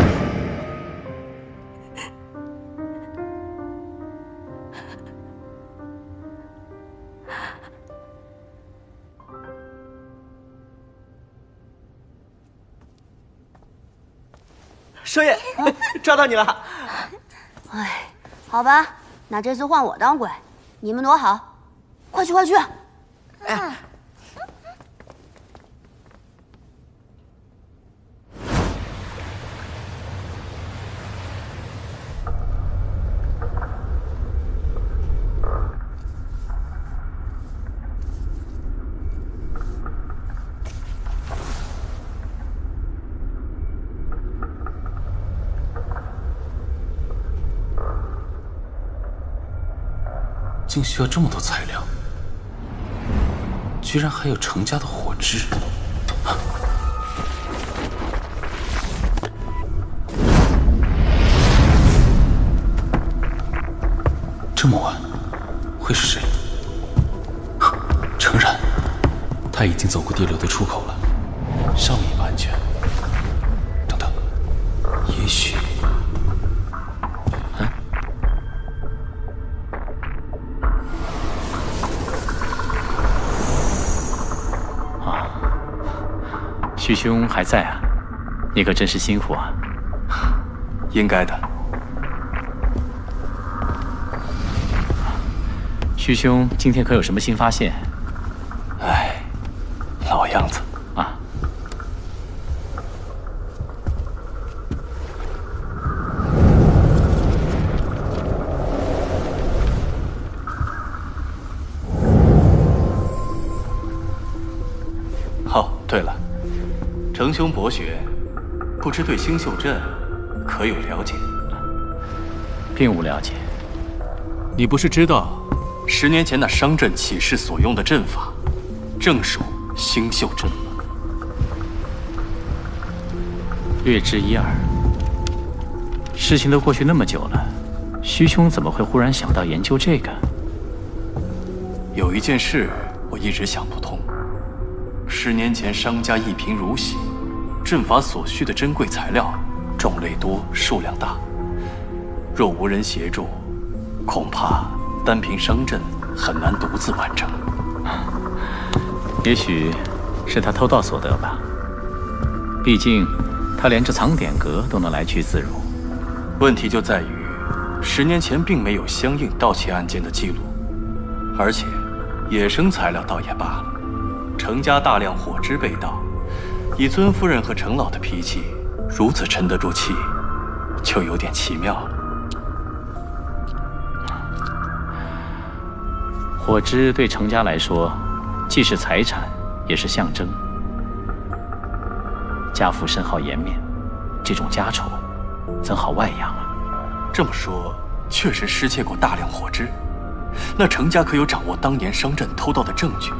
少爷，抓到你了！ 哎，好吧，那这次换我当鬼，你们躲好，快去快去！ 哎， 竟需要这么多材料，居然还有程家的火汁。啊、这么晚，会是谁？程然，他已经走过地流的出口了，上面也不安全。等等，也许…… 徐兄还在啊？你可真是辛苦啊！ 应该的。 徐兄今天可有什么新发现？ 哎，老样子啊。 哦，对了，程兄博学，不知对星宿镇可有了解？ 并无了解。 你不是知道？十年前那商镇起事所用的阵法，正属星宿阵吗？ 略知一二。事情都过去那么久了，徐兄怎么会忽然想到研究这个？ 有一件事我一直想不通。十年前商家一贫如洗，阵法所需的珍贵材料种类多，数量大，若无人协助，恐怕单凭商镇很难独自完成。 也许是他偷盗所得吧。毕竟他连这藏典阁都能来去自如。 问题就在于，十年前并没有相应盗窃案件的记录，而且野生材料倒也罢了，程家大量火汁被盗，以尊夫人和程老的脾气，如此沉得住气，就有点奇妙了。 火汁对程家来说，既是财产，也是象征。家父深好颜面，这种家丑，怎好外扬啊？ 这么说，确实失窃过大量火汁。那程家可有掌握当年商镇偷盗的证据？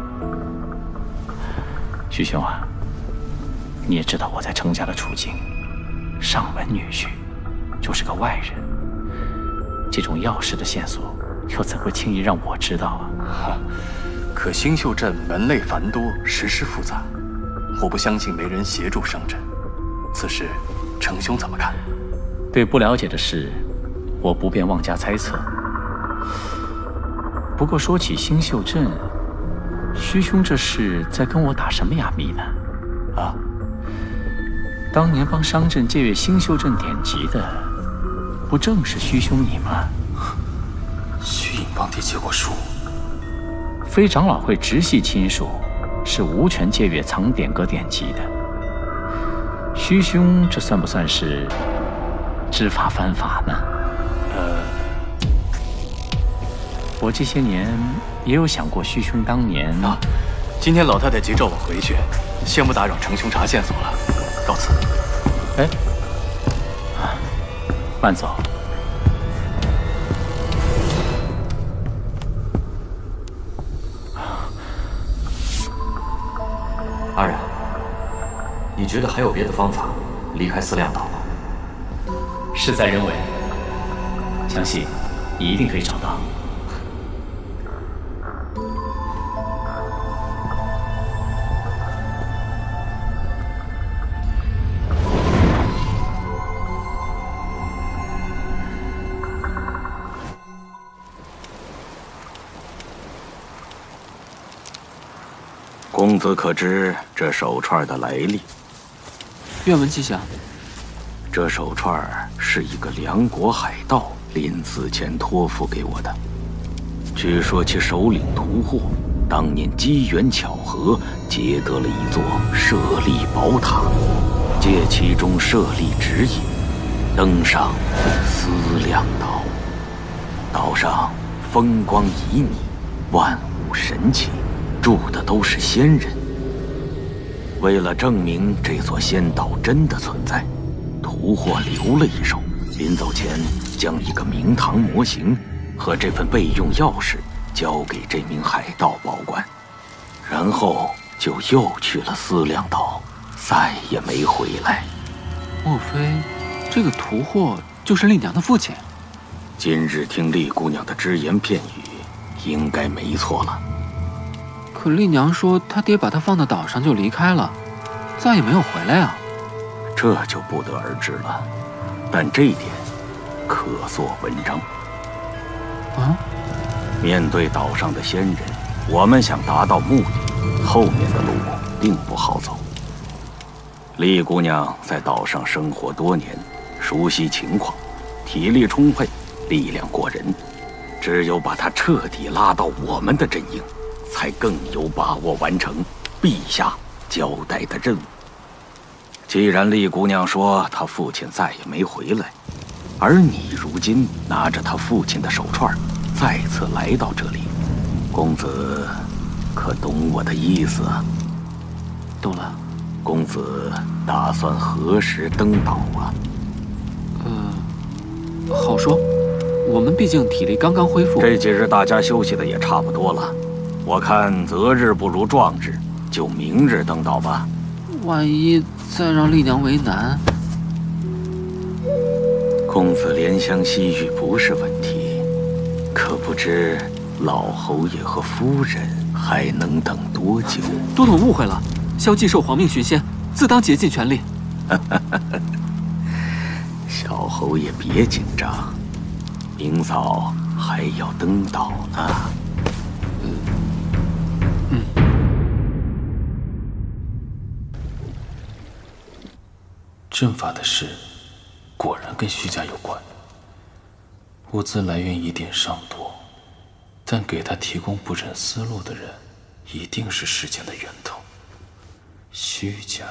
徐兄啊，你也知道我在程家的处境，上门女婿，就是个外人，这种要事的线索，又怎会轻易让我知道啊？ 哈，可星宿镇门类繁多，实施复杂，我不相信没人协助商镇。此事，程兄怎么看？ 对不了解的事，我不便妄加猜测。不过说起星宿镇，徐兄这是在跟我打什么哑谜呢？ 啊， 当年帮商镇借阅星宿镇典籍的，不正是徐兄你吗？ 徐颖帮爹借过书， 非长老会直系亲属，是无权借阅藏典阁典籍的。徐兄这算不算是知法犯法呢？ 呃， 我这些年也有想过徐兄当年啊。今天老太太急召我回去，先不打扰程兄查线索了，告辞。 哎，慢走。 阿然，你觉得还有别的方法离开思量岛吗？ 事在人为，相信你一定可以找到。 公子可知这手串的来历？ 愿闻其详。 这手串是一个梁国海盗临死前托付给我的。据说其首领屠获当年机缘巧合劫得了一座舍利宝塔，借其中舍利指引，登上思量岛。岛上风光旖旎，万物神奇，住的都是仙人。为了证明这座仙岛真的存在，屠获留了一手，临走前将一个明堂模型和这份备用钥匙交给这名海盗保管，然后就又去了思量岛，再也没回来。 莫非这个屠获就是丽娘的父亲？ 今日听丽姑娘的只言片语，应该没错了。 可丽娘说她爹把她放到岛上就离开了，再也没有回来啊。 这就不得而知了，但这一点可作文章。 啊！ 面对岛上的仙人，我们想达到目的，后面的路并不好走。 丽姑娘在岛上生活多年，熟悉情况，体力充沛，力量过人。只有把她彻底拉到我们的阵营，才更有把握完成陛下交代的任务。既然丽姑娘说她父亲再也没回来，而你如今拿着她父亲的手串，再次来到这里，公子可懂我的意思啊？ 懂了。 公子打算何时登岛啊？ 呃，好说。我们毕竟体力刚刚恢复， 这几日大家休息的也差不多了。我看择日不如撞日，就明日登岛吧。 万一再让丽娘为难， 公子怜香惜玉不是问题，可不知老侯爷和夫人还能等多久？ 都统误会了，萧继受皇命寻仙，自当竭尽全力。 小侯爷别紧张，明早还要登岛呢。 嗯嗯。 阵法的事，果然跟虚假有关。物资来源一定尚多，但给他提供布阵思路的人，一定是事件的源头。虚假。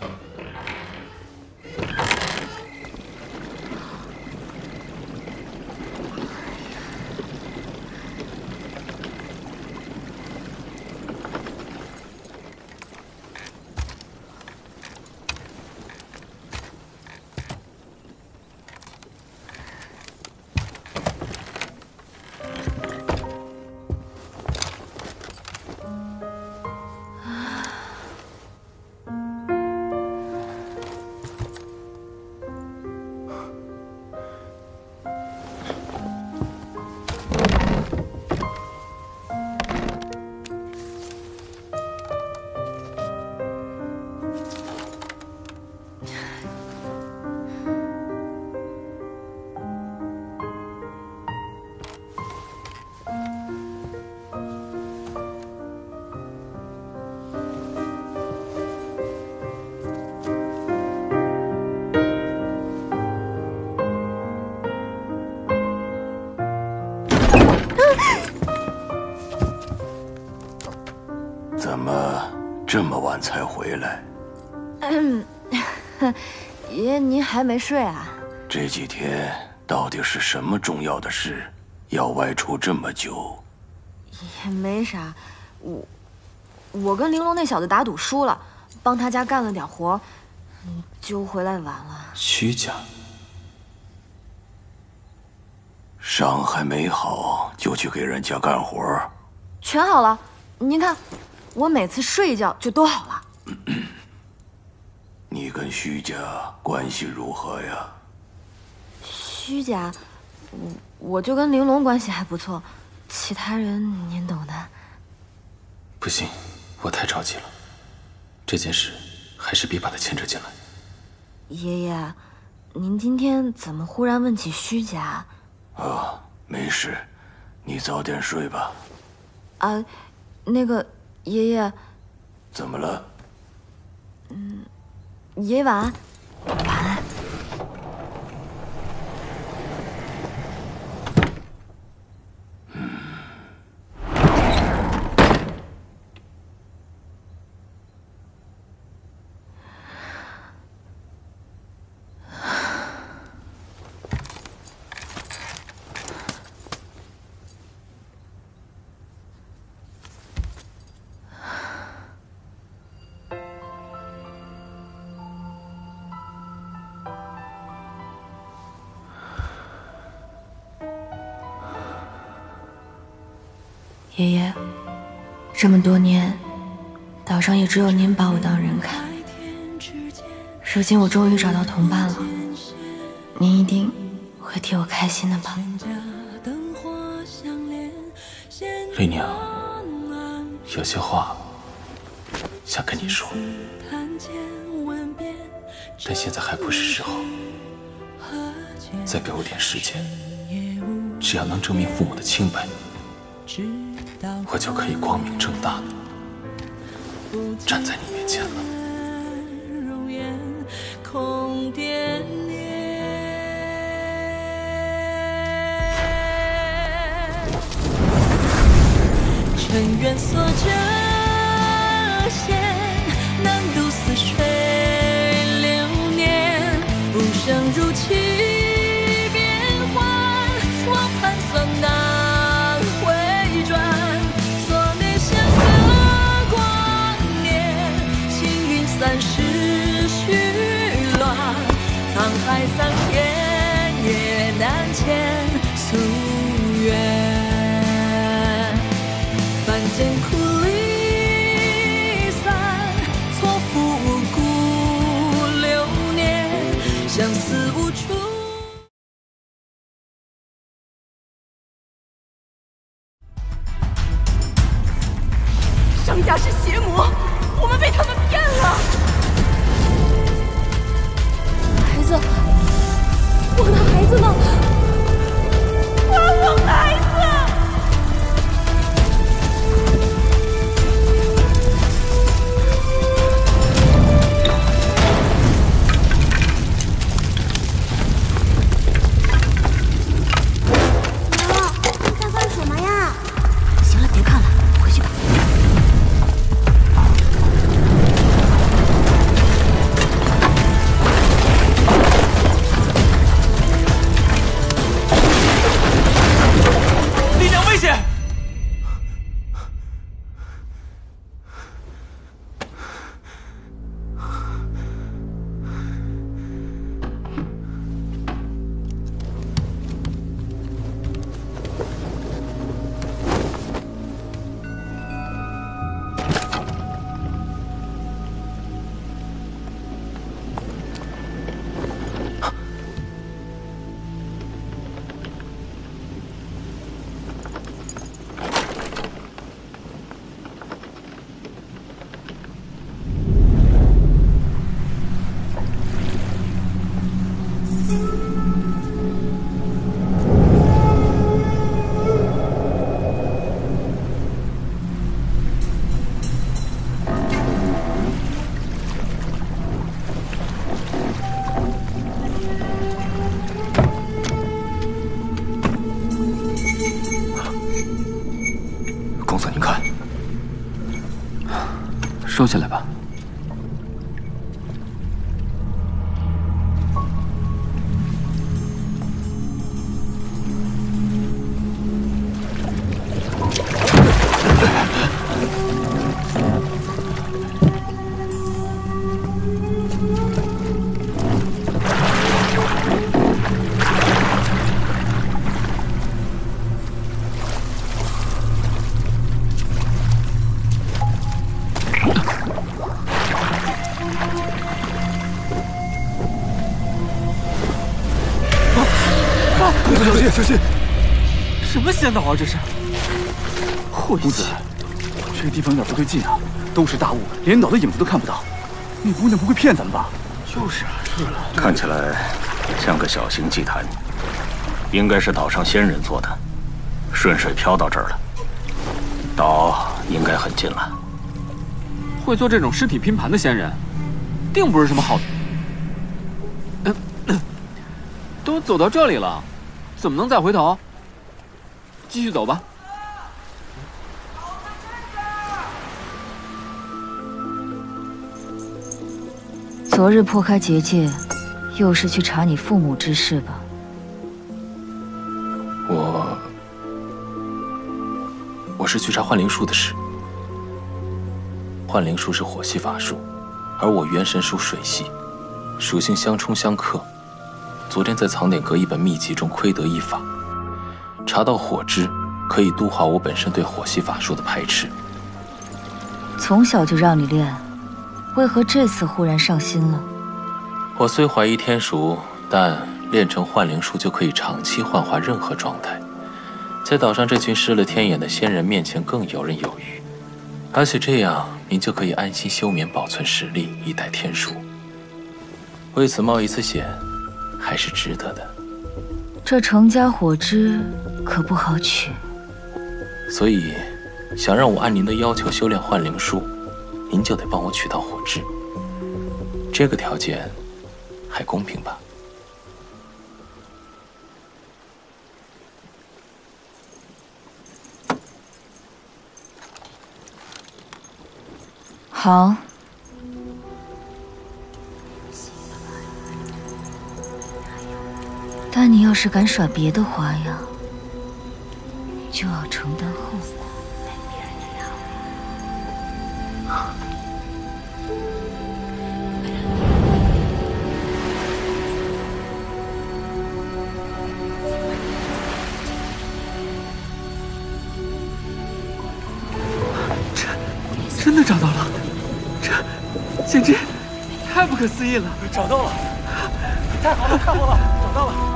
怎么这么晚才回来？ 嗯，爷爷您还没睡啊？ 这几天到底是什么重要的事，要外出这么久？ 也没啥，我我跟玲珑那小子打赌输了，帮他家干了点活，就回来晚了。 虚假。 伤还没好就去给人家干活？ 全好了，您看。我每次睡一觉就都好了。 你跟虚假关系如何呀？ 虚假，我我就跟玲珑关系还不错，其他人您懂的。 不行，我太着急了，这件事还是别把他牵扯进来。 爷爷，您今天怎么忽然问起虚假？ 啊，没事，你早点睡吧。 啊，那个。爷爷， 怎么了？ 嗯，爷爷晚安。晚安。爷爷，这么多年，岛上也只有您把我当人看。如今我终于找到同伴了，您一定会替我开心的吧？ 丽娘，有些话想跟你说，但现在还不是时候。再给我点时间，只要能证明父母的清白，我就可以光明正大的站在你面前了。 空惦念。尘缘所遮线，难渡似水流年。浮生如棋变幻，我盘算难回转。所念相隔光年，青云散时绪乱。沧海桑田也难牵夙愿。凡间苦离散，错付无故流年，相思无处。 商家是邪魔，我们被他们骗了。 孩子，我的孩子呢？ 还我孩子！ 收起来吧。 小心小心！ 什么仙道啊，这是！晦气！ 这地方有点不对劲啊，都是大雾，连岛的影子都看不到。那姑娘不会骗咱们吧？ 就是啊，是了。 看起来像个小型祭坛，应该是岛上仙人做的，顺水漂到这儿了。岛应该很近了。 会做这种尸体拼盘的仙人，定不是什么好。嗯，都走到这里了。怎么能再回头？继续走吧。 昨日破开结界，又是去查你父母之事吧？ 我……我是去查幻灵术的事。幻灵术是火系法术，而我元神属水系，属性相冲相克。昨天在藏典阁一本秘籍中窥得一法，查到火之可以度化我本身对火系法术的排斥。 从小就让你练，为何这次忽然上心了？ 我虽怀疑天熟，但练成幻灵术就可以长期幻化任何状态，在岛上这群失了天眼的仙人面前更游刃有余。而且这样，您就可以安心休眠，保存实力，以待天熟。为此冒一次险，还是值得的。 这程家火之可不好取， 所以，想让我按您的要求修炼幻灵术，您就得帮我取到火之。这个条件， 还公平吧？ 好。但你要是敢耍别的花样，就要承担后果。 这真的找到了，这简直太不可思议了！ 找到了，太好了，太好了，找到了！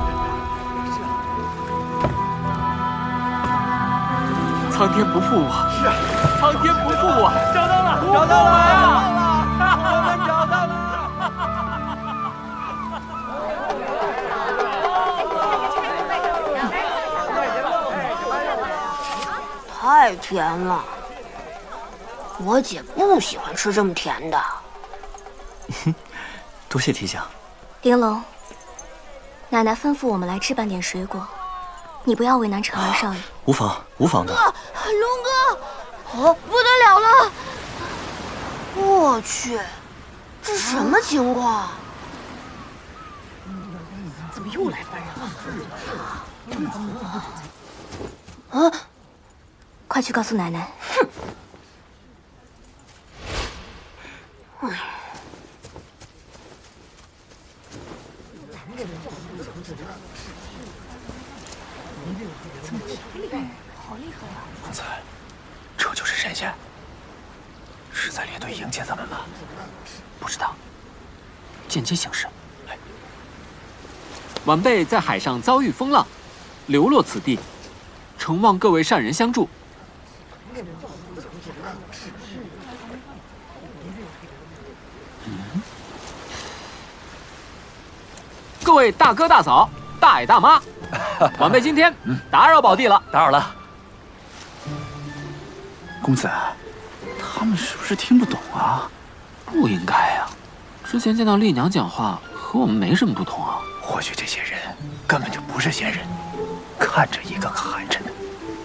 苍天不负我，是啊，苍天不负我， 找到了，找到了，我们找到了。 太甜了，我姐不喜欢吃这么甜的。 多谢提醒。 玲珑，奶奶吩咐我们来置办点水果。 你不要为难长儿少爷， 无妨，无妨的。 龙哥，哦，不得了了！我去，这什么情况？ 怎么又来犯人了？ 啊！ 快去告诉奶奶。 哼！哎。 好厉害啊！ 公子，这就是神仙，是在列队迎接咱们吗？ 不知道，间接行事。晚辈在海上遭遇风浪，流落此地，诚望各位善人相助。嗯，各位大哥大嫂、大爷大妈。 晚辈今天打扰宝弟了， 打扰了。公子，他们是不是听不懂啊？ 不应该呀，之前见到丽娘讲话和我们没什么不同啊。 或许这些人根本就不是仙人，看着一个个寒碜的。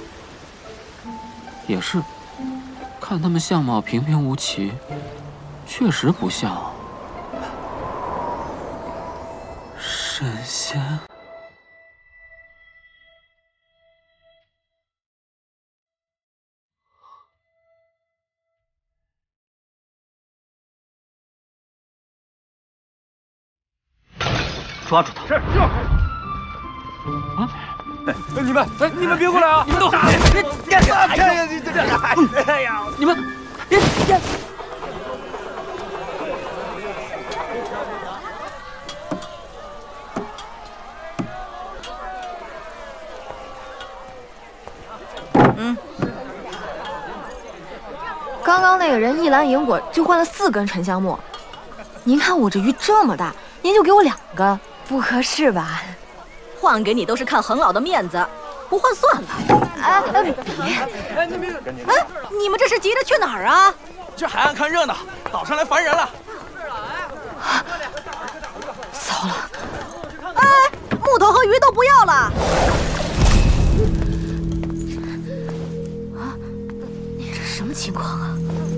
也是，看他们相貌平平无奇，确实不像神仙。 抓住他！是是。 啊！ 哎，你们，哎，你们别过来啊！ 你们都， 哎呀，哎呀，你这这，哎呀， 你们，别别！ 嗯。刚刚那个人一篮银果就换了四根沉香木，您看我这鱼这么大。 您就给我两个，不合适吧？ 换给你都是看恒老的面子，不换算了。 哎哎别！ 哎，你们这是急着去哪儿啊？ 去海岸看热闹，岛上来烦人了。 糟了！ 哎，木头和鱼都不要了。 啊，这什么情况啊？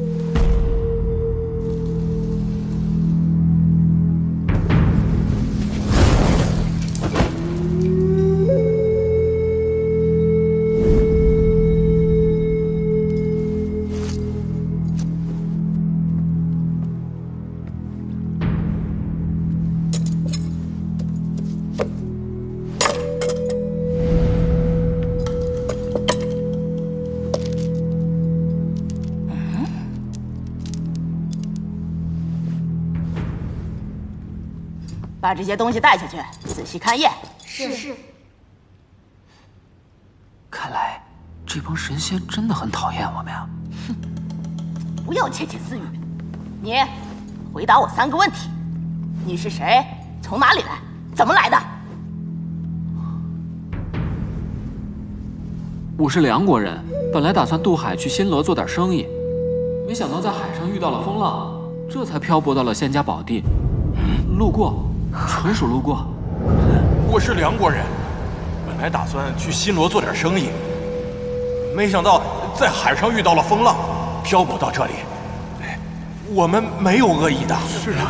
把这些东西带下去，仔细勘验。 是是。 看来这帮神仙真的很讨厌我们呀！ 哼，不要窃窃私语。你回答我三个问题：你是谁？从哪里来？怎么来的？ 我是梁国人，本来打算渡海去新罗做点生意，没想到在海上遇到了风浪，这才漂泊到了仙家宝地。路过。 纯属路过。 我是梁国人，本来打算去新罗做点生意，没想到在海上遇到了风浪，漂泊到这里。我们没有恶意的。是啊。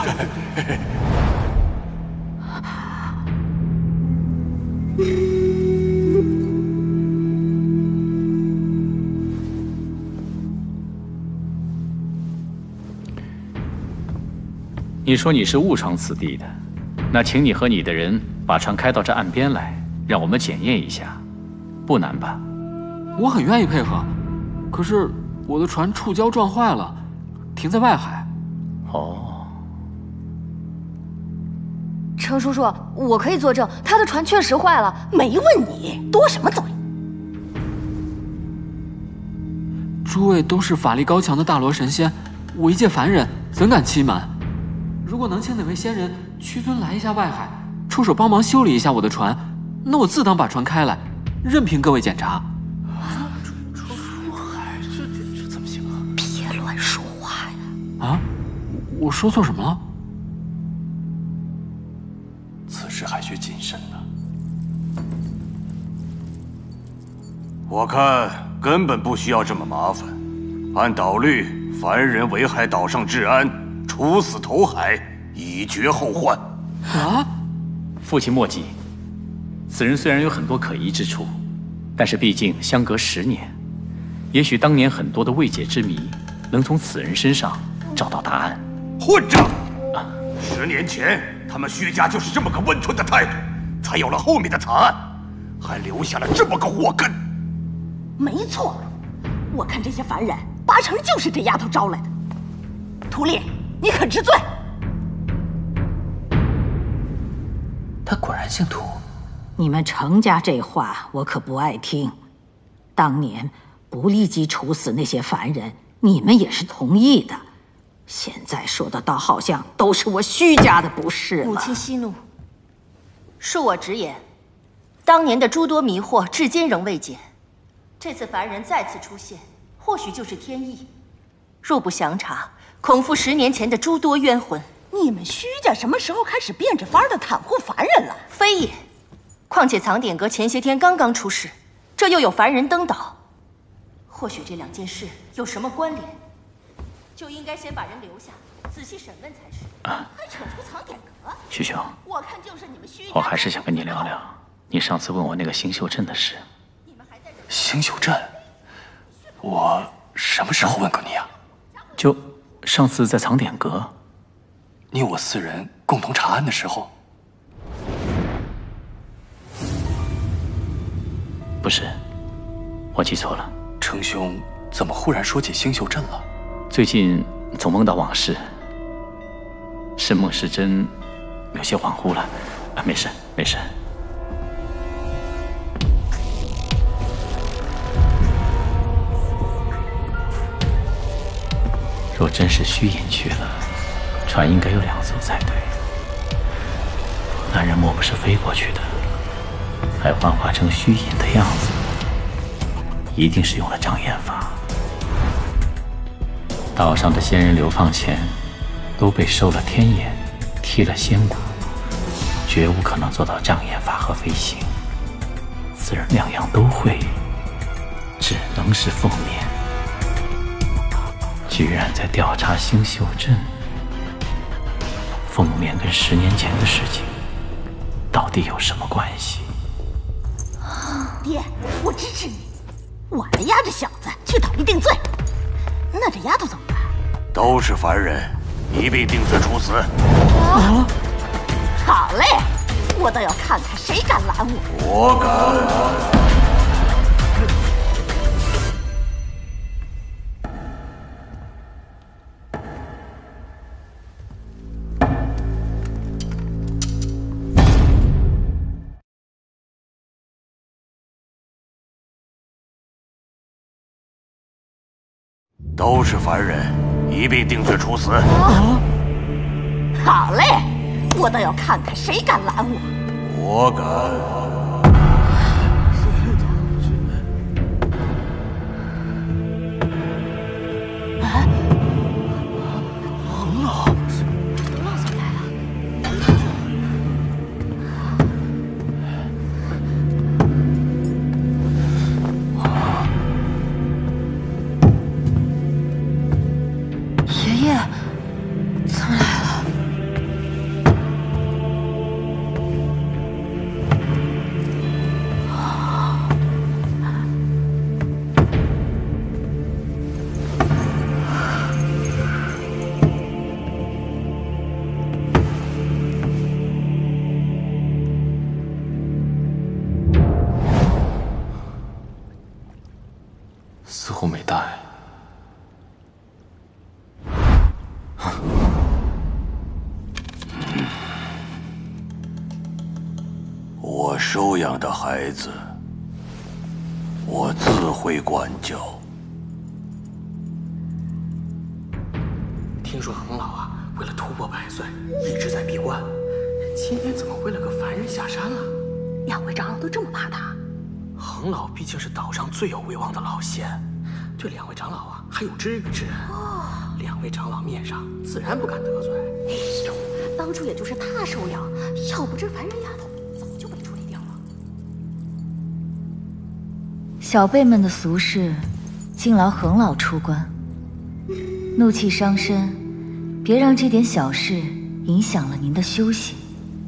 你说你是误闯此地的，那请你和你的人把船开到这岸边来，让我们检验一下，不难吧？ 我很愿意配合，可是我的船触礁撞坏了，停在外海。 哦， 程叔叔，我可以作证，他的船确实坏了。 没问你，多什么嘴？ 诸位都是法力高强的大罗神仙，我一介凡人，怎敢欺瞒？如果能请哪位仙人屈尊来一下外海，出手帮忙修理一下我的船，那我自当把船开来，任凭各位检查。 出海，这这这怎么行啊？ 别乱说话呀！ 啊，我说错什么了？ 此事还需谨慎呢。 我看根本不需要这么麻烦，按岛律，凡人危害岛上治安，处死投海，以绝后患。 啊！ 父亲莫急，此人虽然有很多可疑之处，但是毕竟相隔十年，也许当年很多的未解之谜，能从此人身上找到答案。 混账！啊、十年前他们薛家就是这么个温吞的态度，才有了后面的惨案，还留下了这么个祸根。 没错，我看这些凡人八成就是这丫头招来的。图丽，你肯知罪？ 他果然姓涂。你们程家这话我可不爱听。当年不立即处死那些凡人，你们也是同意的。现在说的倒好像都是我虚家的不是了。 母亲息怒，恕我直言，当年的诸多迷惑至今仍未解。这次凡人再次出现，或许就是天意。若不详查，恐负十年前的诸多冤魂。 你们虚家什么时候开始变着法儿的袒护凡人了？非也。况且藏典阁前些天刚刚出事，这又有凡人登岛，或许这两件事有什么关联，就应该先把人留下，仔细审问才是。啊、还扯出藏典阁？ 徐兄， 我看就是你们虚家。 我还是想跟你聊聊你上次问我那个星宿阵的事。 星宿阵，我什么时候问过你啊？ 就上次在藏典阁， 你我四人共同查案的时候。 不是，我记错了。 程兄怎么忽然说起星宿阵了？ 最近总梦到往事，是梦是真，有些恍惚了。啊，没事没事。若真是虚隐去了，船应该有两艘才对。那人莫不是飞过去的，还幻化成虚隐的样子，一定是用了障眼法。岛上的仙人流放前，都被收了天眼，踢了仙骨，绝无可能做到障眼法和飞行。此人两样都会，只能是凤眠。居然在调查星宿阵，凤眠跟十年前的事情到底有什么关系？ 爹，我支持你，我来押着小子去岛里定罪。那这丫头怎么办？ 都是凡人，一并定罪处死。 啊！好嘞，我倒要看看谁敢拦我。 我敢。都是凡人，一并定罪处死。 啊！好嘞，我倒要看看谁敢拦我。 我敢。 啊！ 恒老， 恒老怎么来了？ 我收养的孩子，我自会管教。 听说恒老啊，为了突破百岁，一直在闭关。今天怎么为了个凡人下山了？ 两位长老都这么怕他？ 恒老毕竟是岛上最有威望的老仙，对两位长老啊还有知遇之恩。哦，两位长老面上自然不敢得罪。 哎呦，当初也就是他收养，要不这凡人丫头早就被处理掉了。 小辈们的俗事，敬劳恒老出关。怒气伤身，别让这点小事影响了您的修行。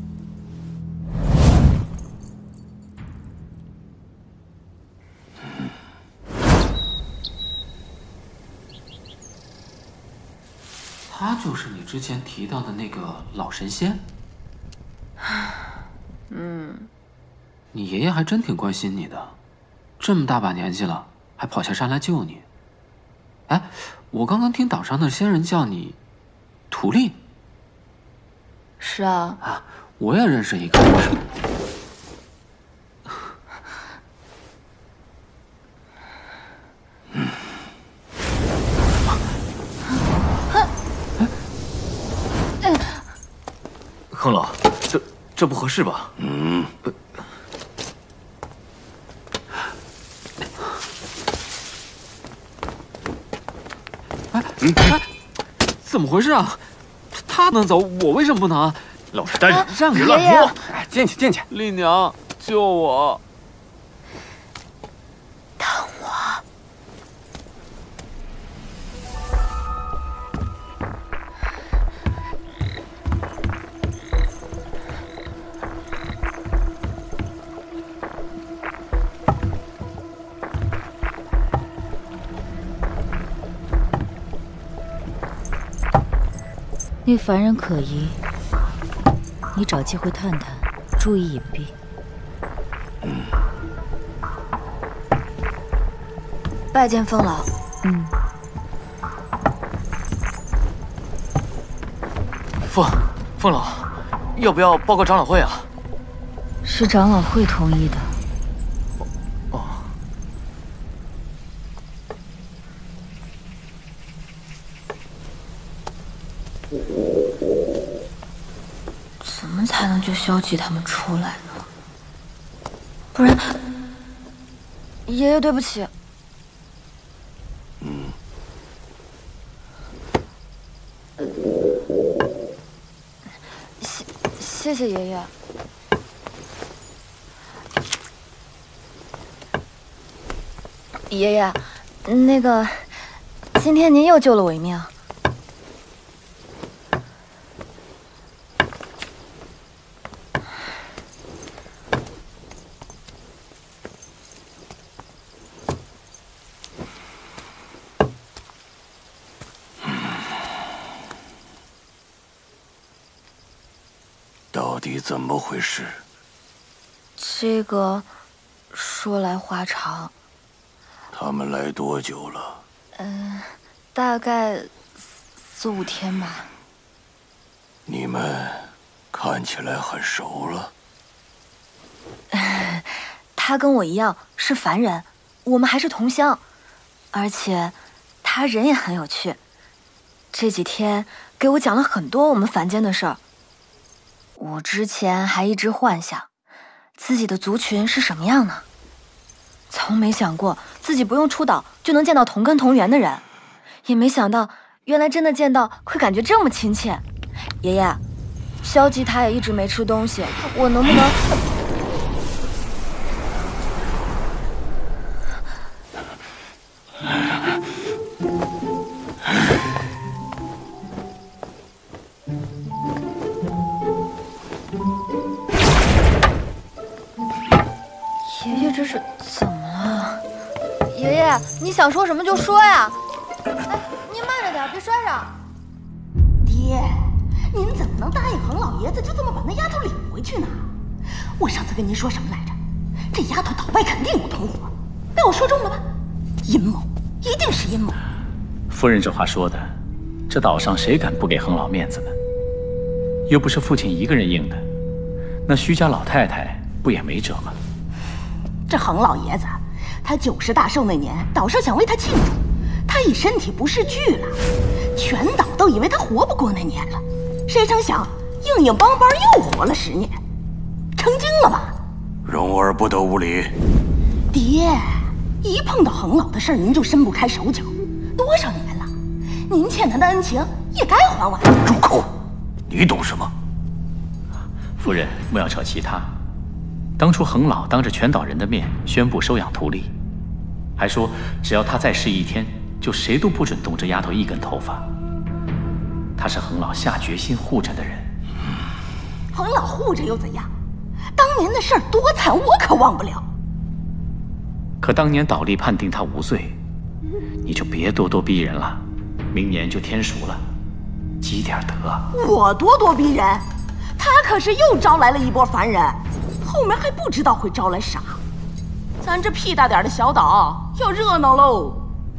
他就是你之前提到的那个老神仙。 嗯， 你爷爷还真挺关心你的，这么大把年纪了，还跑下山来救你。哎，我刚刚听岛上的仙人叫你图令。 是啊。 啊，我也认识一个。 恒老，这这不合适吧？ 嗯。 哎，哎，怎么回事啊？他能走，我为什么不能？ 老实待着， 让别乱说。 哎，进去，进去。丽娘，救我！ 等我。那凡人可疑，你找机会探探，注意隐蔽。 嗯。 拜见凤老。 嗯。 凤凤老，要不要报告长老会啊？ 是长老会同意的。 哦。 怎么才能救萧吉他们出来呢？不然，爷爷对不起。 嗯。 谢谢谢爷爷。爷爷，那个，今天您又救了我一命。 到底怎么回事？ 这个说来话长。 他们来多久了？ 嗯、呃，大概四五天吧。 你们看起来很熟了。 他跟我一样是凡人，我们还是同乡，而且他人也很有趣。这几天给我讲了很多我们凡间的事儿。我之前还一直幻想自己的族群是什么样呢，从没想过自己不用出岛就能见到同根同源的人，也没想到原来真的见到会感觉这么亲切。爷爷，萧吉他也一直没吃东西，我能不能……爷爷这是怎么了？爷爷，你想说什么就说呀！哎，您慢着点，别摔着。 爹，您怎么能答应恒老爷子就这么把那丫头领回去呢？我上次跟您说什么来着？这丫头岛外肯定有同伙，被我说中了吧？阴谋，一定是阴谋。 夫人这话说的，这岛上谁敢不给恒老面子呢？又不是父亲一个人应的，那徐家老太太不不也没辙吗？ 这恒老爷子，他九十大寿那年，岛上想为他庆祝，他已身体不适去了，全岛都以为他活不过那年了，谁成想硬硬邦邦又活了十年，成精了吧？ 蓉儿不得无礼。 爹，一碰到恒老的事儿，您就伸不开手脚，多少年了，您欠他的恩情也该还完。 住口！你懂什么？ 夫人，莫要扯其他。当初恒老当着全岛人的面宣布收养图丽，还说只要他再试一天，就谁都不准动这丫头一根头发。他是恒老下决心护着的人。 恒老护着又怎样？当年的事儿多惨，我可忘不了。 可当年岛吏判定他无罪，你就别咄咄逼人了。明年就天赎了，积点德。 我咄咄逼人？他可是又招来了一波凡人，后面还不知道会招来啥。咱这屁大点的小岛要热闹喽。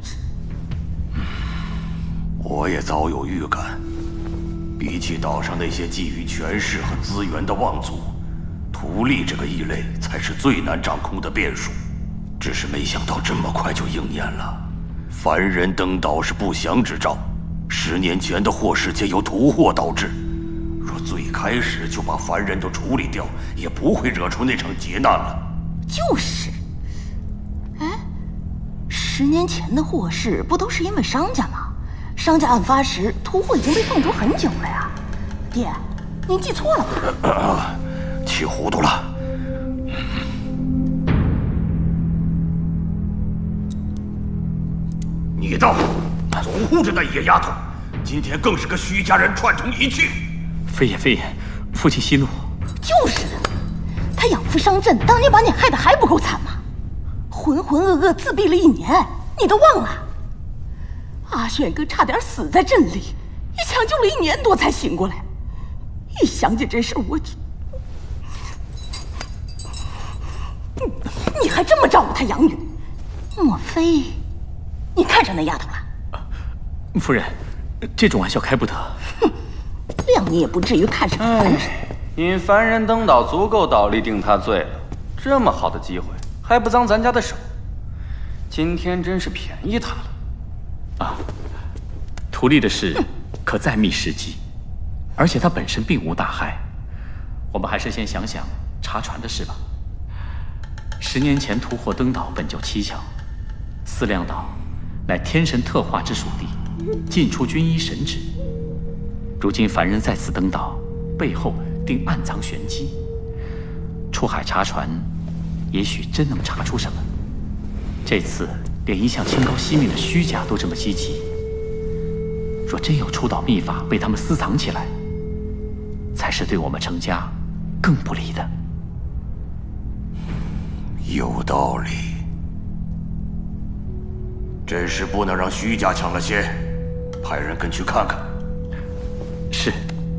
我也早有预感，比起岛上那些觊觎权势和资源的望族，图利这个异类才是最难掌控的变数。只是没想到这么快就应验了。凡人登岛是不祥之兆，十年前的祸事皆由屠祸导致。若最开始就把凡人都处理掉，也不会惹出那场劫难了。 就是，哎，十年前的祸事不都是因为商家吗？商家案发时，屠户已经被放逐很久了呀。爹，您记错了吧？ 啊，气糊涂了。你倒总护着那野丫头，今天更是跟徐家人串通一气。 非也非也，父亲息怒。 就是的，他养父商震，当年把你害得还不够惨吗？浑浑噩噩自闭了一年，你都忘了？阿炫哥差点死在阵里，也抢救了一年多才醒过来。一想起这事儿，我就……你还这么照顾他养女？莫非你看上那丫头了？ 夫人，这种玩笑开不得。 哼，谅你也不至于看上凡人。 引凡人登岛足够岛吏定他罪了，这么好的机会还不脏咱家的手，今天真是便宜他了。 啊，图利的事可再觅时机，而且他本身并无大害，我们还是先想想查船的事吧。十年前屠祸登岛本就蹊跷，四亮岛乃天神特化之属地，进出军医神旨。如今凡人再次登岛，背后定暗藏玄机。出海查船，也许真能查出什么。这次连一向清高惜命的虚家都这么积极，若真有出岛秘法被他们私藏起来，才是对我们程家更不利的。 有道理，真是不能让徐家抢了先，派人跟去看看。 是。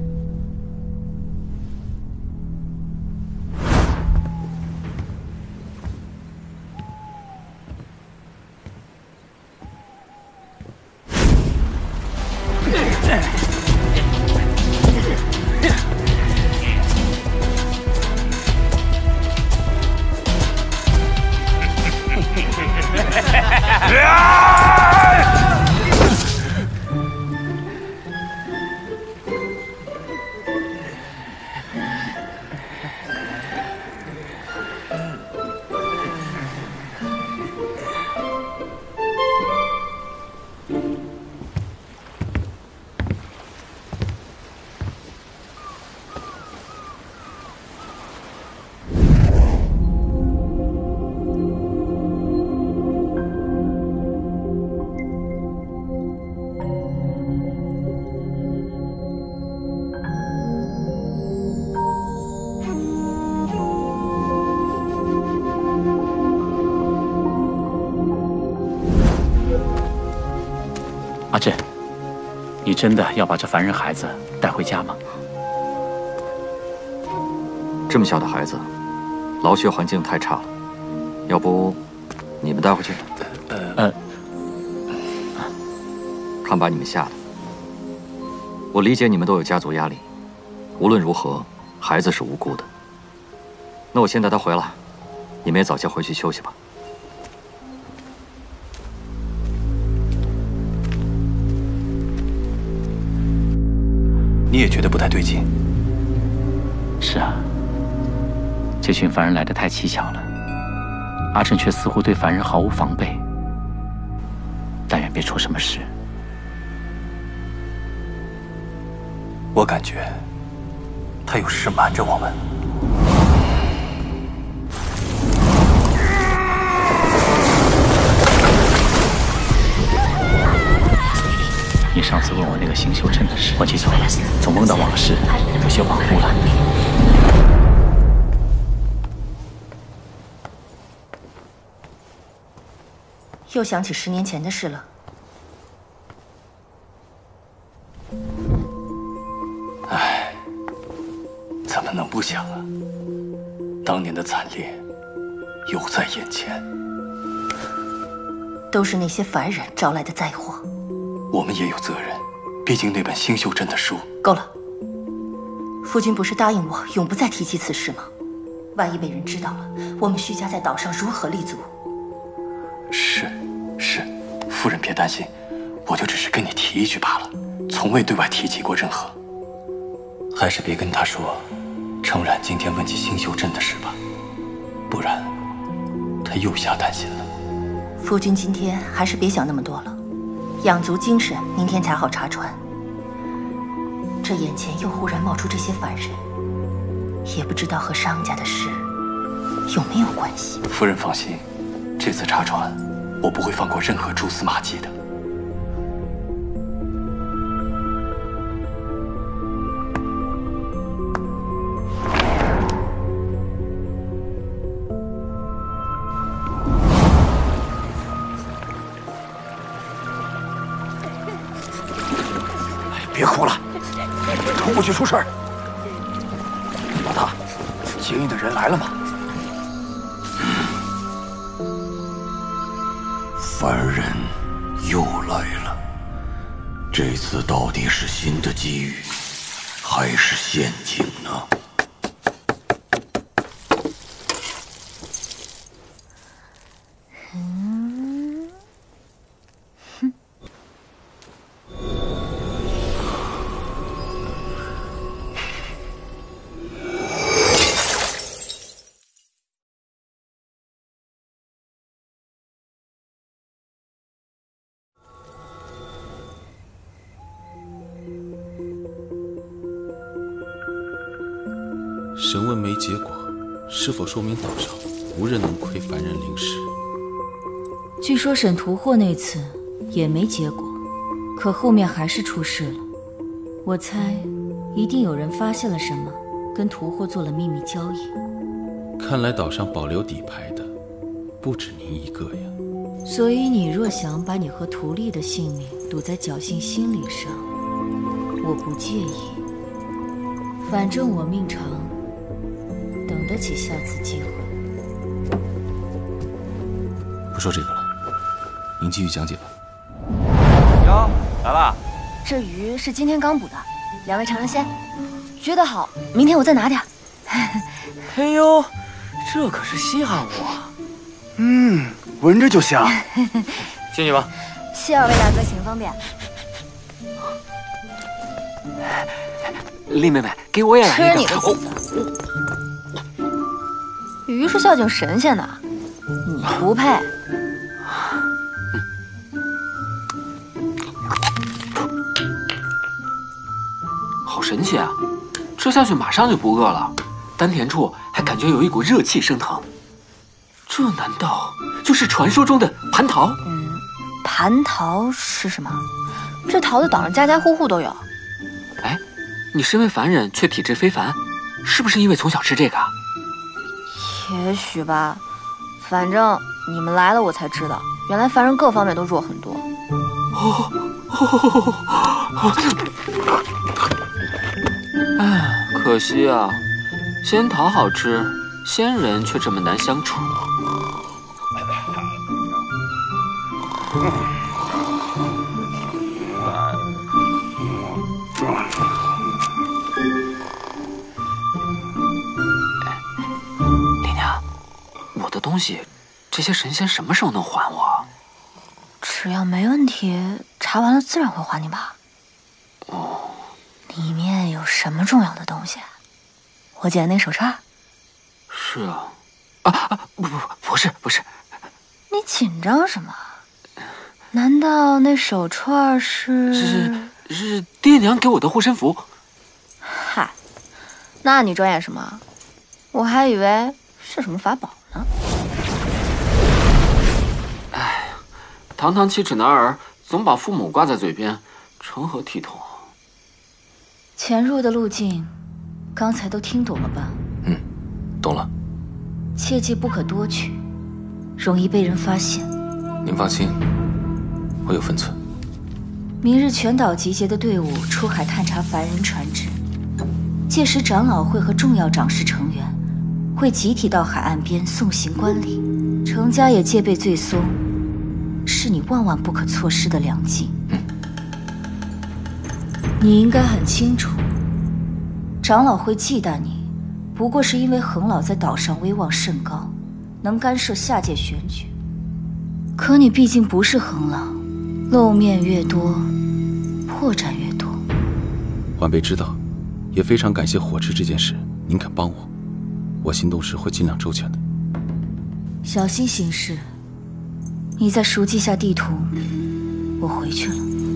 阿震，你真的要把这凡人孩子带回家吗？ 这么小的孩子，劳学环境太差了，要不你们带回去？ 呃， 看把你们吓的。我理解你们都有家族压力，无论如何，孩子是无辜的。 那我先带他回来，你们也早些回去休息吧。 你也觉得不太对劲？ 是啊，这群凡人来得太蹊跷了，阿琛却似乎对凡人毫无防备。但愿别出什么事。 我感觉他有事瞒着我们。 你上次问我那个星宿阵的事，我记错了，总梦到往事，有些恍惚了。 又想起十年前的事了。 唉，怎么能不想啊？当年的惨烈犹在眼前， 都是那些凡人招来的灾祸。 我们也有责任，毕竟那本星宿阵的书。 够了，夫君不是答应我永不再提起此事吗？万一被人知道了，我们徐家在岛上如何立足？ 是，是，夫人别担心，我就只是跟你提一句罢了，从未对外提及过任何。还是别跟他说，程冉今天问起星宿阵的事吧，不然他又下担心了。 夫君今天还是别想那么多了，养足精神，明天才好查船。这眼前又忽然冒出这些凡人，也不知道和商家的事有没有关系。 夫人放心，这次查船，我不会放过任何蛛丝马迹的。 别哭了，冲过去出事儿。老大，接应的人来了吗？ 凡人又来了，这次到底是新的机遇，还是陷阱呢？ 审问没结果，是否说明岛上无人能窥凡人灵识？ 据说审屠获那次也没结果，可后面还是出事了。我猜，一定有人发现了什么，跟屠获做了秘密交易。 看来岛上保留底牌的不止您一个呀。 所以你若想把你和屠丽的性命赌在侥幸心理上，我不介意。反正我命长，等得起下次机会。 不说这个了，您继续讲解吧。 哟，来了。 这鱼是今天刚捕的，两位尝尝鲜，觉得好，明天我再拿点。 嘿呦，这可是稀罕货啊！ 嗯，闻着就香。 进去吧。 谢二位大哥，请方便。 丽妹妹，给我也来一个。 吃你的几个！鱼是孝敬神仙的，你不配。 好神奇啊！吃下去马上就不饿了，丹田处还感觉有一股热气升腾。这难道就是传说中的蟠桃？ 嗯，蟠桃是什么？这桃子岛上家家户户都有。 哎，你身为凡人却体质非凡，是不是因为从小吃这个？ 也许吧，反正你们来了我才知道，原来凡人各方面都弱很多。 哦哦哦！哎，可惜啊，仙桃好吃，仙人却这么难相处。 的东西，这些神仙什么时候能还我？ 只要没问题，查完了自然会还你吧。 哦， 里面有什么重要的东西？我捡的那手串。 是啊，啊啊！不不不是不是， 你紧张什么？难道那手串是？ 是是爹娘给我的护身符。 嗨，那你专业什么？我还以为是什么法宝呢。 哎，堂堂七尺男儿，总把父母挂在嘴边，成何体统？ 潜入的路径，刚才都听懂了吧？ 嗯，懂了。 切记不可多取，容易被人发现。 您放心，我有分寸。 明日全岛集结的队伍出海探查凡人船只，届时长老会和重要长氏成员会集体到海岸边送行观礼，程家也戒备最松，是你万万不可错失的良机。 嗯， 你应该很清楚，长老会忌惮你，不过是因为恒老在岛上威望甚高，能干涉下届选举。可你毕竟不是恒老，露面越多，破绽越多。 晚辈知道，也非常感谢火池这件事，您肯帮我，我行动时会尽量周全的。 小心行事。你再熟记下地图，我回去了。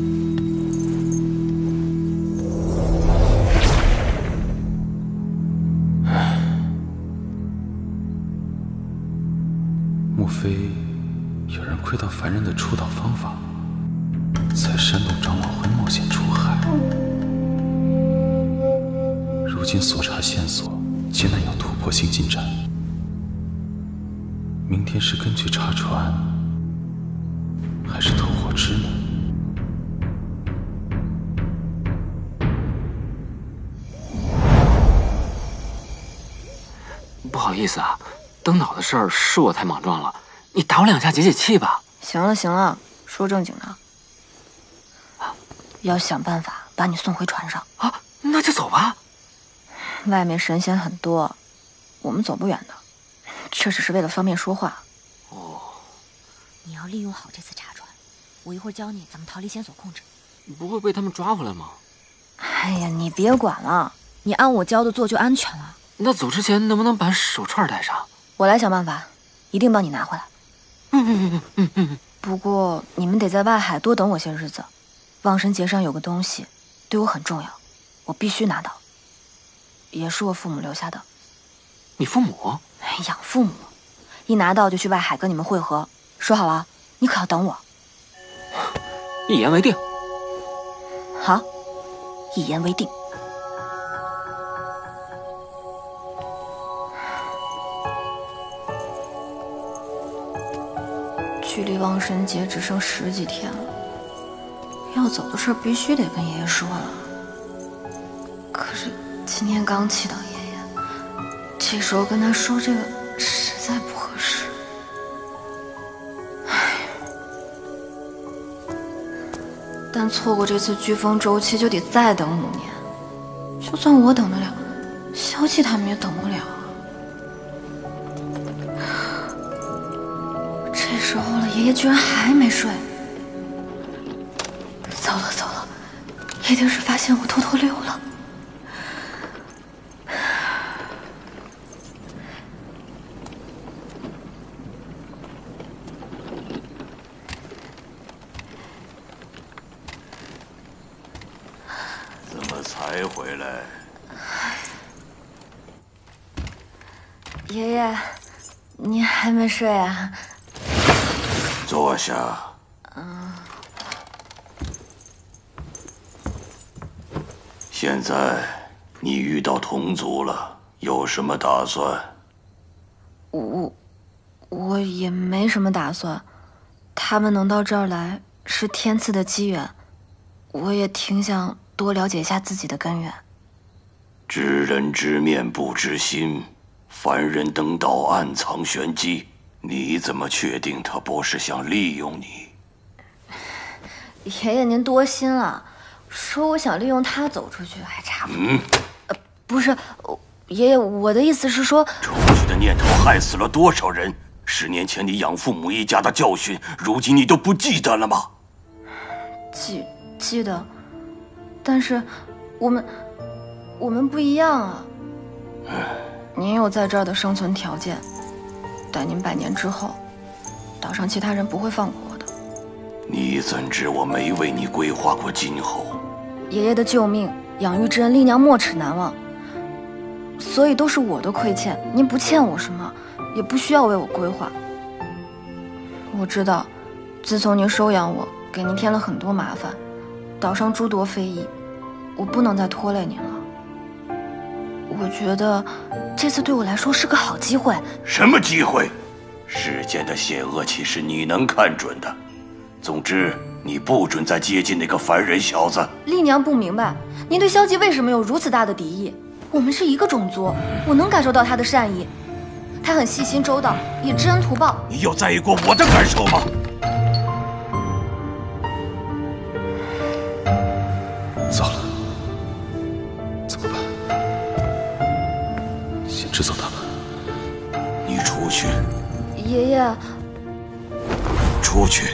莫非有人窥到凡人的出岛方法，才煽动长老会冒险出海？如今所查线索皆难有突破性进展，明天是根据查船，还是偷火汁呢？ 不好意思啊，登岛的事儿是我太莽撞了，你打我两下解解气吧。 行了行了，说正经的，要想办法把你送回船上啊！那就走吧。 外面神仙很多，我们走不远的，这只是为了方便说话。 哦， 你要利用好这次查船，我一会儿教你怎么逃离线索控制。 不会被他们抓回来吗？ 哎呀，你别管了，你按我教的做就安全了。 那走之前能不能把手串带上？ 我来想办法，一定帮你拿回来。 嗯嗯嗯嗯嗯。 不过你们得在外海多等我些日子。望神节上有个东西，对我很重要，我必须拿到，也是我父母留下的。 你父母？ 养父母，一拿到就去外海跟你们会合。说好了，你可要等我。 一言为定。 好，一言为定。距离望神节只剩十几天了，要走的事必须得跟爷爷说了。可是今天刚气到爷爷，这时候跟他说这个实在不合适。唉，但错过这次飓风周期就得再等五年，就算我等得了，萧气他们也等不了。这时候了，爷爷居然还没睡。糟了糟了，一定是发现我偷偷溜了。 怎么才回来？ 爷爷，你还没睡啊？ 坐下。 嗯。 现在你遇到同族了，有什么打算？ 我我也没什么打算，他们能到这儿来是天赐的机缘，我也挺想多了解一下自己的根源。 知人知面不知心，凡人登岛暗藏玄机，你怎么确定他不是想利用你？ 爷爷您多心了，说我想利用他走出去还差不多。 嗯， 不是，爷爷，我的意思是说， 出去的念头害死了多少人？ 十年前你养父母一家的教训，如今你都不记得了吗？ 记记得，但是我们我们不一样啊。您有在这儿的生存条件，待您百年之后，岛上其他人不会放过我的。 你怎知我没为你规划过今后？ 爷爷的救命、养育之恩，丽娘没齿难忘。所以都是我的亏欠，您不欠我什么，也不需要为我规划。我知道，自从您收养我，给您添了很多麻烦，岛上诸多非议，我不能再拖累您了。我觉得这次对我来说是个好机会。 什么机会？世间的险恶岂是你能看准的？总之，你不准再接近那个凡人小子。 丽娘不明白，您对萧寂为什么有如此大的敌意？我们是一个种族，我能感受到他的善意，他很细心周到，以知恩图报。 你有在意过我的感受吗？ 糟了，怎么办？先支走他们。 你出去。 爷爷。 出去。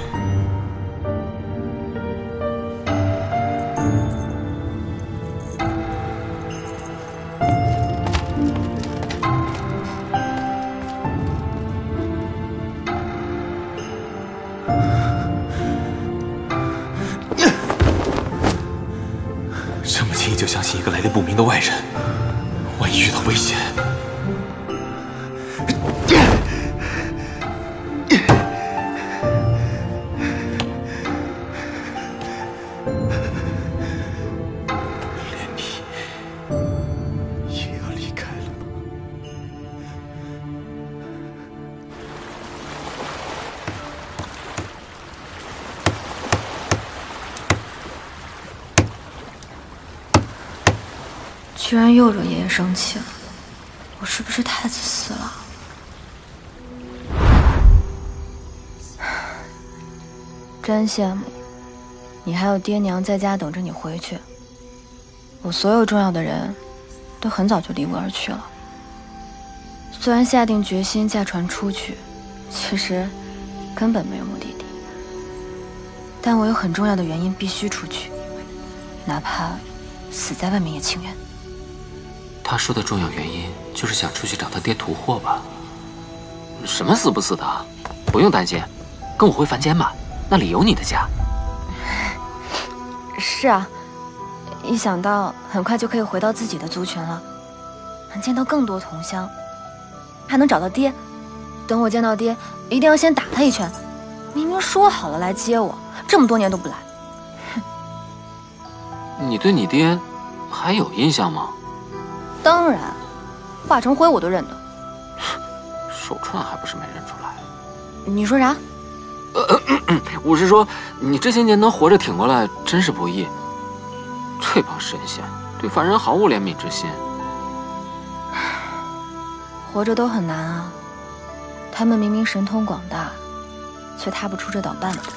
这么轻易就相信一个来历不明的外人，万一遇到危险，连你也要离开了吗？ 居然又惹爷爷生气了，我是不是太自私了？真羡慕，你还有爹娘在家等着你回去。我所有重要的人，都很早就离我而去了。虽然下定决心驾船出去，其实根本没有目的地，但我有很重要的原因必须出去，哪怕死在外面也情愿。 他说的重要原因就是想出去找他爹屠祸吧？什么死不死的，不用担心，跟我回凡间吧，那里有你的家。 是啊，一想到很快就可以回到自己的族群了，能见到更多同乡，还能找到爹。等我见到爹，一定要先打他一拳。明明说好了来接我，这么多年都不来。 你对你爹还有印象吗？ 当然，化成灰我都认得。 手串还不是没认出来？ 你说啥？ 呃，我是说，你这些年能活着挺过来，真是不易。这帮神仙对凡人毫无怜悯之心。 活着都很难啊，他们明明神通广大，却踏不出这岛半步，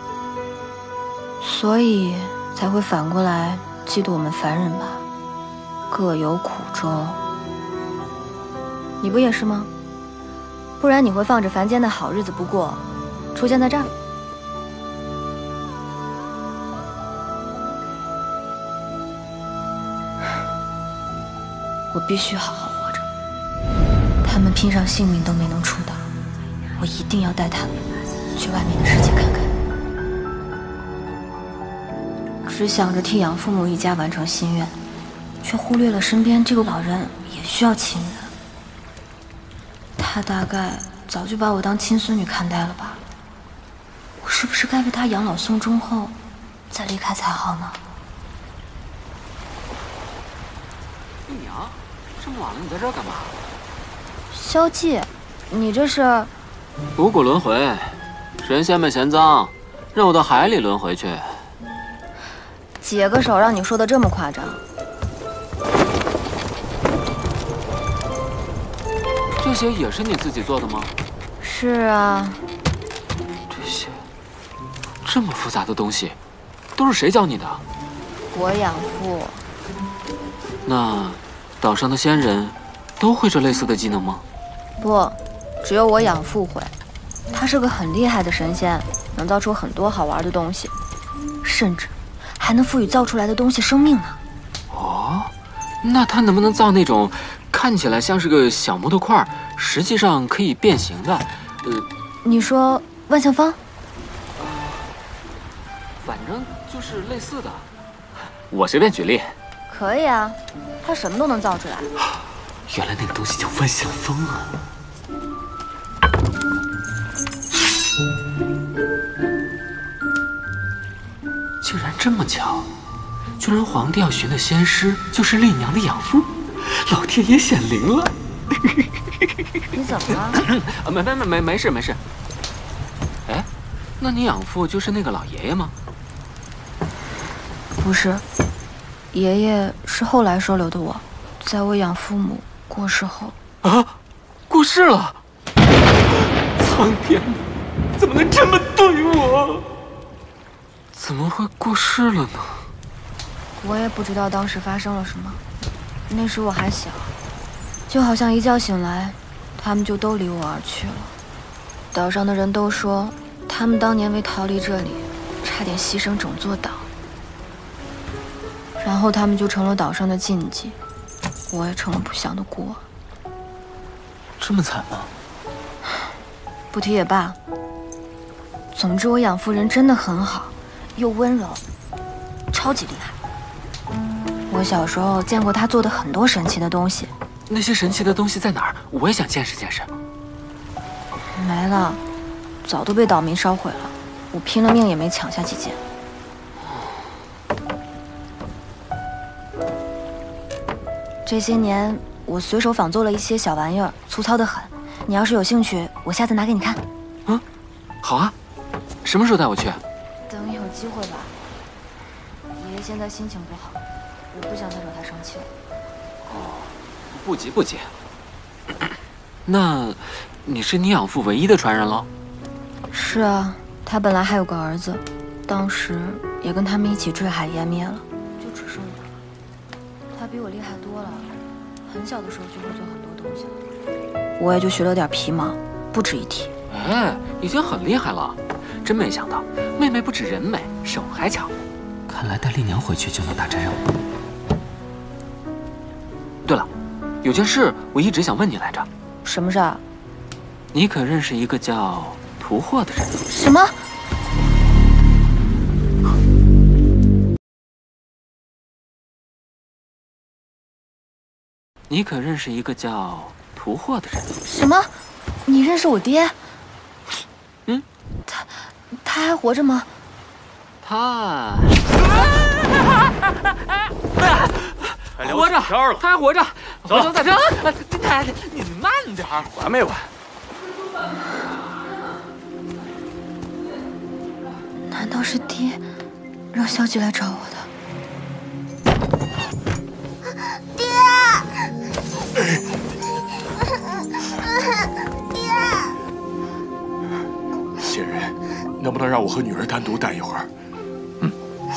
所以才会反过来嫉妒我们凡人吧。各有苦衷，你不也是吗？不然你会放着凡间的好日子不过，出现在这儿？我必须好好活着。他们拼上性命都没能出岛，我一定要带他们去外面的世界看看。只想着替养父母一家完成心愿，却忽略了身边这个老人也需要亲人。他大概早就把我当亲孙女看待了吧？我是不是该为他养老送终后再离开才好呢？ 丽娘，这么晚了，你在这儿干嘛？ 萧寂，你这是？ 五谷轮回，神仙们嫌脏，让我到海里轮回去。 解个手，让你说的这么夸张？ 这些也是你自己做的吗？ 是啊。 这些这么复杂的东西，都是谁教你的？ 我养父。 那岛上的仙人都会这类似的技能吗？ 不， 只有我养父会。他是个很厉害的神仙，能造出很多好玩的东西，甚至还能赋予造出来的东西生命呢。 哦，那他能不能造那种看起来像是个小木头块，实际上可以变形的？呃， 你说万象方？ 反正就是类似的。我随便举例。 可以啊，他什么都能造出来。 原来那个东西叫万象方啊！竟然这么巧，居然皇帝要寻的仙师就是丽娘的养父，老天爷显灵了！ 你怎么了？ 啊，没没没没没事没事。哎，那你养父就是那个老爷爷吗？ 不是，爷爷是后来收留的我，在我养父母过世后。 啊，过世了！苍天，怎么能这么对我？怎么会过世了呢？ 我也不知道当时发生了什么。那时我还小，就好像一觉醒来，他们就都离我而去了。岛上的人都说，他们当年为逃离这里，差点牺牲整座岛。然后他们就成了岛上的禁忌，我也成了不祥的孤儿。 这么惨吗？ 不提也罢。总之，我养父人真的很好，又温柔，超级厉害。我小时候见过他做的很多神奇的东西。 那些神奇的东西在哪儿？我也想见识见识。 没了，早都被岛民烧毁了。我拼了命也没抢下几件。这些年，我随手仿做了一些小玩意儿，粗糙得很。你要是有兴趣，我下次拿给你看。 嗯，好啊。什么时候带我去？ 等有机会吧。爷爷现在心情不好，我不想再惹他生气了。 哦，不急不急。那，你是你养父唯一的传人喽？ 是啊，他本来还有个儿子，当时也跟他们一起坠海湮灭了，就只剩我了。他比我厉害多了，很小的时候就会做很多东西了，我也就学了点皮毛，不值一提。 哎，已经很厉害了，真没想到，妹妹不止人美，手还巧。看来带丽娘回去就能达成任务。对了，有件事我一直想问你来着。 什么事儿？ 你可认识一个叫屠霍的人？ 什么？ 你可认识一个叫屠霍的人？ 什么？你认识我爹？ 嗯， 他他还活着吗？ 他活着， 他还活着。 走， 在这。你慢点儿， 完没完？ 难道是爹让小姐来找我的？ 爹！爹！ 仙人，能不能让我和女儿单独待一会儿？嗯。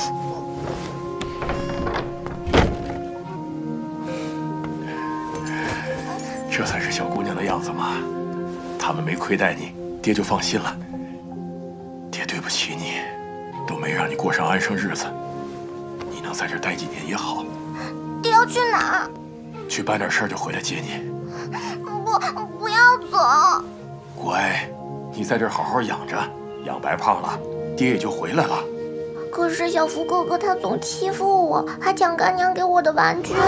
这才是小姑娘的样子嘛。他们没亏待你，爹就放心了。爹对不起你，都没让你过上安生日子。你能在这儿待几年也好。 爹要去哪儿？ 去办点事儿就回来接你。 不，不要走。 乖，你在这儿好好养着，养白胖了，爹也就回来了。 可是小福哥哥他总欺负我，还抢干娘给我的玩具。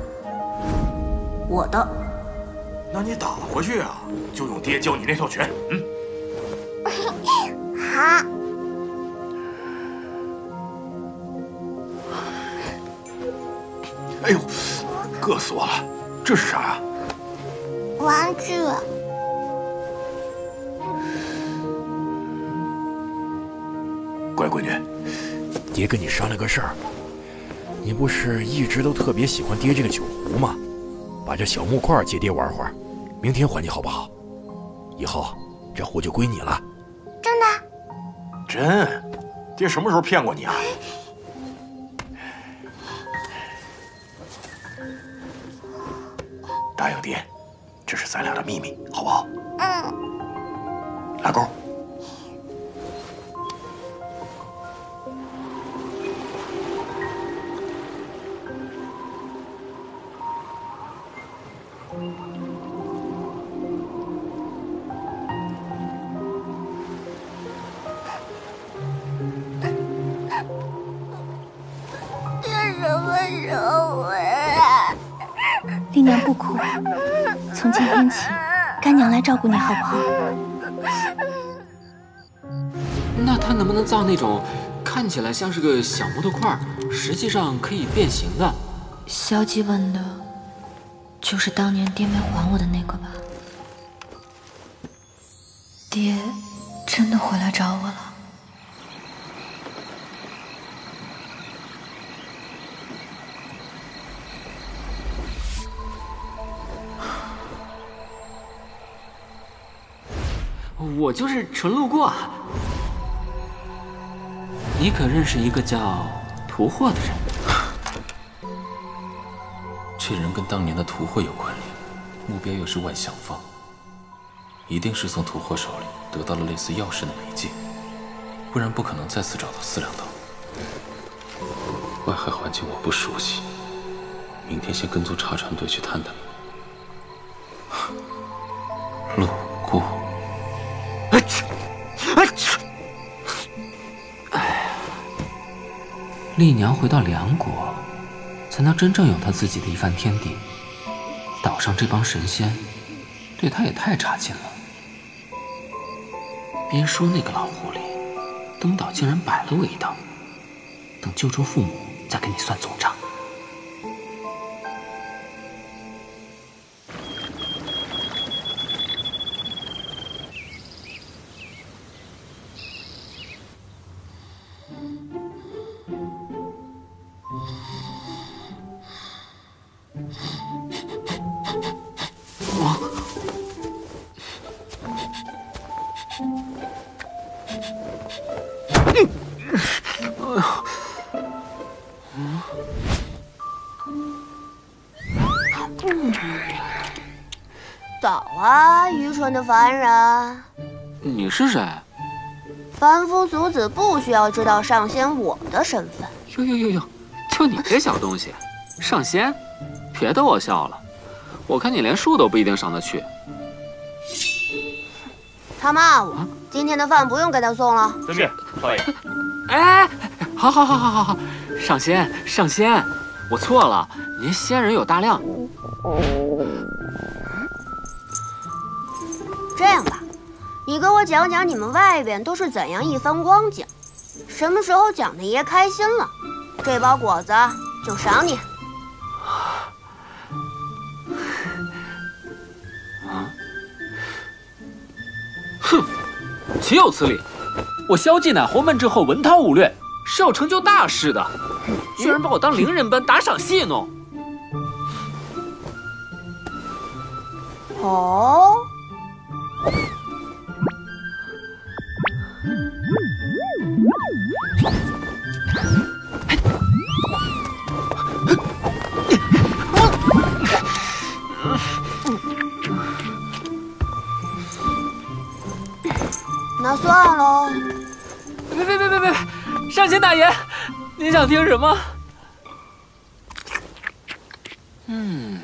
我的。 那你打回去啊，就用爹教你那套拳。嗯。 好。 哎呦，硌死我了！这是啥呀？ 玩具。 乖闺女，爹跟你商量个事儿。你不是一直都特别喜欢爹这个酒壶吗？把这小木块借爹玩会儿，明天还你好不好？以后这壶就归你了。 真的？ 真。爹什么时候骗过你啊？答应爹， 这是咱俩的秘密，好不好？ 嗯。 拉钩。 丽娘不哭，从今天起，干娘来照顾你好不好？ 那他能不能造那种看起来像是个小木头块，实际上可以变形的？ 萧姬问的，就是当年爹没还我的那个吧？爹真的回来找我了。 我就是纯路过。你可认识一个叫屠霍的人？ 这人跟当年的屠霍有关联，目标又是万象坊，一定是从屠霍手里得到了类似钥匙的媒介，不然不可能再次找到四两刀。外海环境我不熟悉，明天先跟踪查船队去探探。路过。 哎呀，丽娘回到梁国，才能真正有她自己的一番天地。岛上这帮神仙，对她也太差劲了。别说那个老狐狸，登岛竟然摆了我一道，等救出父母再跟你算总账。 早啊，愚蠢的凡人！ 你是谁？ 凡夫俗子不需要知道上仙我的身份。 呦呦呦呦，就你这小东西，上仙？别逗我笑了，我看你连树都不一定上得去。 他骂我，今天的饭不用给他送了。 是，少爷。 哎，好好好好好好，上仙上仙，我错了，您仙人有大量。 这样吧，你给我讲讲你们外边都是怎样一番光景，什么时候蒋大爷开心了，这包果子就赏你。 啊！哼，岂有此理！我萧继乃侯门之后文韬武略，是要成就大事的，居然把我当伶人般打赏戏弄。 哦。那算喽。 别别别别别！上仙大爷，您想听什么？嗯。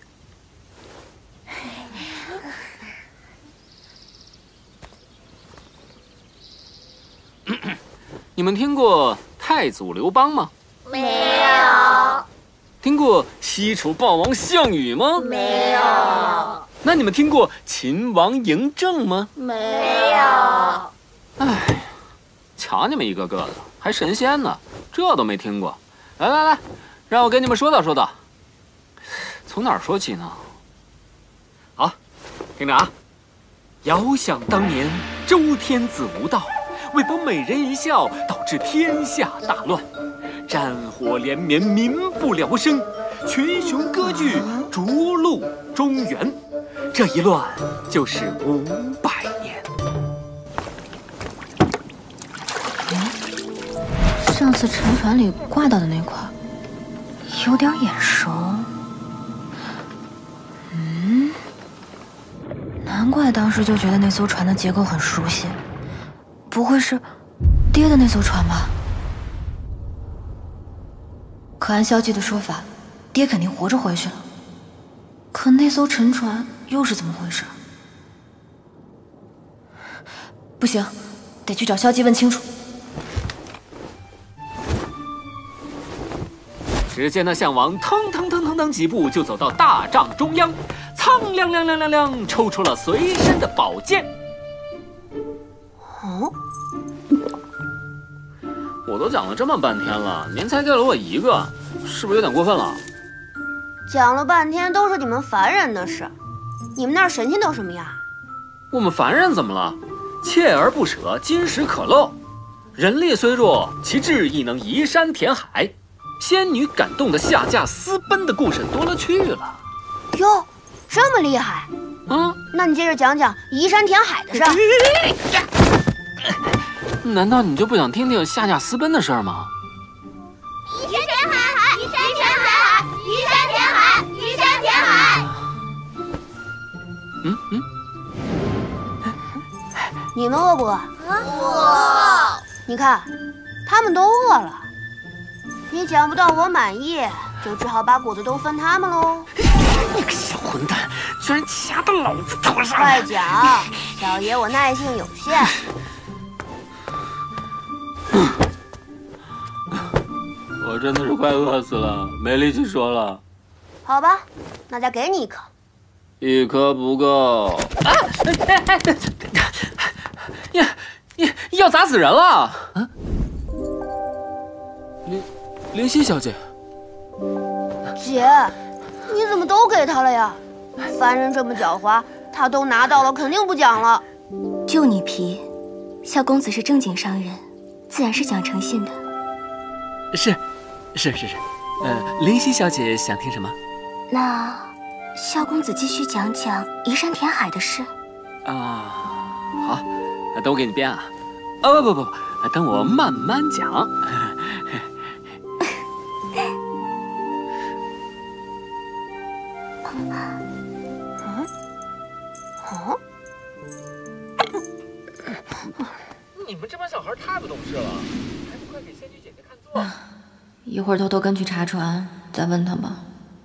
你们听过太祖刘邦吗？ 没有。 听过西楚霸王项羽吗？ 没有。 那你们听过秦王嬴政吗？ 没有。 哎，瞧你们一个个的，还神仙呢，这都没听过。来来来，让我给你们说道说道。从哪儿说起呢？好，听着啊。遥想当年，周天子无道，为博美人一笑，导致天下大乱，战火连绵，民不聊生，群雄割据，逐鹿中原。这一乱就是五百年。 嗯，上次沉船里挂到的那块，有点眼熟。嗯， 难怪当时就觉得那艘船的结构很熟悉，不会是爹的那艘船吧？可按萧季的说法，爹肯定活着回去了。可那艘沉船又是怎么回事？不行，得去找萧季问清楚。 只见那项王腾腾腾腾腾几步就走到大帐中央，苍亮亮亮亮亮抽出了随身的宝剑。 哦， 我都讲了这么半天了，您才给了我一个，是不是有点过分了？ 讲了半天都是你们凡人的事，你们那儿神仙都什么样？ 我们凡人怎么了？锲而不舍，金石可镂。人力虽弱，其志亦能移山填海。仙女感动的下嫁私奔的故事多了去了。 哟，这么厉害？ 嗯， 那你接着讲讲移山填海的事儿。 难道你就不想听听下嫁私奔的事儿吗？ 移山填海，移山填海，移山填海，移山填海。 嗯嗯。 你们饿不饿？ 饿。 你看，他们都饿了。你讲不到我满意，就只好把果子都分他们喽。 你个小混蛋，居然掐到老子头上！ 快讲，小爷我耐性有限。 我真的是快饿死了，没力气说了。 好吧，那再给你一颗。 一颗不够。啊！哎哎哎！你你要砸死人了！啊！林林夕小姐， 姐，你怎么都给他了呀？凡人这么狡猾，他都拿到了，肯定不讲了。 就你皮，萧公子是正经商人，自然是讲诚信的。 是，是是是。呃，林夕小姐想听什么？ 那萧公子继续讲讲移山填海的事。 啊，好，等我给你编啊。哦不不不，等我慢慢讲。 啊啊！ 你们这帮小孩太不懂事了，还不快给仙女姐姐看座？ 一会儿偷偷跟去查船，再问他吧。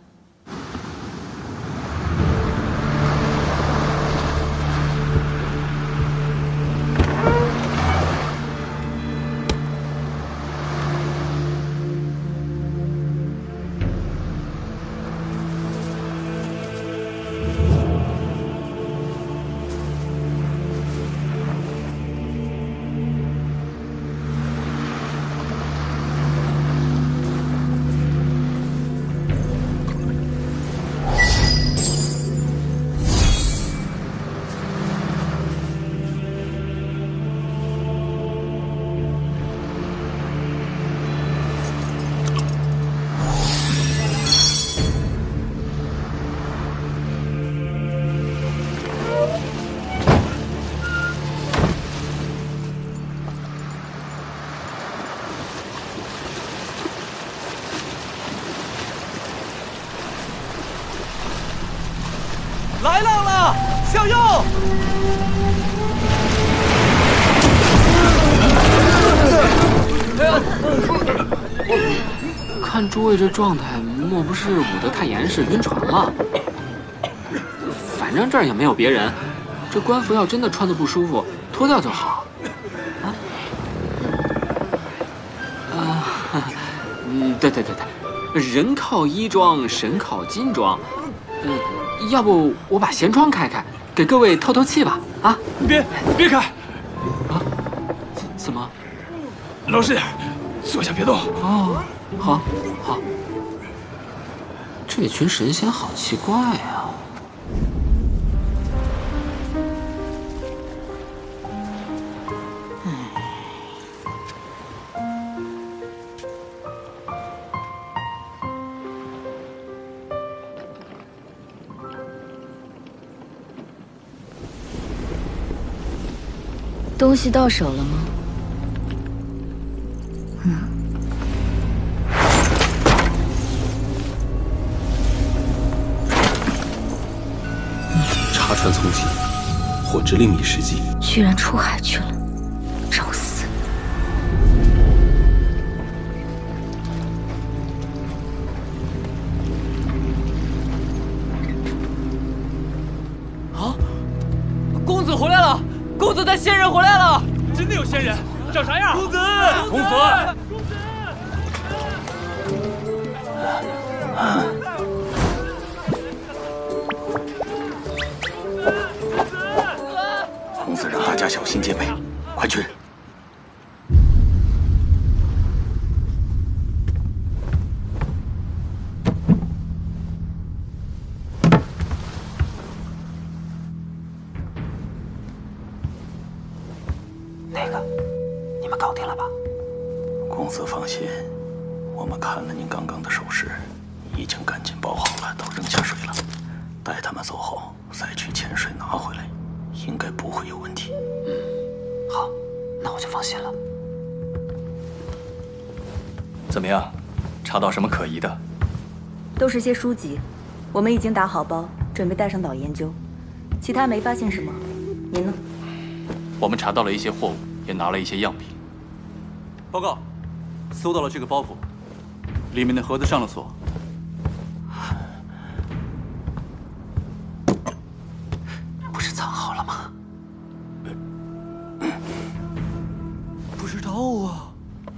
来浪了，向右！ 看诸位这状态，莫不是武德太严实，晕船了？反正这儿也没有别人，这官服要真的穿得不舒服，脱掉就好。啊？啊，嗯，对对对对，人靠衣装，神靠金装。嗯、呃，要不我把舷窗开开，给各位透透气吧？啊？ 别别开！ 啊？怎么？ 老实点，坐下别动。 哦，好，好。这群神仙好奇怪啊！ 东西到手了吗？嗯。 查船从即， 火之令秘事迹， 居然出海去了，找死！ 啊！公子回来了！公子带仙人回来了！真的有仙人，长啥样？公子， 公子。 公子让大家小心戒备，快去！ 那个，你们搞定了吧？ 公子放心，我们看了您刚刚的手势，已经赶紧包好了，都扔下水了。待他们走后，再去潜水拿回来，应该不会有问题。 嗯，好，那我就放心了。 怎么样，查到什么可疑的？ 都是些书籍，我们已经打好包，准备带上岛研究。其他没发现什么，您呢？ 我们查到了一些货物，也拿了一些样品。 报告，搜到了这个包袱，里面的盒子上了锁。 不是藏好了吗？ 不知道啊。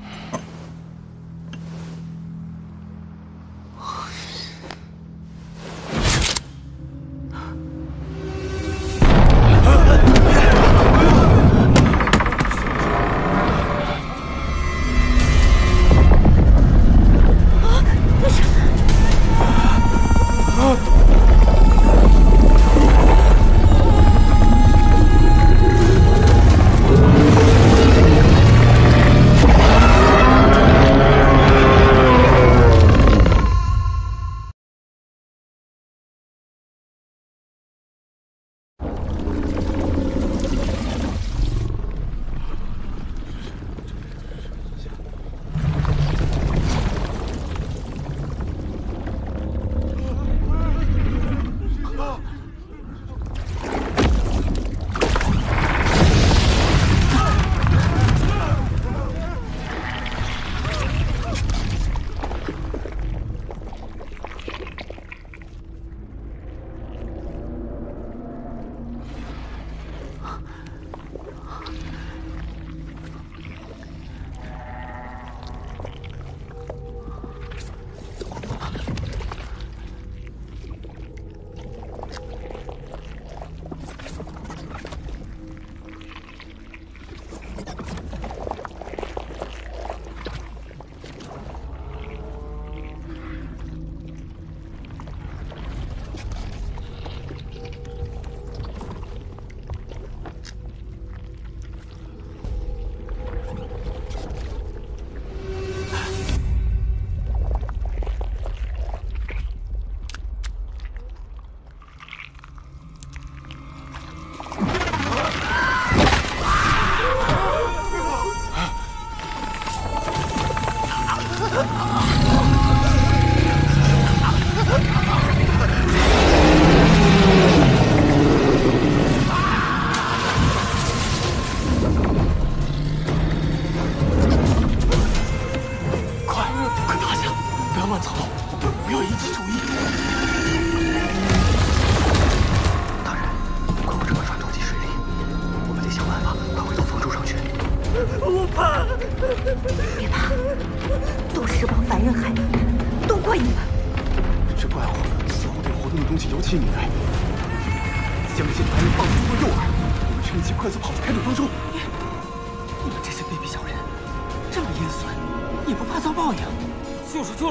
别怕，都是这帮凡人害的，都怪你们。 这怪物似乎对活动的东西尤其敏感，相信凡人放出一个诱饵，我们趁机快速跑出开土方舟。 你们这些卑鄙小人，这么阴损，也不怕遭报应？就是就是。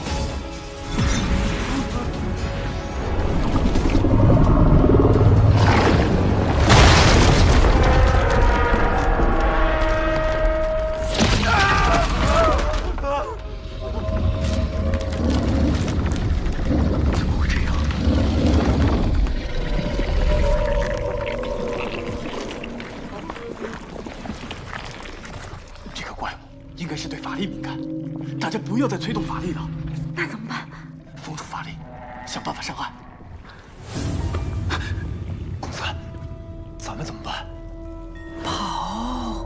不要再催动法力了， 那怎么办？ 封住法力，想办法上岸。公子， 咱们怎么办？ 跑！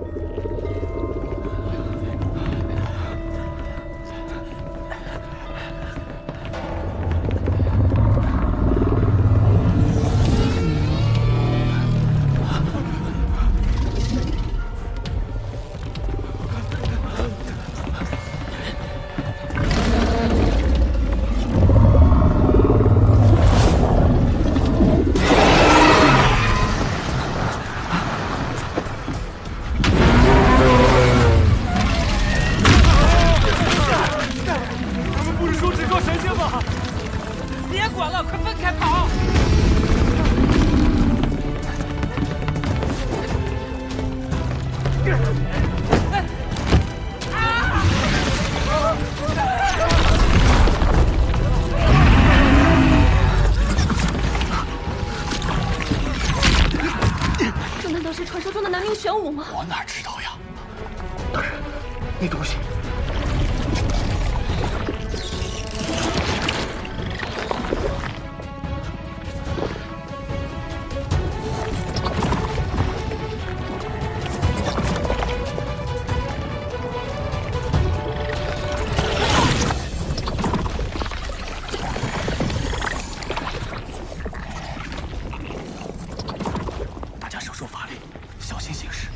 这难道是传说中的南明玄武吗？ 我哪知道呀！大人，那东西……大家手手法力，小心行事。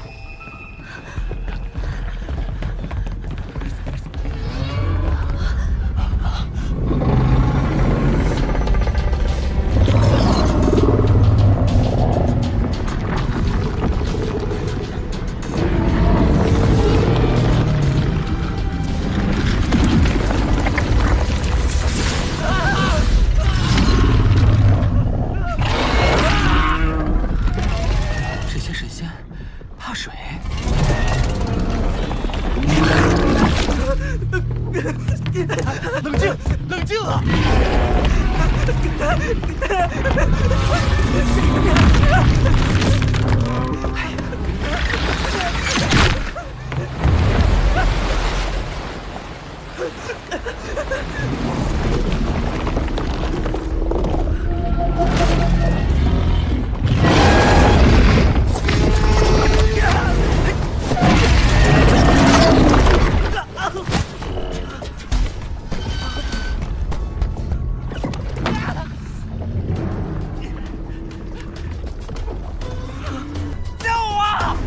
这些神仙怕水。 冷静，冷静啊！ 救我！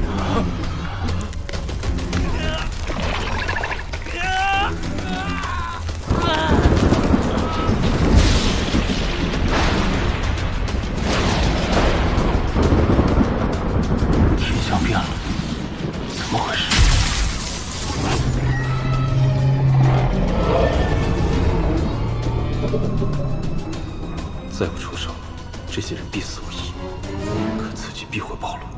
天象变了，怎么回事？ 再不出手，这些人必死无疑。可此举必会暴露。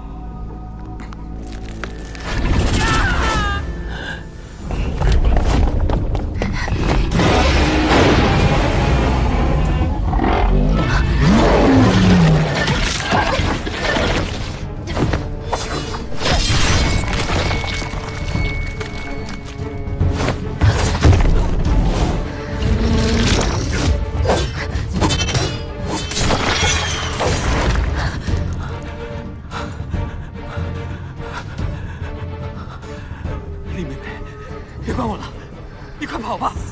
丽妹妹，别管我了，你快跑吧！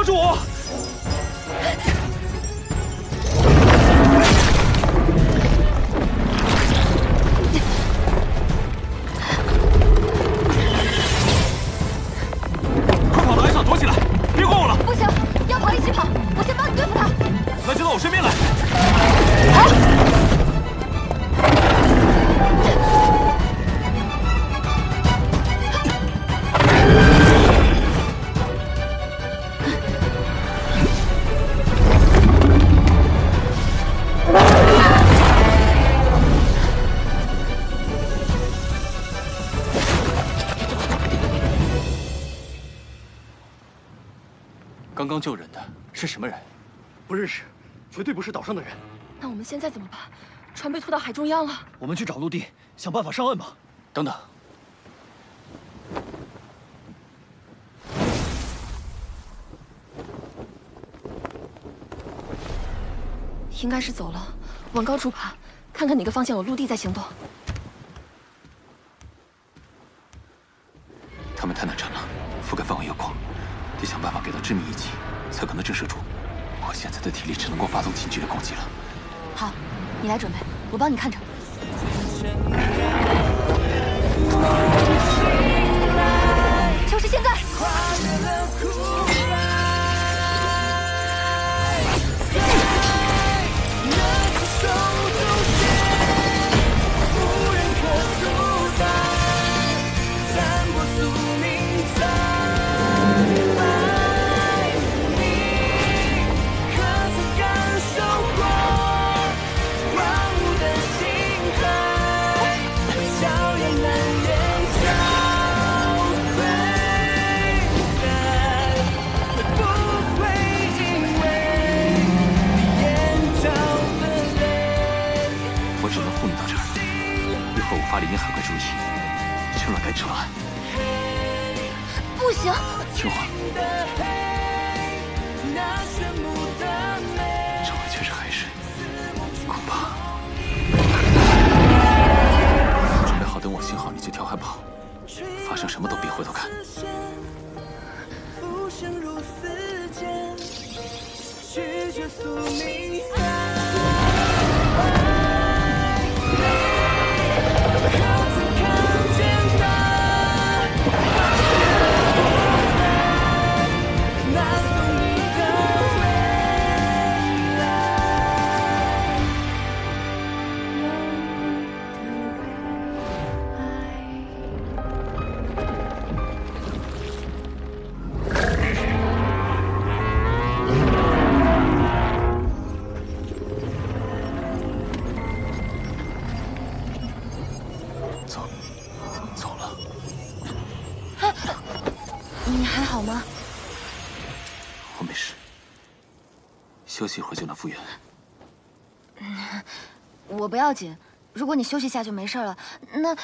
帮助我！快跑到岸上躲起来，别管我了！ 不行，要跑一起跑，我先帮你对付他。 那就到我身边来。 刚刚救人的是什么人？ 不认识，绝对不是岛上的人。 那我们现在怎么办？船被拖到海中央了。 我们去找陆地，想办法上岸吧。 等等， 应该是走了，往高处爬，看看哪个方向有陆地在行动。 他们太难缠了，覆盖范围又广，得想办法给到致命一击，才可能震慑住。我现在的体力只能够发动近距离攻击了。 好，你来准备，我帮你看着。就是现在！ 发了引海怪注意，趁乱该撤岸。 不行， 听话。周围全是海水，恐怕……准备好，等我信号你就跳海跑，发生什么都别回头看。 你还好吗？ 我没事，休息一会儿就能复原。 嗯，我不要紧，如果你休息下就没事了，那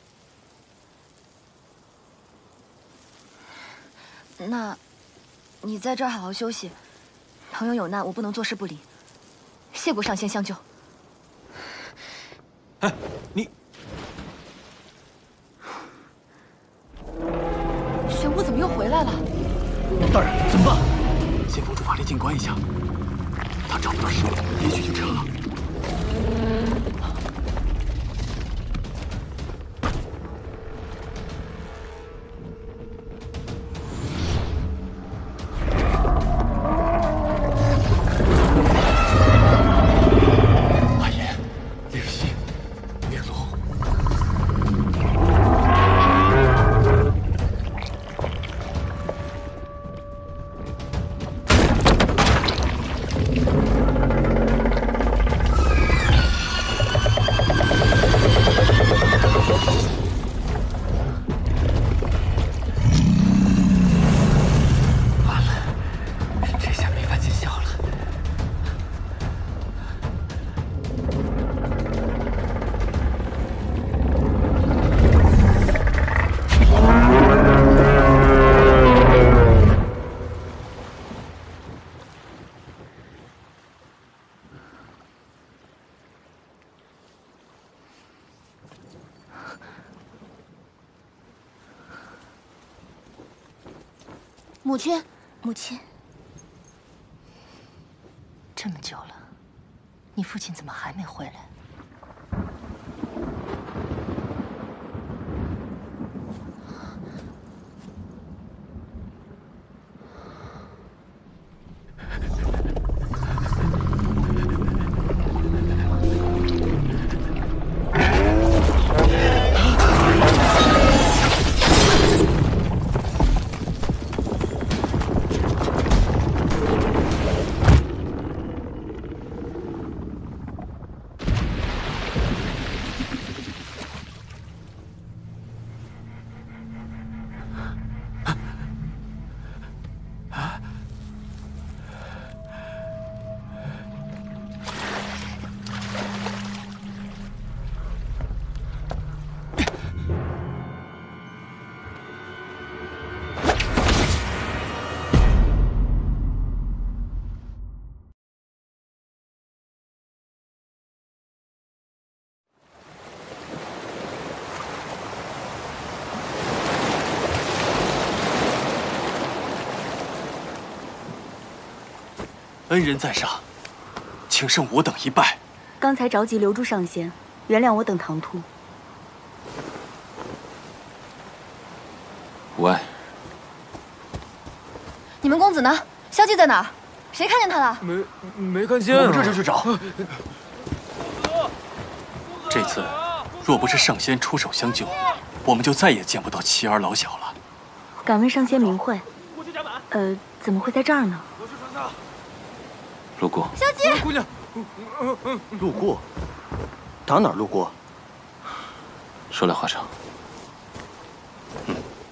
那，你在这儿好好休息。朋友有难，我不能坐视不理。谢过上仙相救。 哎，你。 玄武怎么又回来了？ 大人，怎么办？ 先封住法力静观一下，他找不到失物，也许就撤了。 阿爷，灵犀，灵龙。 母亲，母亲， 这么久了，你父亲怎么还没回来？ 恩人在上，请恕我等一拜。 刚才着急留住上仙，原谅我等唐突。 无碍。 你们公子呢？萧纪在哪儿？谁看见他了？ 没没看见、啊。 我们这就去找。这次若不是上仙出手相救，我们就再也见不到妻儿老小了。 敢问上仙名讳？呃，怎么会在这儿呢？ 路过。 萧纪， 姑娘， 路过，打哪儿路过？ 说来话长。 嗯。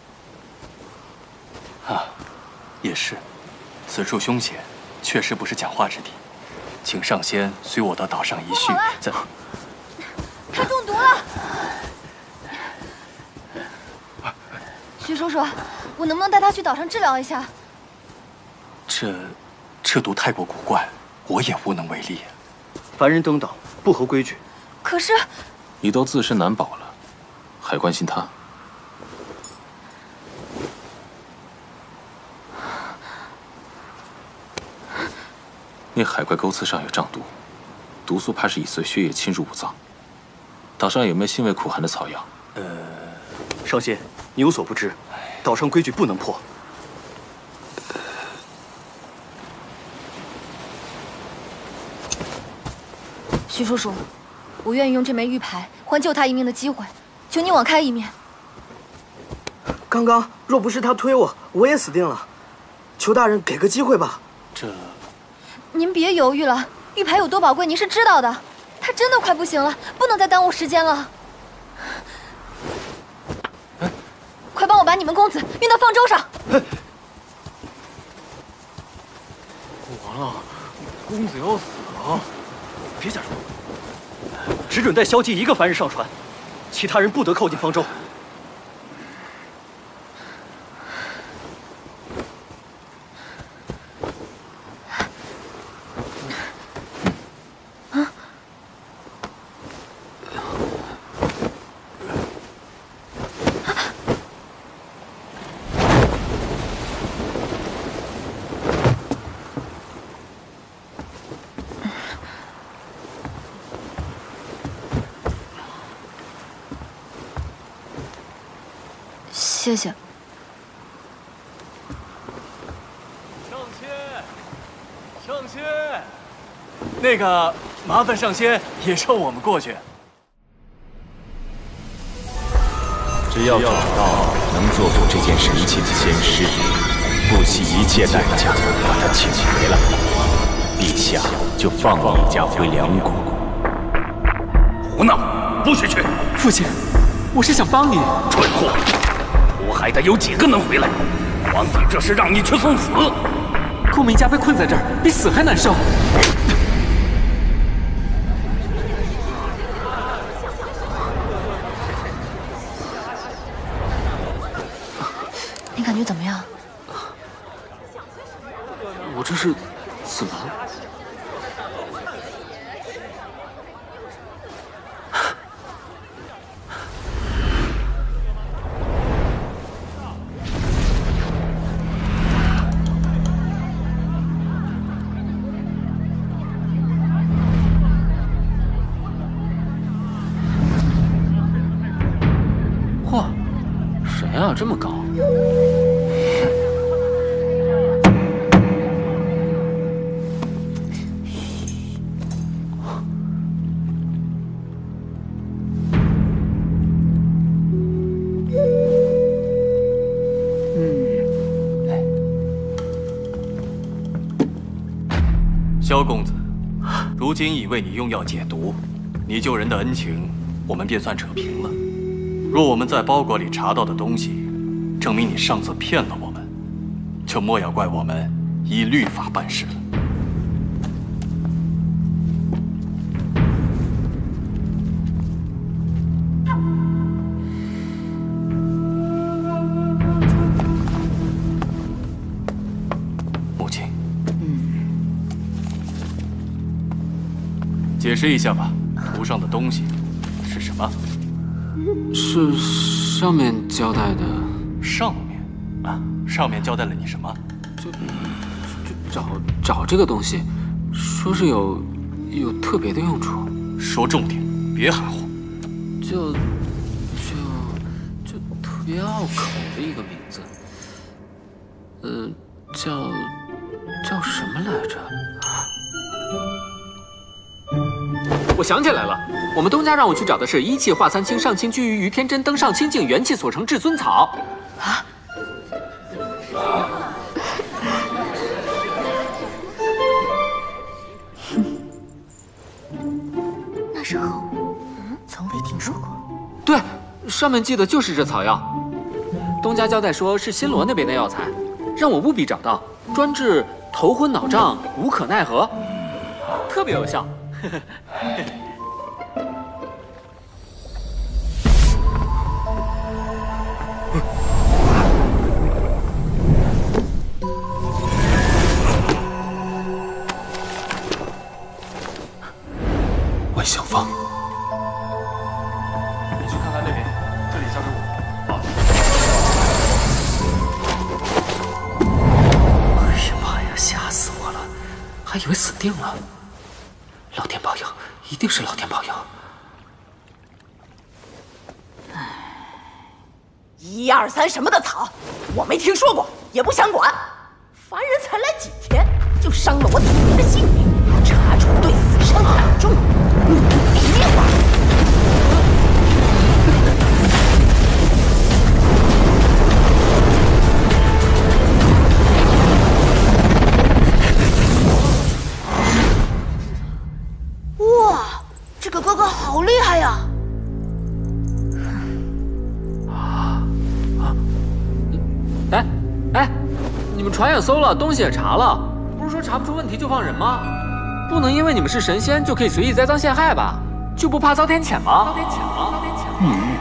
啊，也是，此处凶险，确实不是讲话之地。请上仙随我到岛上一叙，再。 他中毒了。徐叔叔，我能不能带他去岛上治疗一下？ 这，这毒太过古怪，我也无能为力。 凡人登岛不合规矩。 可是， 你都自身难保了，还关心他？那海怪钩刺上有瘴毒，毒素怕是已随血液侵入五脏。岛上有没有性味苦寒的草药？ 呃，上仙，你有所不知，岛上规矩不能破。 徐叔叔，我愿意用这枚玉牌还救他一命的机会，求你网开一面。 刚刚若不是他推我，我也死定了。求大人给个机会吧。 这， 您别犹豫了，玉牌有多宝贵，您是知道的。他真的快不行了，不能再耽误时间了。快帮我把你们公子运到方舟上。 完了，公子要死了！ 别瞎说，只准带萧纪一个凡人上船，其他人不得靠近方舟。 谢谢。 上仙，上仙，那个麻烦上仙也受我们过去。 只要找到能做出这件神器的仙师，不惜一切代价把他请回来，陛下就放你一家回梁国。 胡闹，不许去！父亲，我是想帮你。 蠢货！渤海的有几个能回来？皇帝这是让你去送死！ 顾明家被困在这儿，比死还难受。 你感觉怎么样？ 我这是怎么？ 这么高？ 萧公子，如今已为你用药解毒，你救人的恩情，我们便算扯平了。若我们在包裹里查到的东西，证明你上次骗了我们，就莫要怪我们依律法办事了。母亲，解释一下吧，图上的东西是什么？ 是上面交代的。 上面啊，上面交代了你什么？ 就就找找这个东西，说是有有特别的用处。 说重点，别含糊。 就就就特别拗口的一个名字，呃，叫叫什么来着？我想起来了，我们东家让我去找的是一气化三清上清居于于天真登上清净元气所成至尊草。啊！ 那是何物？嗯，从未听说过。 对，上面记的就是这草药。东家交代说是新罗那边的药材，让我务必找到，专治头昏脑胀、无可奈何，特别有效。 万小芳， 你去看看那边，这里交给我。好。 哎呀妈呀，吓死我了，还以为死定了。老天保佑，一定是老天保佑。 一二三什么的草，我没听说过，也不想管。凡人才来几天，就伤了我祖爷的性命，查出对死伤惨重，你不别玩。 哇，这个哥哥好厉害呀！ 哎哎，你们船也搜了，东西也查了，不是说查不出问题就放人吗？不能因为你们是神仙就可以随意栽赃陷害吧？就不怕遭天谴吗？遭天谴吗？遭天谴吗？ 嗯。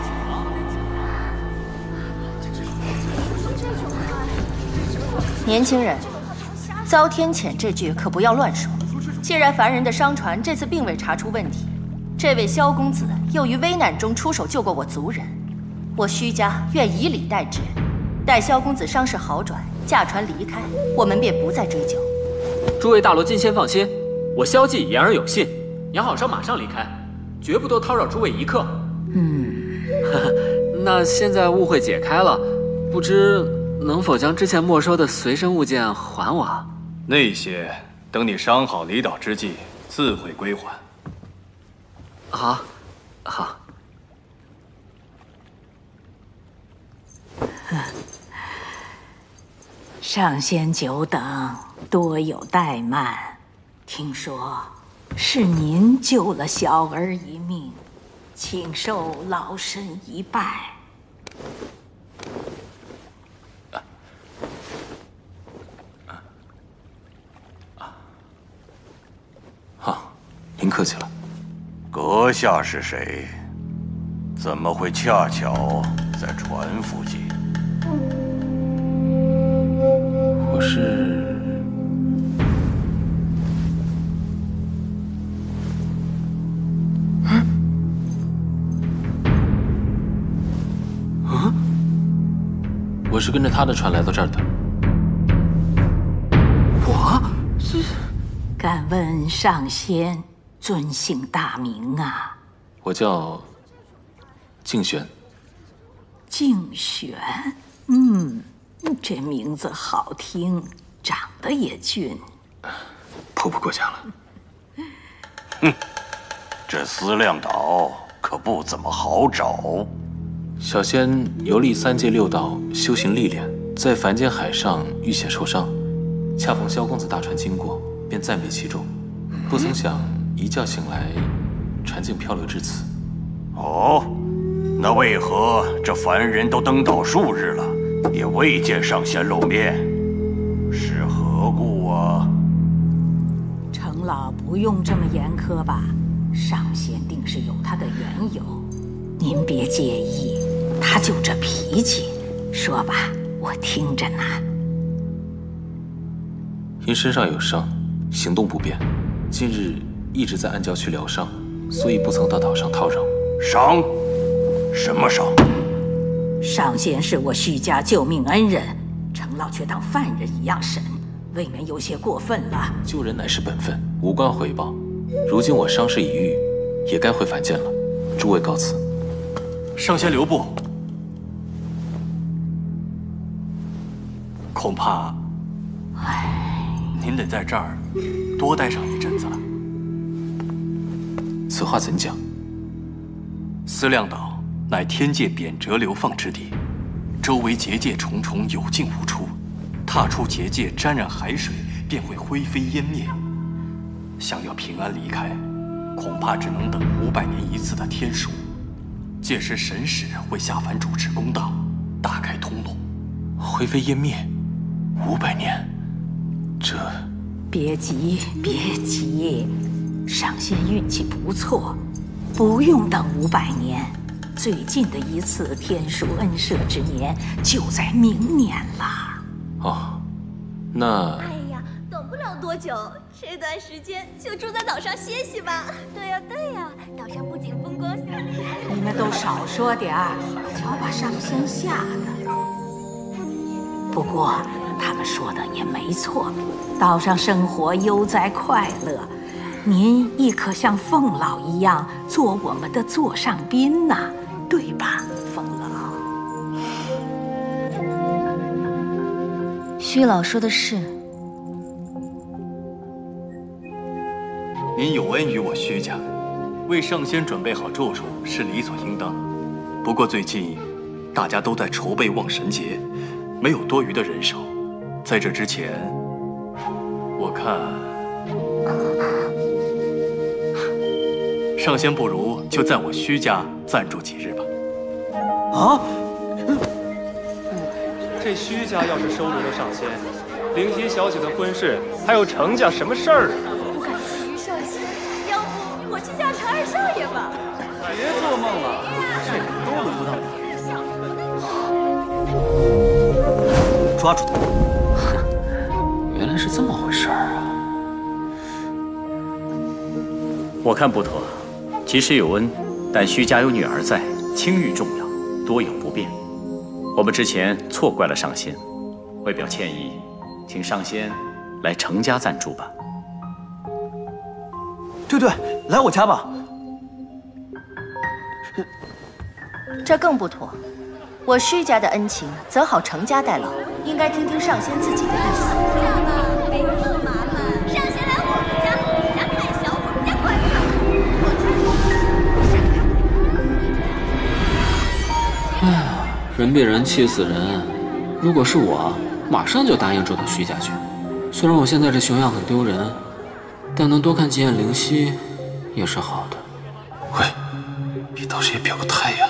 年轻人，遭天谴这句可不要乱说。既然凡人的商船这次并未查出问题，这位萧公子又于危难中出手救过我族人，我虚家愿以礼待之。待萧公子伤势好转，驾船离开，我们便不再追究。 诸位大罗金仙放心，我萧纪言而有信，杨好生马上离开，绝不多叨扰诸位一刻。 嗯， 那现在误会解开了，不知能否将之前没收的随身物件还我？ 那些等你伤好离岛之际，自会归还。 好，好。 上仙久等，多有怠慢。听说是您救了小儿一命，请受老身一拜。 好，您客气了。 阁下是谁？怎么会恰巧在船附近？ 我是…… 啊？ 我是跟着他的船来到这儿的。 我是……敢问上仙尊姓大名啊？ 我叫静玄。 静玄。 嗯，这名字好听，长得也俊。 婆婆过奖了。 哼，这思量岛可不怎么好找。 小仙游历三界六道，修行历练，在凡间海上遇险受伤，恰逢萧公子大船经过，便暂避其中。不曾想一觉醒来，船竟漂流至此。 哦，那为何这凡人都登岛数日了，也未见上仙露面？是何故啊？ 程老不用这么严苛吧？上仙定是有他的缘由，您别介意。他就这脾气，说吧，我听着呢。 因身上有伤，行动不便，近日一直在暗礁区疗伤，所以不曾到岛上叨扰。 伤？什么伤？ 上仙是我徐家救命恩人，程老却当犯人一样审，未免有些过分了。 救人乃是本分，无关回报。如今我伤势已愈，也该回凡间了。诸位告辞。 上仙留步。恐怕，唉，您得在这儿多待上一阵子了。 此话怎讲？ 思量岛乃天界贬谪流放之地，周围结界重重，有进无出。踏出结界，沾染海水，便会灰飞烟灭。想要平安离开，恐怕只能等五百年一次的天数。届时神使会下凡主持公道，打开通路。 灰飞烟灭，五百年，这…… 别急，别急，上仙运气不错，不用等五百年。最近的一次天数恩赦之年就在明年了。 哦，那…… 哎呀，等不了多久，这段时间就住在岛上歇息吧。对呀，对呀，岛上不仅风光秀丽， 你们都少说点儿，瞧把上仙吓的。不过他们说的也没错，岛上生活悠哉快乐，您亦可像凤老一样做我们的座上宾呐，对吧，凤老？ 虚老说的是。 您有恩于我薛家，为上仙准备好住处是理所应当。不过最近大家都在筹备望神节，没有多余的人手。在这之前，我看上仙不如就在我薛家暂住几日吧。 啊！这虚家要是收留了上仙，灵溪小姐的婚事还有程家什么事儿啊？ 不敢徐上仙，要不我去嫁程二少爷吧？ 别做梦了，这都轮不到你。抓住他！ 原来是这么回事儿啊！ 我看不妥，即使有恩，但徐家有女儿在，清誉重要，多有不便。我们之前错怪了上仙，为表歉意，请上仙来程家暂住吧。 对对，来我家吧。 这更不妥。我虚家的恩情，怎好程家代劳？应该听听上仙自己的意思。 这样吧，没那么麻烦。上仙来我们家，你家太小，我们家管他。 哎呀，人比人气死人。如果是我，马上就答应住到徐家去。虽然我现在这熊样很丢人，但能多看几眼灵犀，也是好的。 喂，比道士也表个态呀！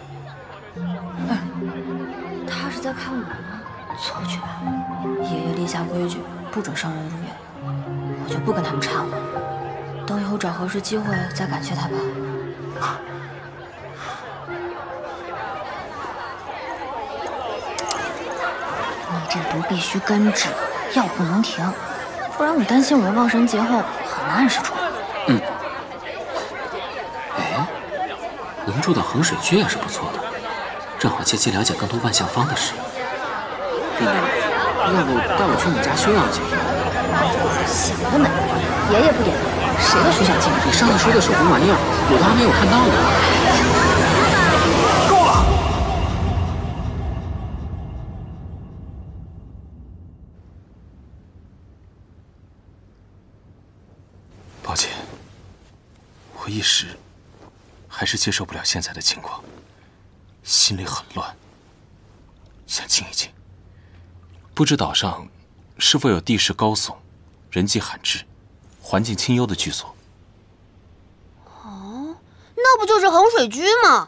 他是在看我吗？错去吧，爷爷立下规矩，不准生人入院，我就不跟他们掺和。等以后找合适机会再感谢他吧。你这毒必须根治，药不能停，不然我担心我们望神节后很难按时出来。 嗯。哎，能住到衡水居也是不错的，正好借机了解更多万象方的事。弟弟，要不带我去你家休养几天？ 想得美！爷爷不点头，谁都休想进来。 你上次说的手工玩意儿，我都还没有看到呢。 够了！ 我一时还是接受不了现在的情况，心里很乱，想静一静。不知岛上是否有地势高耸、人迹罕至、环境清幽的居所？ 哦，那不就是衡水居吗？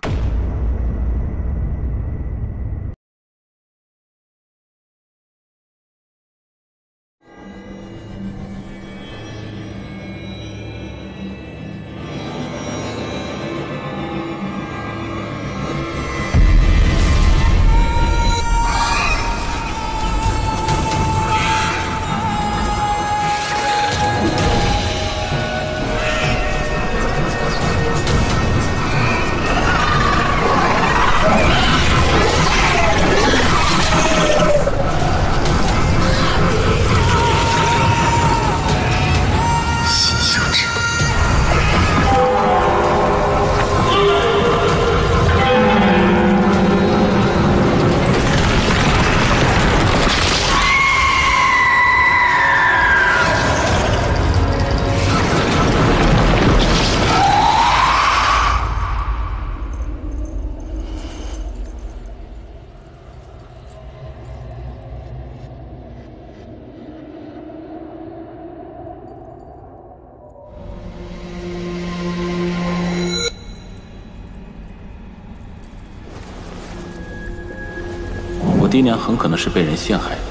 爹娘很可能是被人陷害的，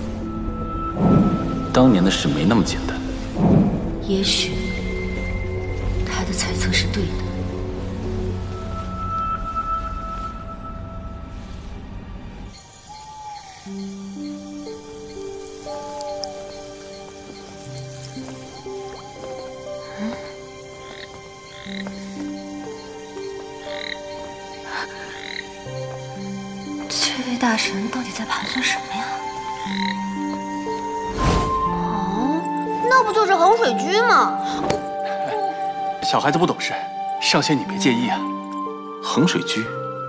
当年的事没那么简单。 也许他的猜测是对的。这位大神到底在盘算什么呀？ 哦，那不就是衡水居吗？ 小孩子不懂事，上仙你别介意啊。 衡水居，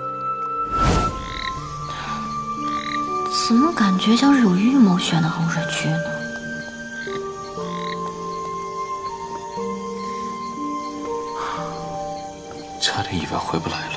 怎么感觉像是有预谋选的衡水居呢？ 差点以为回不来了。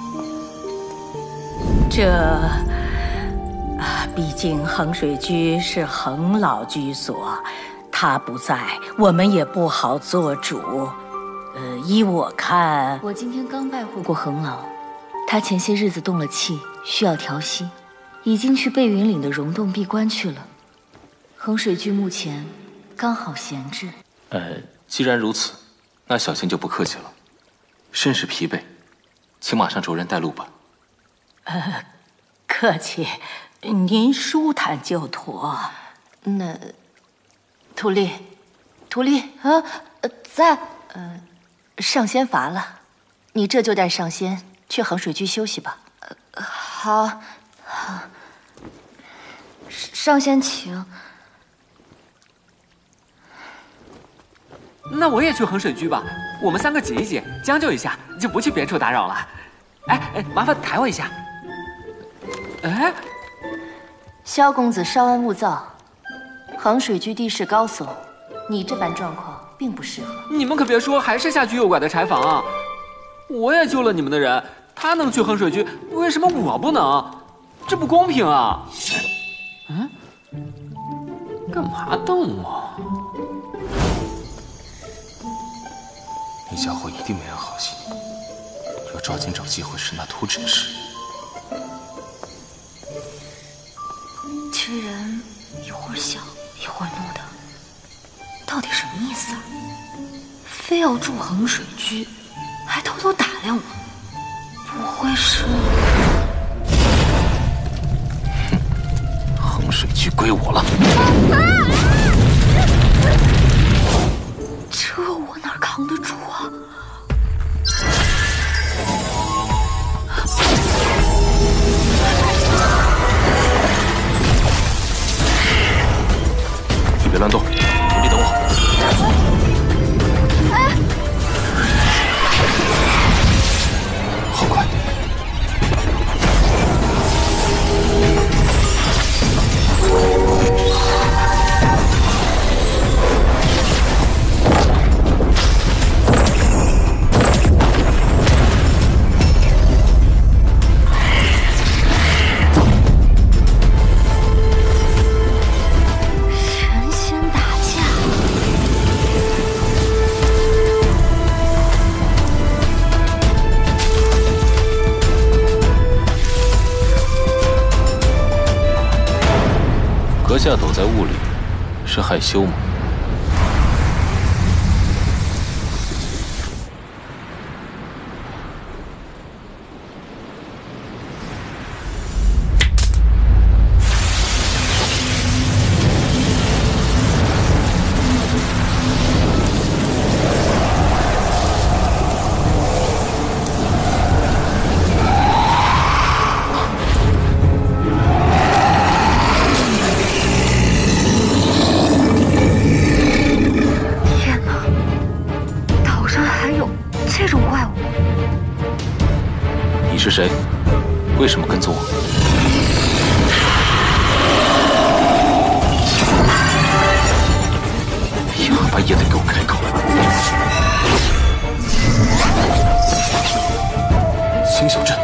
这啊，毕竟衡水居是衡老居所，他不在，我们也不好做主。呃，依我看， 我今天刚拜会过衡老，他前些日子动了气，需要调息，已经去背云岭的溶洞闭关去了。衡水居目前刚好闲置。 呃，既然如此，那小仙就不客气了。甚是疲惫，请马上着人带路吧。 呃，客气，您舒坦就妥。 那，图丽，图丽啊，在，呃，上仙乏了，你这就带上仙去衡水居休息吧。呃，好，好。上仙请。 那我也去衡水居吧，我们三个挤一挤，将就一下，就不去别处打扰了。哎哎，麻烦抬我一下。哎， 萧公子稍安勿躁，衡水居地势高耸，你这般状况并不适合。 你们可别说还是下居右拐的柴房啊！我也救了你们的人，他能去衡水居，为什么我不能？这不公平啊！嗯，干嘛瞪我？ 那家伙一定没安好心，要抓紧找机会使那图指示。 这人一会儿笑一会儿怒的，到底什么意思啊？非要住衡水居，还偷偷打量我，不会是…… 哼，衡水居归我了。 这我哪扛得住啊？ 你别乱动，原地等我。 哎， 好快！ 夏躲在雾里，是害羞吗？是谁？为什么跟踪我？杨阿白也得给我开口！星小镇。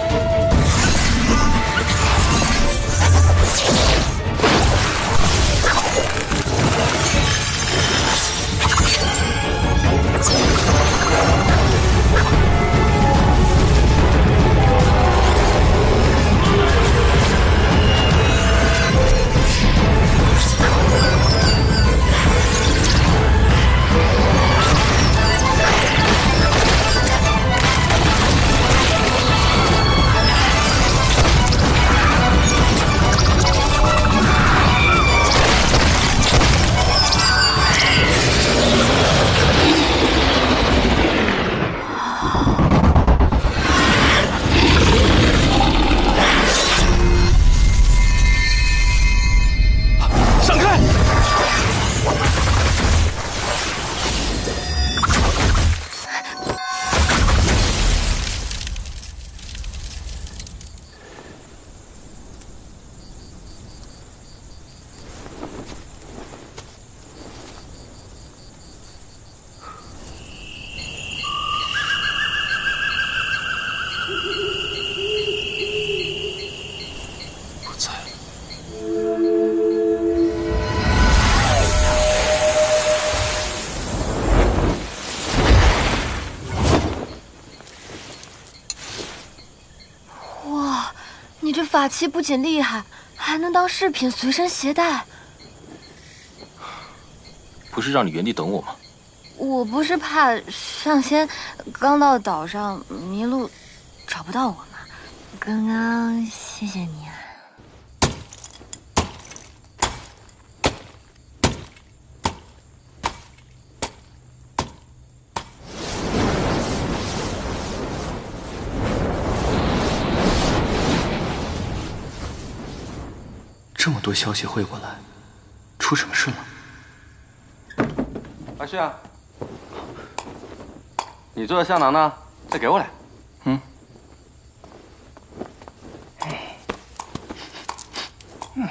法器不仅厉害，还能当饰品随身携带。 不是让你原地等我吗？ 我不是怕上仙刚到岛上迷路，找不到我吗？刚刚谢谢你啊。 这么多消息汇过来，出什么事了？ 阿旭啊，你做的香囊呢？再给我俩。 嗯。 嗯。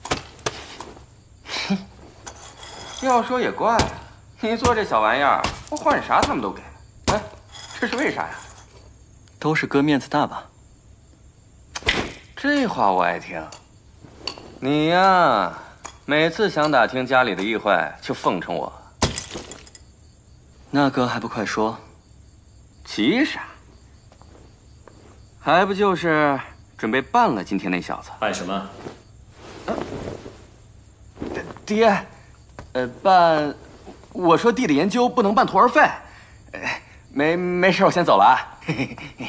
要说也怪，你做这小玩意儿，我换啥他们都给。哎，这是为啥呀？ 都是哥面子大吧？ 这话我爱听。 你呀，每次想打听家里的异坏，就奉承我。 那哥还不快说？ 急啥？还不就是准备办了今天那小子？ 办什么？ 啊、爹，呃，办……我说弟的研究不能办徒儿费。呃、没没事，我先走了啊。嘿嘿嘿。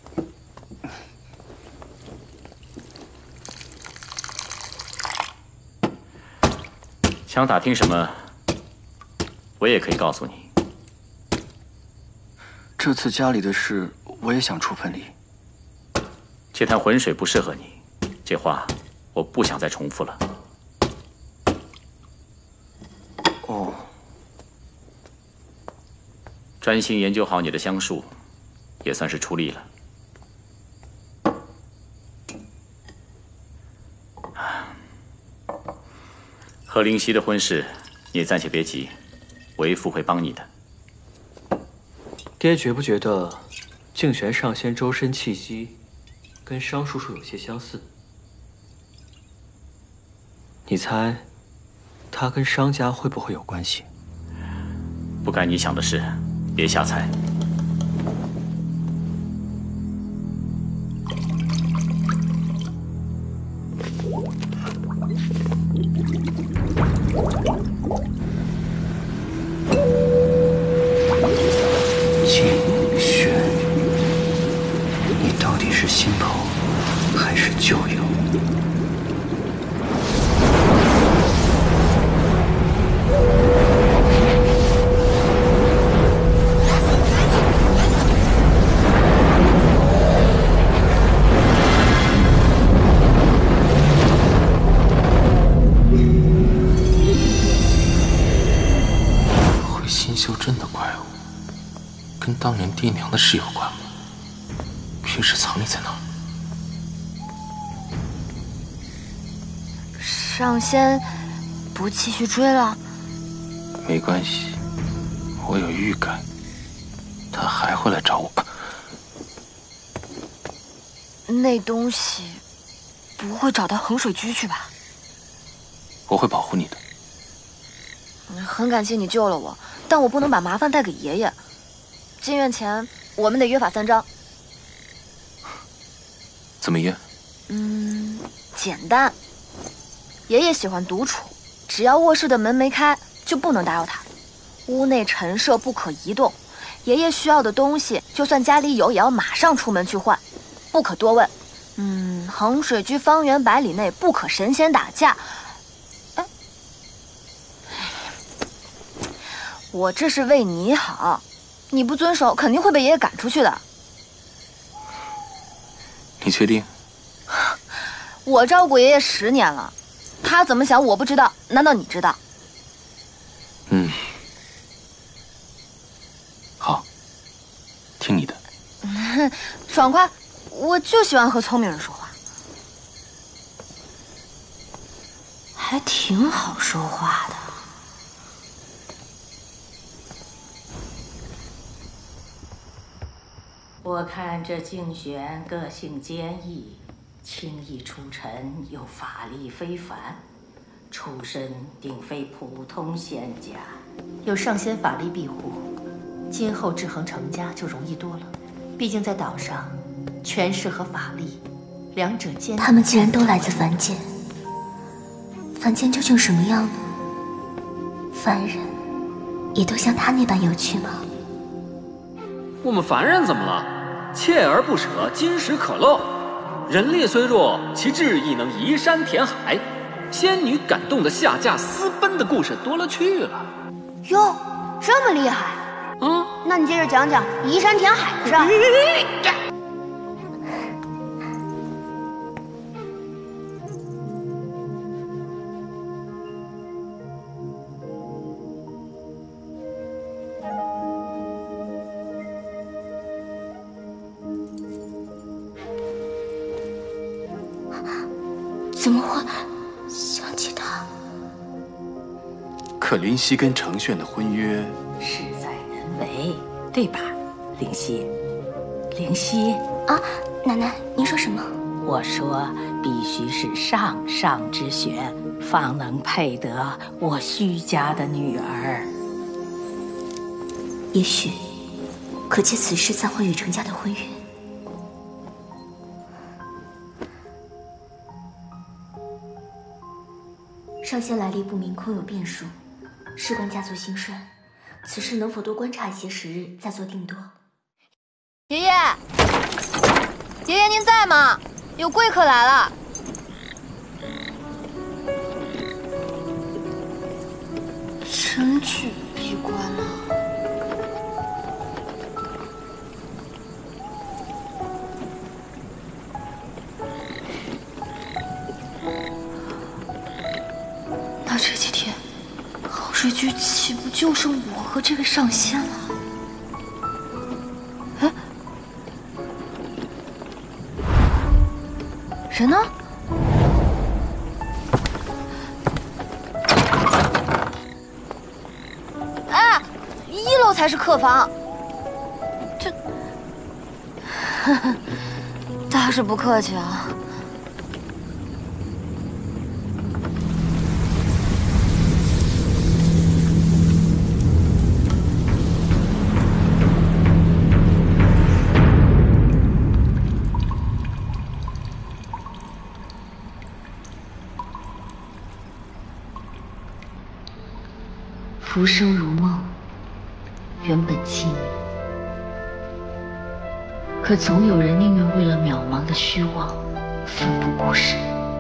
想打听什么，我也可以告诉你。 这次家里的事，我也想出份力。 这滩浑水不适合你，这话我不想再重复了。 哦。 专心研究好你的香术，也算是出力了。 和灵犀的婚事，你也暂且别急，为父会帮你的。 爹觉不觉得净玄上仙周身气息跟商叔叔有些相似？你猜，他跟商家会不会有关系？ 不干你想的事，别瞎猜。 真的怪物，跟当年爹娘的事有关吗？平时藏匿在哪儿？ 上仙不继续追了？ 没关系，我有预感，他还会来找我。 那东西不会找到衡水居去吧？ 我会保护你的。 很感谢你救了我，但我不能把麻烦带给爷爷。进院前我们得约法三章。 怎么约？ 嗯，简单。爷爷喜欢独处，只要卧室的门没开，就不能打扰他。屋内陈设不可移动，爷爷需要的东西，就算家里有，也要马上出门去换，不可多问。嗯，衡水居方圆百里内不可神仙打架。哎，我这是为你好，你不遵守，肯定会被爷爷赶出去的。 你确定？ 我照顾爷爷十年了。他怎么想我不知道，难道你知道？ 嗯，好，听你的。 爽快，我就喜欢和聪明人说话。 还挺好说话的。 我看这竞选个性坚毅，轻易出尘，又法力非凡，出身定非普通仙家。有上仙法力庇护，今后制衡成家就容易多了。毕竟在岛上，权势和法力两者兼。 他们既然都来自凡间，凡间究竟什么样呢？凡人也都像他那般有趣吗？ 我们凡人怎么了？锲而不舍，金石可镂。人力虽弱，其志亦能移山填海。仙女感动的下嫁私奔的故事多了去了。 哟，这么厉害！ 嗯， 那你接着讲讲移山填海的事儿。 怎么会想起他？ 可林溪跟程炫的婚约， 事在人为，对吧，灵溪？灵溪啊，奶奶，您说什么？ 我说，必须是上上之选，方能配得我虚家的女儿。 也许，可借此事暂缓与程家的婚约。上仙来历不明，空有变数，事关家族兴衰，此事能否多观察一些时日，再做定夺？ 爷爷，爷爷您在吗？有贵客来了。真去闭关了。那这几天，衡水居岂不就剩我和这位上仙了？哎，人呢？哎，一楼才是客房。这，呵呵，倒是不客气啊。 浮生如梦，原本寂灭，可总有人宁愿为了渺茫的虚妄，奋不顾身。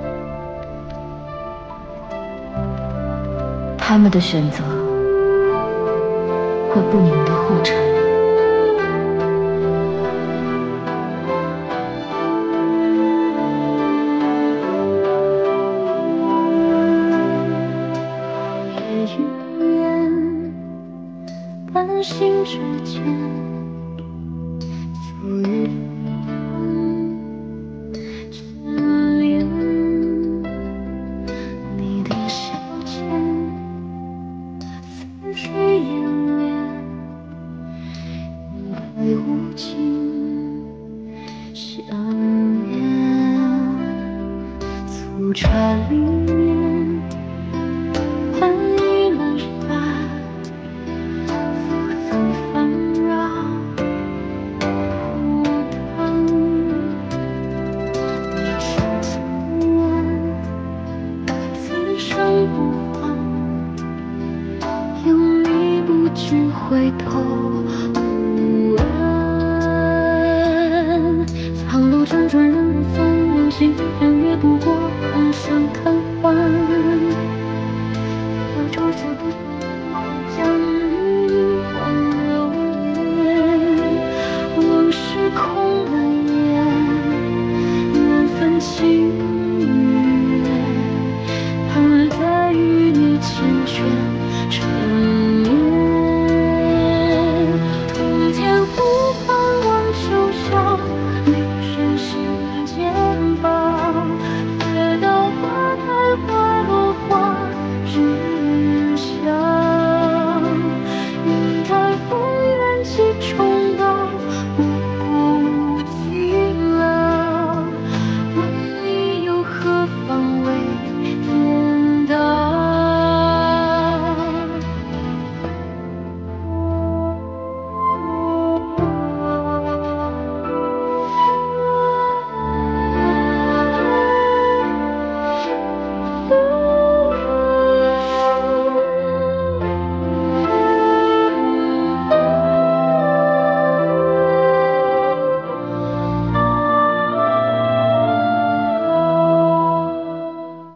他们的选择会步你们的后尘。 半醒之间，浮于眷恋你的消遣，似水烟恋，云白无尽相恋，粗茶里面换一轮沙，浮风纷扰枯汤，一生情愿此生不忘，有你不知回头无问，苍楼辗转人风流行人越不过空想看完，要周复不